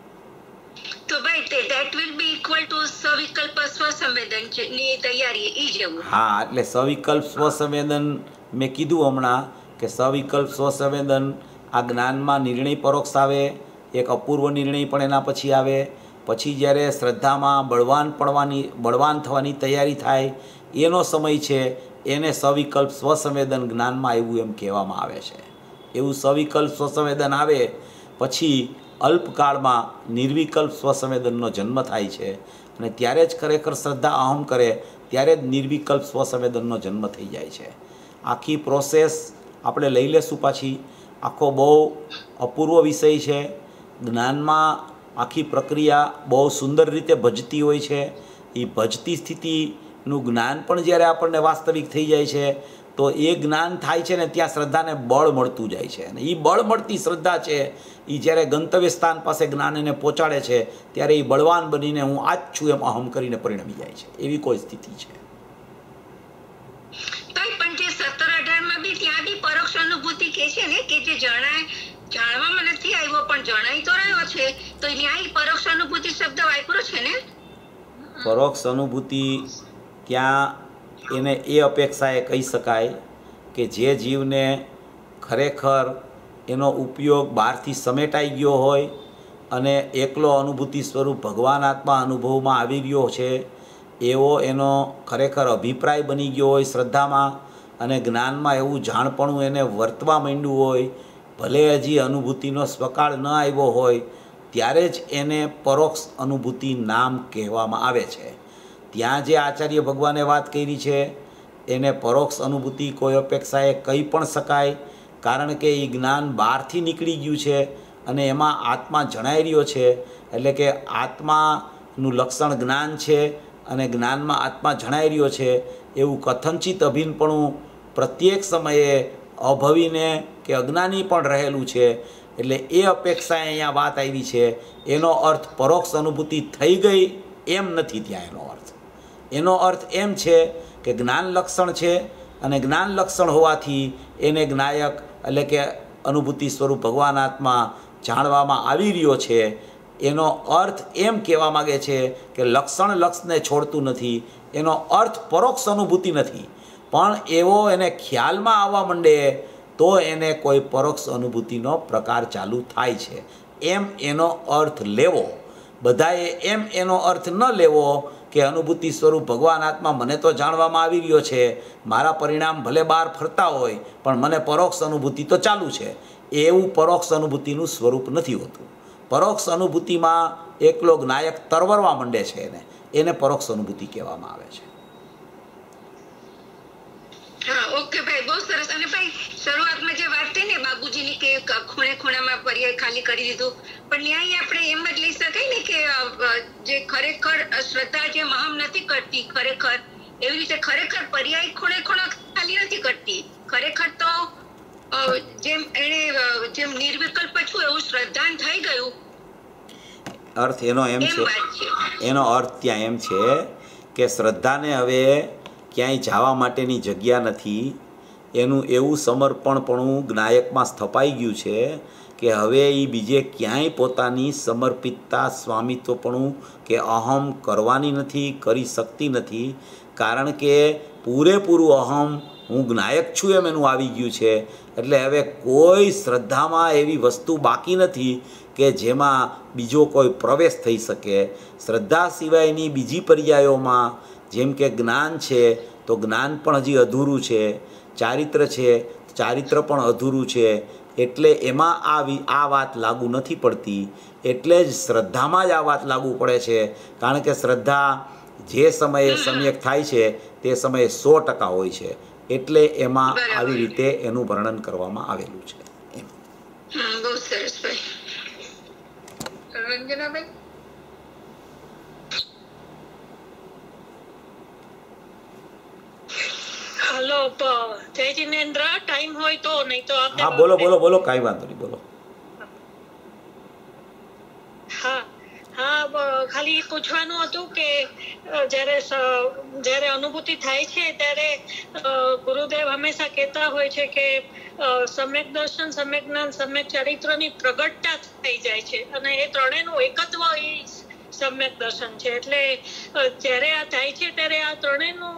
તો ભાઈ that will be equal to સવિકલ્પ સ્વસંવેદન ની તૈયારી ઈ જેવું. હા, એટલે સવિકલ્પ સ્વસંવેદન મેં કીધું હમણાં કે સવિકલ્પ સ્વસંવેદન આ જ્ઞાનમાં નિર્ણય પરોક્ષ આવે, એક અપૂર્વ નિર્ણય પણ એના પછી આવે, પછી જ્યારે શ્રદ્ધામાં બળવાન થવાની તૈયારી થાય એનો સમય છે, એને સવિકલ્પ સ્વસંવેદન જ્ઞાનમાં આવ્યું એમ કહેવામાં આવે છે. એવું સવિકલ્પ સ્વસંવેદન આવે પછી અલ્પકાળમાં નિર્વિકલ્પ સ્વસંવેદનનો જન્મ થાય છે, અને ત્યારે જ ખરેખર શ્રદ્ધા અહમ કરે ત્યારે જ નિર્વિકલ્પ સ્વસંવેદનનો જન્મ થઈ જાય છે. આખી પ્રોસેસ આપણે લઈ લેશું પાછી, આખો બહુ અપૂર્વ વિષય છે. જ્ઞાનમાં આખી પ્રક્રિયા બહુ સુંદર રીતે ભજતી હોય છે. એ ભજતી સ્થિતિનું જ્ઞાન પણ જ્યારે આપણને વાસ્તવિક થઈ જાય છે તો એ જ્ઞાન થાય છે ને ત્યાં શ્રદ્ધાને બળ મળતું જાય છે, અને એ બળ મળતી શ્રદ્ધા છે એ જ્યારે ગંતવ્ય સ્થાન પાસે જ્ઞાન એને પહોંચાડે છે ત્યારે એ બળવાન બનીને હું આ જ છું એમ અહમ કરીને પરિણમી જાય છે. એવી કોઈ સ્થિતિ છે. પણ જે 17-18 માં બી ત્યાં બી પરોક્ષ અનુભૂતિ કે છે ને કે જે જણાય જાણવામાં નથી આવ્યો પણ જણાઈ તો રહ્યો છે, તો ન્યાય પરોક્ષ અનુભૂતિ શબ્દ વાપર્યો છે ને? પરોક્ષ અનુભૂતિ ત્યાં એને એ અપેક્ષાએ કહી શકાય કે જે જીવને ખરેખર એનો ઉપયોગ બહારથી સમેટાઈ ગયો હોય અને એકલો અનુભૂતિ સ્વરૂપ ભગવાન આત્મા અનુભવમાં આવી રહ્યો છે એવો એનો ખરેખર અભિપ્રાય બની ગયો હોય શ્રદ્ધામાં, અને જ્ઞાનમાં એવું જાણપણું એને વર્તવા માંડ્યું હોય, ભલે હજી અનુભૂતિનો સ્વકાળ ન આવ્યો હોય, ત્યારે જ એને પરોક્ષ અનુભૂતિ નામ કહેવામાં આવે છે. ત્યાં જે આચાર્ય ભગવાને વાત કરી છે એને પરોક્ષ અનુભૂતિ કોઈ અપેક્ષાએ કહી પણ શકાય, કારણ કે એ જ્ઞાન બહારથી નીકળી ગયું છે અને એમાં આત્મા જણાઈ રહ્યો છે. એટલે કે આત્માનું લક્ષણ જ્ઞાન છે અને જ્ઞાનમાં આત્મા જણાઈ રહ્યો છે એવું કથનચિત અભિન્નપણું પ્રત્યેક સમયે અભવીને કે અજ્ઞાની પણ રહેલું છે. એટલે એ અપેક્ષાએ અહીંયા વાત આવી છે. એનો અર્થ પરોક્ષ અનુભૂતિ થઈ ગઈ એમ નથી. ત્યાં એનો અર્થ એમ છે કે જ્ઞાન લક્ષણ છે અને જ્ઞાન લક્ષણ હોવાથી એને જ્ઞાયક એટલે કે અનુભૂતિ સ્વરૂપ ભગવાન આત્મા જાણવામાં આવી રહ્યો છે. એનો અર્થ એમ કહેવા માગે છે કે લક્ષણ લક્ષને છોડતું નથી. એનો અર્થ પરોક્ષ અનુભૂતિ નથી, પણ એવો એને ખ્યાલમાં આવવા માંડે તો એને કોઈ પરોક્ષ અનુભૂતિનો પ્રકાર ચાલુ થાય છે એમ એનો અર્થ લેવો. બધાએ એમ એનો અર્થ ન લેવો કે અનુભૂતિ સ્વરૂપ ભગવાન આત્મા મને તો જાણવામાં આવી રહ્યો છે, મારા પરિણામ ભલે બહાર ફરતા હોય પણ મને પરોક્ષ અનુભૂતિ તો ચાલુ છે. એવું પરોક્ષ અનુભૂતિનું સ્વરૂપ નથી હોતું. પરોક્ષ અનુભૂતિમાં એકલો જ્ઞાયક તરવરવા માંડે છે, એને પરોક્ષ અનુભૂતિ કહેવામાં આવે છે. હા, ઓકે ભાઈ, બહુ સરસ. અને ભાઈ શરૂઆતમાં જે વાત થઈ ને બાબુજીની કે ખૂણે ખૂણામાં પર્યાય ખાલી કરી દીધું, પણ ન્યાય આપણે એમ જ લઈ શકાય ને કે જે ખરેખર શ્રદ્ધા જે મહામ નથી કરતી ખરેખર, એવી રીતે ખરેખર પર્યાય ખૂણે ખૂણા ખાલી નથી કરતી. ખરેખર તો જેમ નિર્વિકલ્પ છું એવું શ્રદ્ધાન થઈ ગયું. અર્થ એનો એમ છે, એનો અર્થ ત્યાં એમ છે કે શ્રદ્ધાને હવે ક્યાંય જવા માટેની જગ્યા નથી. એનું એવું સમર્પણપણું જ્ઞાયકમાં સ્થપાઈ ગયું છે કે હવે એ બીજે ક્યાંય પોતાની સમર્પિતતા સ્વામિત્વપણું કે અહમ કરવાની નથી, કરી શકતી નથી. કારણ કે પૂરેપૂરું અહમ હું જ્ઞાયક છું એમ એનું આવી ગયું છે. એટલે હવે કોઈ શ્રદ્ધામાં એવી વસ્તુ બાકી નથી કે જેમાં બીજો કોઈ પ્રવેશ થઈ શકે. શ્રદ્ધા સિવાયની બીજી પર્યાયોમાં જેમ કે જ્ઞાન છે તો જ્ઞાન પણ હજી અધૂરું છે, ચારિત્ર છે ચારિત્ર પણ અધૂરું છે. એટલે એમાં આ વાત લાગુ નથી પડતી. એટલે જ શ્રદ્ધામાં જ આ વાત લાગુ પડે છે. કારણ કે શ્રદ્ધા જે સમયે સમ્યક થાય છે તે સમયે 100% હોય છે. એટલે એમાં આવી રીતે એનું વર્ણન કરવામાં આવેલું છે. બહુ સરસ ભાઈ. રંજનાબેન, હલો, જય જિનેન્દ્ર. ટાઈમ હોય તો, નહીં તો આપણે. હા, બોલો બોલો બોલો, કાંઈ વાંધો નહીં, બોલો. હા હા, ખાલી પૂછવાનું હતું કે જ્યારે અનુભૂતિ થાય છે ત્યારે ગુરુદેવ હંમેશા કહેતા હોય છે કે સમ્યક દર્શન, સમ્યક જ્ઞાન, સમ્યક ચરિત્રની પ્રગટતા થઈ જાય છે અને એ ત્રણેયનું એકત્વ એ સમ્યક દર્શન છે. એટલે જ્યારે આ થાય છે ત્યારે આ ત્રણેયનું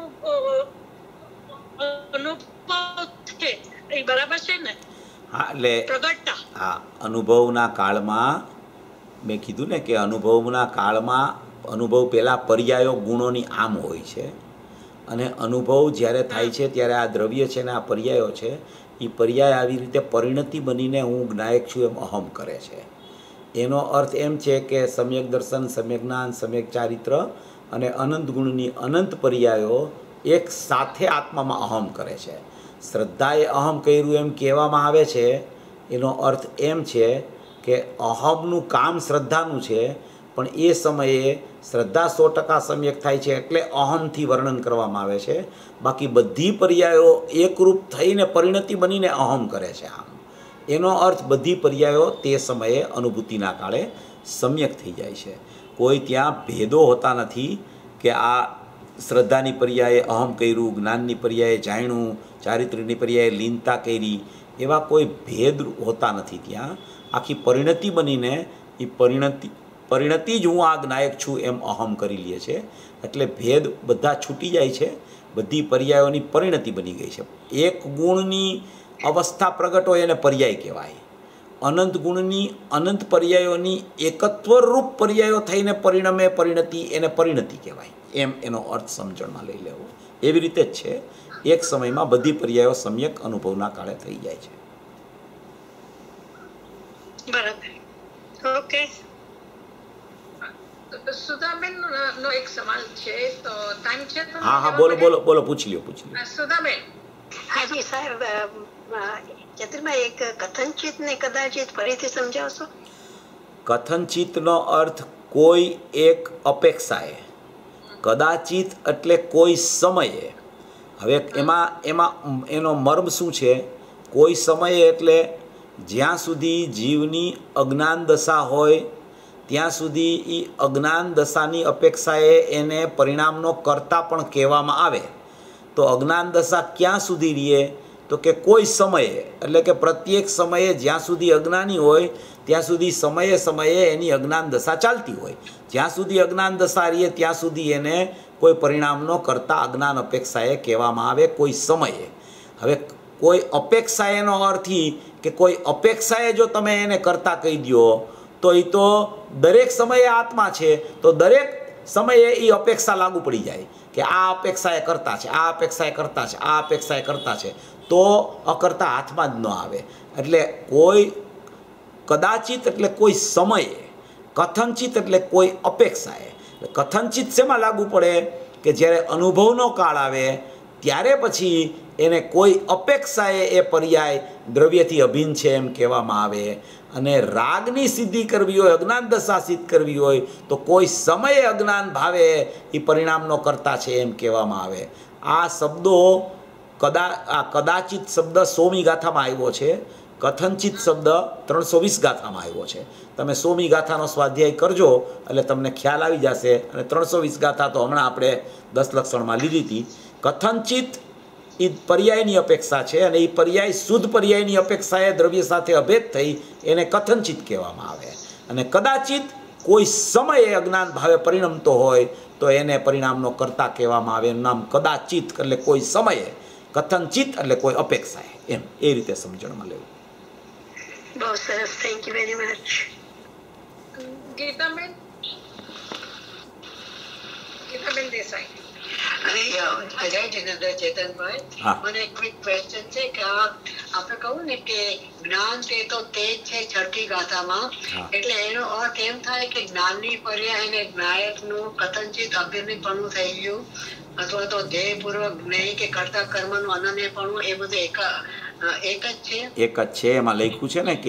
અનુભવ છે એ બરાબર છે ને? હા, એટલે પ્રગટતા. હા, અનુભવના કાળમાં મેં કીધું ને કે અનુભવના કાળમાં અનુભવ પહેલાં પર્યાયો ગુણોની આમ હોય છે અને અનુભવ જ્યારે થાય છે ત્યારે આ દ્રવ્ય છે ને આ પર્યાયો છે એ પર્યાય આવી રીતે પરિણતિ બનીને હું જ્ઞાયક છું એમ અહમ કરે છે. એનો અર્થ એમ છે કે સમ્યક દર્શન, સમ્યક જ્ઞાન, સમ્યક ચારિત્ર અને અનંત ગુણની અનંત પર્યાયો એક સાથે આત્મામાં અહમ કરે છે. શ્રદ્ધાએ અહમ કર્યું એમ કહેવામાં આવે છે. એનો અર્થ એમ છે કે અહમનું કામ શ્રદ્ધાનું છે, પણ એ સમયે શ્રદ્ધા 100% સમ્યક થાય છે એટલે અહમથી વર્ણન કરવામાં આવે છે. બાકી બધી પર્યાયો એકરૂપ થઈને પરિણતિ બનીને અહમ કરે છે. આમ એનો અર્થ બધી પર્યાયો તે સમયે અનુભૂતિના કાળે સમ્યક થઈ જાય છે. કોઈ ત્યાં ભેદો હોતા નથી કે આ શ્રદ્ધાની પર્યાયે અહમ કર્યું, જ્ઞાનની પર્યાયે જાણ્યું, ચારિત્રની પર્યાયે લીનતા કરી, એવા કોઈ ભેદ હોતા નથી. ત્યાં આખી પરિણતિ બનીને એ પરિણતિ જ હું આ જ્ઞાયક છું એમ અહમ કરી લે છે. એટલે ભેદ બધા છૂટી જાય છે, બધી પર્યાયોની પરિણતિ બની ગઈ છે. એક ગુણની અવસ્થા પ્રગટ હોય એને પર્યાય કહેવાય. અનંત ગુણની અનંત પર્યાયોની એકત્વરૂપ પર્યાયો થઈને પરિણમે પરિણતિ, એને પરિણતિ કહેવાય. એમ એનો અર્થ સમજણમાં લઈ લેવો. એવી રીતે જ છે, એક સમયમાં બધી પર્યાયો સમ્યક અનુભવના કાળે થઈ જાય છે. બરાબર. ઓકે. સુધાબેન નો એક સવાલ છે, તો ટાઈમ છે? હા હા, બોલો બોલો બોલો, પૂછી લ્યો પૂછી લ્યો. સુધાબેન. હાજી સાહેબ, ચતુરભાઈ એક કથનચિત ને કદાચિત ફરીથી સમજાવશો? કથનચિતનો અર્થ કોઈ એક અપેક્ષાએ, કદાચિત એટલે કોઈ સમયે. હવે એમાં એનો મર્મ શું છે? કોઈ સમયે એટલે જ્યાં સુધી જીવની અજ્ઞાન દશા હોય ત્યાં સુધી એ અજ્ઞાન દશાની અપેક્ષાએ એને પરિણામનો કર્તા પણ કહેવામાં આવે. તો અજ્ઞાન દશા ક્યાં સુધી રહે? તો કે કોઈ સમયે, એટલે કે પ્રત્યેક સમયે જ્યાં સુધી અજ્ઞાની હોય ત્યાં સુધી સમયે સમયે એની અજ્ઞાન દશા ચાલતી હોય. જ્યાં સુધી અજ્ઞાન દશા રહીએ ત્યાં સુધી એને કોઈ પરિણામનો કરતા અજ્ઞાન અપેક્ષાએ કહેવામાં આવે, કોઈ સમયે. હવે કોઈ અપેક્ષાએનો અર્થ કે કોઈ અપેક્ષાએ જો તમે એને કરતા કહી દો તો એ તો દરેક સમયે આત્મા છે, તો દરેક સમયે એ અપેક્ષા લાગુ પડી જાય કે આ અપેક્ષાએ કરતા છે, આ અપેક્ષાએ કરતા છે, આ અપેક્ષાએ કરતા છે, તો અકર્તા હાથમાં જ ન આવે. એટલે કોઈ કદાચિત એટલે કોઈ સમયે, કથનચિત એટલે કોઈ અપેક્ષાએ. કથનચિત શેમાં લાગુ પડે? કે જ્યારે અનુભવનો કાળ આવે ત્યારે પછી એને કોઈ અપેક્ષાએ એ પર્યાય દ્રવ્યથી અભિન્ન છે એમ કહેવામાં આવે. અને રાગની સિદ્ધિ કરવી હોય, અજ્ઞાન દશા સિદ્ધ કરવી હોય તો કોઈ સમયે અજ્ઞાન ભાવે એ પરિણામનો કરતા છે એમ કહેવામાં આવે. આ શબ્દો કદાચિત શબ્દ 100મી ગાથામાં આવ્યો છે, કથનચિત શબ્દ 320 ગાથામાં આવ્યો છે. તમે 100મી ગાથાનો સ્વાધ્યાય કરજો એટલે તમને ખ્યાલ આવી જશે. અને 320 ગાથા તો હમણાં આપણે 10 લક્ષણમાં લીધી હતી. કથનચિત એ પર્યાયની અપેક્ષા છે, અને એ પર્યાય શુદ્ધ પર્યાયની અપેક્ષાએ દ્રવ્ય સાથે અભેદ થઈ એને કથનચિત કહેવામાં આવે. અને કદાચિત કોઈ સમયે અજ્ઞાન ભાવે પરિણમતો હોય તો એને પરિણામનો કર્તા કહેવામાં આવે. એનું નામ કદાચિત એટલે કોઈ સમયે, કથનચિત એટલે કોઈ અપેક્ષાએ. એમ એ રીતે સમજણમાં લેવું. બહુ સરસ, થેન્ક યુ વેરી મચ. ગીતાબેન દેસાઈ. અરે જય જિનેન્દ્ર ચેતનભાઈ, મને એક ક્વિક ક્વેશ્ચન છે કે આપણે કહું ને કે જ્ઞાન તે તો તે જ છે છઠ્ઠી ગાથામાં, એટલે એનો અર્થ એમ થાય કે જ્ઞાનની પર્યાય અને જ્ઞાયકનું કથનચિત અભિન્નપણું થઈ ગયું, અથવા તો ધ્યેયપૂર્વક જ્ઞેય કે કર્તા કર્મનું અનન્યપણું, એ બધું એક જ છે. એક જ છે. એમાં લખ્યું છે ને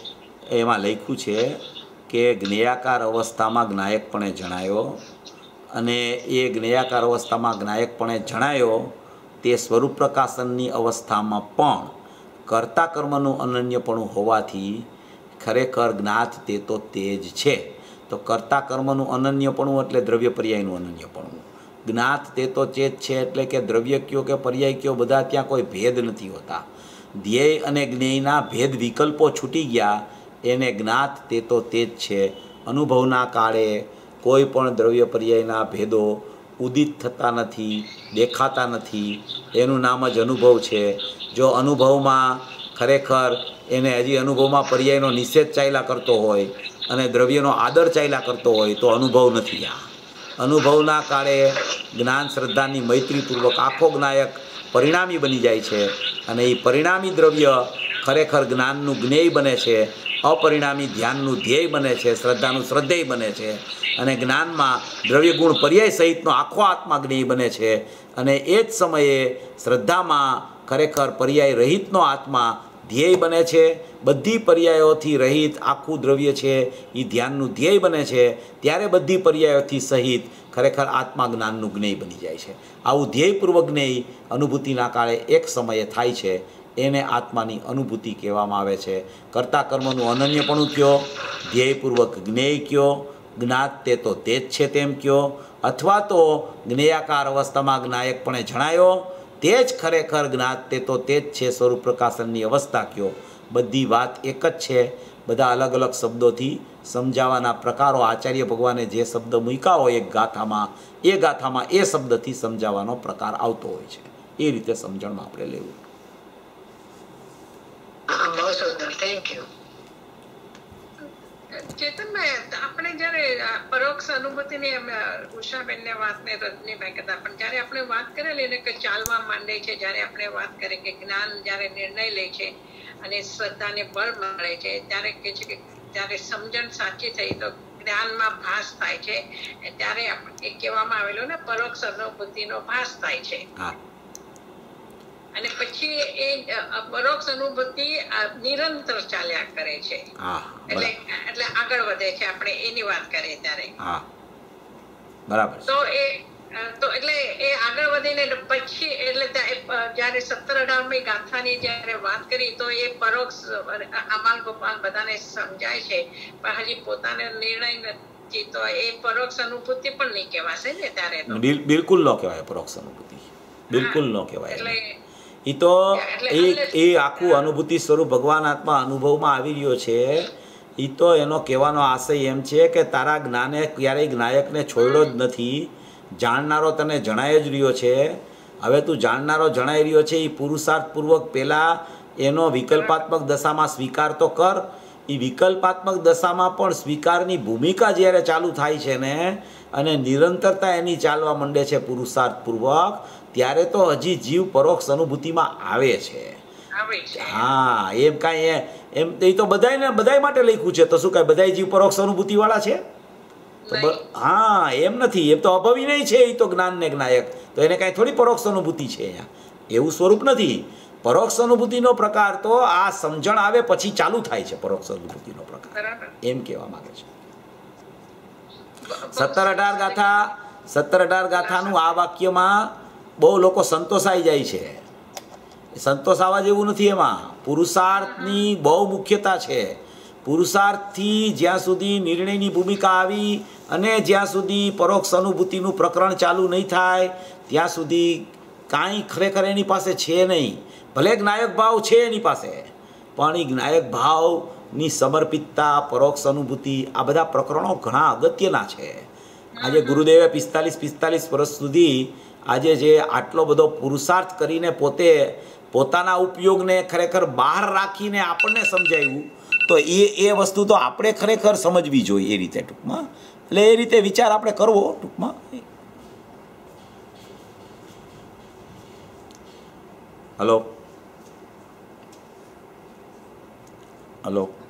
કે જ્ઞેયાકાર અવસ્થામાં જ્ઞાયકપણે જણાયો, અને એ જ્ઞેયાકાર અવસ્થામાં જ્ઞાયકપણે જણાયો તે સ્વરૂપ પ્રકાશનની અવસ્થામાં પણ કર્તા કર્મનું અનન્યપણું હોવાથી ખરેખર જ્ઞાત તે તો તે જ છે. તો કર્તા કર્મનું અનન્યપણું એટલે દ્રવ્ય પર્યાયનું અનન્યપણું. જ્ઞાત તે તો ચેત છે એટલે કે દ્રવ્ય કયો કે પર્યાય કયો, બધા ત્યાં કોઈ ભેદ નથી હોતા. ધ્યેય અને જ્ઞેયના ભેદ વિકલ્પો છૂટી ગયા, એને જ્ઞાત તે તો તે જ છે. અનુભવના કાળે કોઈ પણ દ્રવ્ય પર્યાયના ભેદો ઉદિત થતા નથી, દેખાતા નથી. એનું નામ જ અનુભવ છે. જો અનુભવમાં ખરેખર એને હજી અનુભવમાં પર્યાયનો નિષેધ ચાલ્યા કરતો હોય અને દ્રવ્યનો આદર ચાલ્યા કરતો હોય તો અનુભવ નથી. આ અનુભવના કાળે જ્ઞાન શ્રદ્ધાની મૈત્રીપૂર્વક આખો જ્ઞાયક પરિણામી બની જાય છે, અને એ પરિણામી દ્રવ્ય ખરેખર જ્ઞાનનું જ્ઞેય બને છે, અપરિણામી ધ્યાનનું ધ્યેય બને છે, શ્રદ્ધાનું શ્રદ્ધેય બને છે, અને જ્ઞાનમાં દ્રવ્ય ગુણ પર્યાય સહિતનો આખો આત્મા જ્ઞેય બને છે. અને એ જ સમયે શ્રદ્ધામાં ખરેખર પર્યાય રહિતનો આત્મા ધ્યેય બને છે. બધી પર્યાયોથી રહિત આખું દ્રવ્ય છે એ ધ્યાનનું ધ્યેય બને છે. ત્યારે બધી પર્યાયોથી સહિત ખરેખર આત્મા જ્ઞાનનું જ્ઞેય બની જાય છે. આવું ધ્યેયપૂર્વક જ્ઞેય અનુભૂતિના કાળે એક સમયે થાય છે. એને આત્માની અનુભૂતિ કહેવામાં આવે છે. કર્તા કર્મનું અનન્યપણું કયો, ધ્યેયપૂર્વક જ્ઞેય કયો, જ્ઞાત તે તો તે જ છે તેમ કયો, અથવા તો જ્ઞેયાકાર અવસ્થામાં જ્ઞાયકપણે જણાયો તે જ ખરેખર જ્ઞાત તે તો તે જ છે. સ્વરૂપ પ્રકાશનની અવસ્થા કયો, બધી વાત એક જ છે. બધા અલગ અલગ શબ્દોથી સમજાવવાના પ્રકારો, આચાર્ય ભગવાને જે શબ્દ મૂક્યા હોય એક ગાથામાં એ શબ્દથી સમજાવવાનો પ્રકાર આવતો હોય છે. એ રીતે સમજણમાં આપણે લેવું. ચેતનભાઈ, આપણે જયારે પરોક્ષ અનુભૂતિની ઉષાબેનને વાતને રજનીભાઈ કહેતા, પણ જયારે આપણે વાત કરેલી ને કે ચાલવા માંડે છે, જયારે આપણે વાત કરીએ કે જ્ઞાન જયારે નિર્ણય લે છે અને શ્રદ્ધાને બળ મળે છે, ત્યારે કે છે કે જયારે સમજણ સાચી થઈ તો જ્ઞાનમાં ભાસ થાય છે, ત્યારે એ કહેવામાં આવેલું ને પરોક્ષ અનુભૂતિનો ભાસ થાય છે. અને પછી એ પરોક્ષ અનુભૂતિ નિરંતર ચાલ્યા કરે છે, એટલે આગળ વધે છે. આપણે એની વાત કરીએ ત્યારે બરાબર. તો એટલે એ આગળ વધીને પછી એટલે જયારે 17-18મી ગાથાની જયારે વાત કરી તો એ પરોક્ષ અમાલ ગોપાલ બધાને સમજાય છે, પણ હજી પોતાને નિર્ણય નથી, તો એ પરોક્ષ અનુભૂતિ પણ નહીં કહેવાશે ને ત્યારે. બિલકુલ ન કહેવાય પરોક્ષ અનુભૂતિ, બિલકુલ ન કહેવાય. એ તો એ આખું અનુભૂતિ સ્વરૂપ ભગવાન આત્મા અનુભવમાં આવી રહ્યો છે. એ તો એનો કહેવાનો આશય એમ છે કે તારા જ્ઞાને ક્યારેય જ્ઞાયકને છોડ્યો જ નથી. જાણનારો તને જણાય જ રહ્યો છે. હવે તું જાણનારો જણાઈ રહ્યો છે, એ પુરુષાર્થપૂર્વક પહેલાં એનો વિકલ્પાત્મક દશામાં સ્વીકાર તો કર. એ વિકલ્પાત્મક દશામાં પણ સ્વીકારની ભૂમિકા જ્યારે ચાલુ થાય છે ને, અને નિરંતરતા એની ચાલવા માંડે છે પુરુષાર્થપૂર્વક, ત્યારે તો હજી જીવ પરોક્ષ અનુભૂતિમાં આવે છે. હા, એમ કાંઈ એમ એ તો બધાય માટે લખ્યું છે. તો શું કાંઈ બધાય જીવ પરોક્ષ અનુભૂતિવાળા છે? હા, એમ નથી. એમ તો અભવી નહીં છે. એ તો જ્ઞાન ને જ્ઞાયક, તો એને કાંઈ થોડી પરોક્ષ અનુભૂતિ છે અહીંયા. એવું સ્વરૂપ નથી. પરોક્ષ અનુભૂતિનો પ્રકાર તો આ સમજણ આવે પછી ચાલુ થાય છે. પરોક્ષ અનુભૂતિનો પ્રકાર એમ કહેવા માંગે છે. 17-18 ગાથાનું આ વાક્યમાં બહુ લોકો સંતોષાઈ જાય છે. સંતોષ આવવા જેવું નથી. એમાં પુરુષાર્થની બહુ મુખ્યતા છે. પુરુષાર્થથી જ્યાં સુધી નિર્ણયની ભૂમિકા આવી અને જ્યાં સુધી પરોક્ષ અનુભૂતિનું પ્રકરણ ચાલુ નહીં થાય ત્યાં સુધી કાંઈ ખરેખર એની પાસે છે નહીં. ભલે જ્ઞાયક ભાવ છે એની પાસે, પણ એ જ્ઞાયક ભાવની સમર્પિતતા, પરોક્ષ અનુભૂતિ, આ બધા પ્રકરણો ઘણા અગત્યના છે. આજે ગુરુદેવે 45 વર્ષ સુધી આજે જે આટલો બધો પુરુષાર્થ કરીને પોતાના ઉપયોગને ખરેખર બહાર રાખીને આપણને સમજાવ્યું, તો એ વસ્તુ તો આપણે ખરેખર સમજવી જોઈએ એ રીતે ટૂંકમાં. એટલે એ રીતે વિચાર આપણે કરવો ટૂંકમાં. હલો.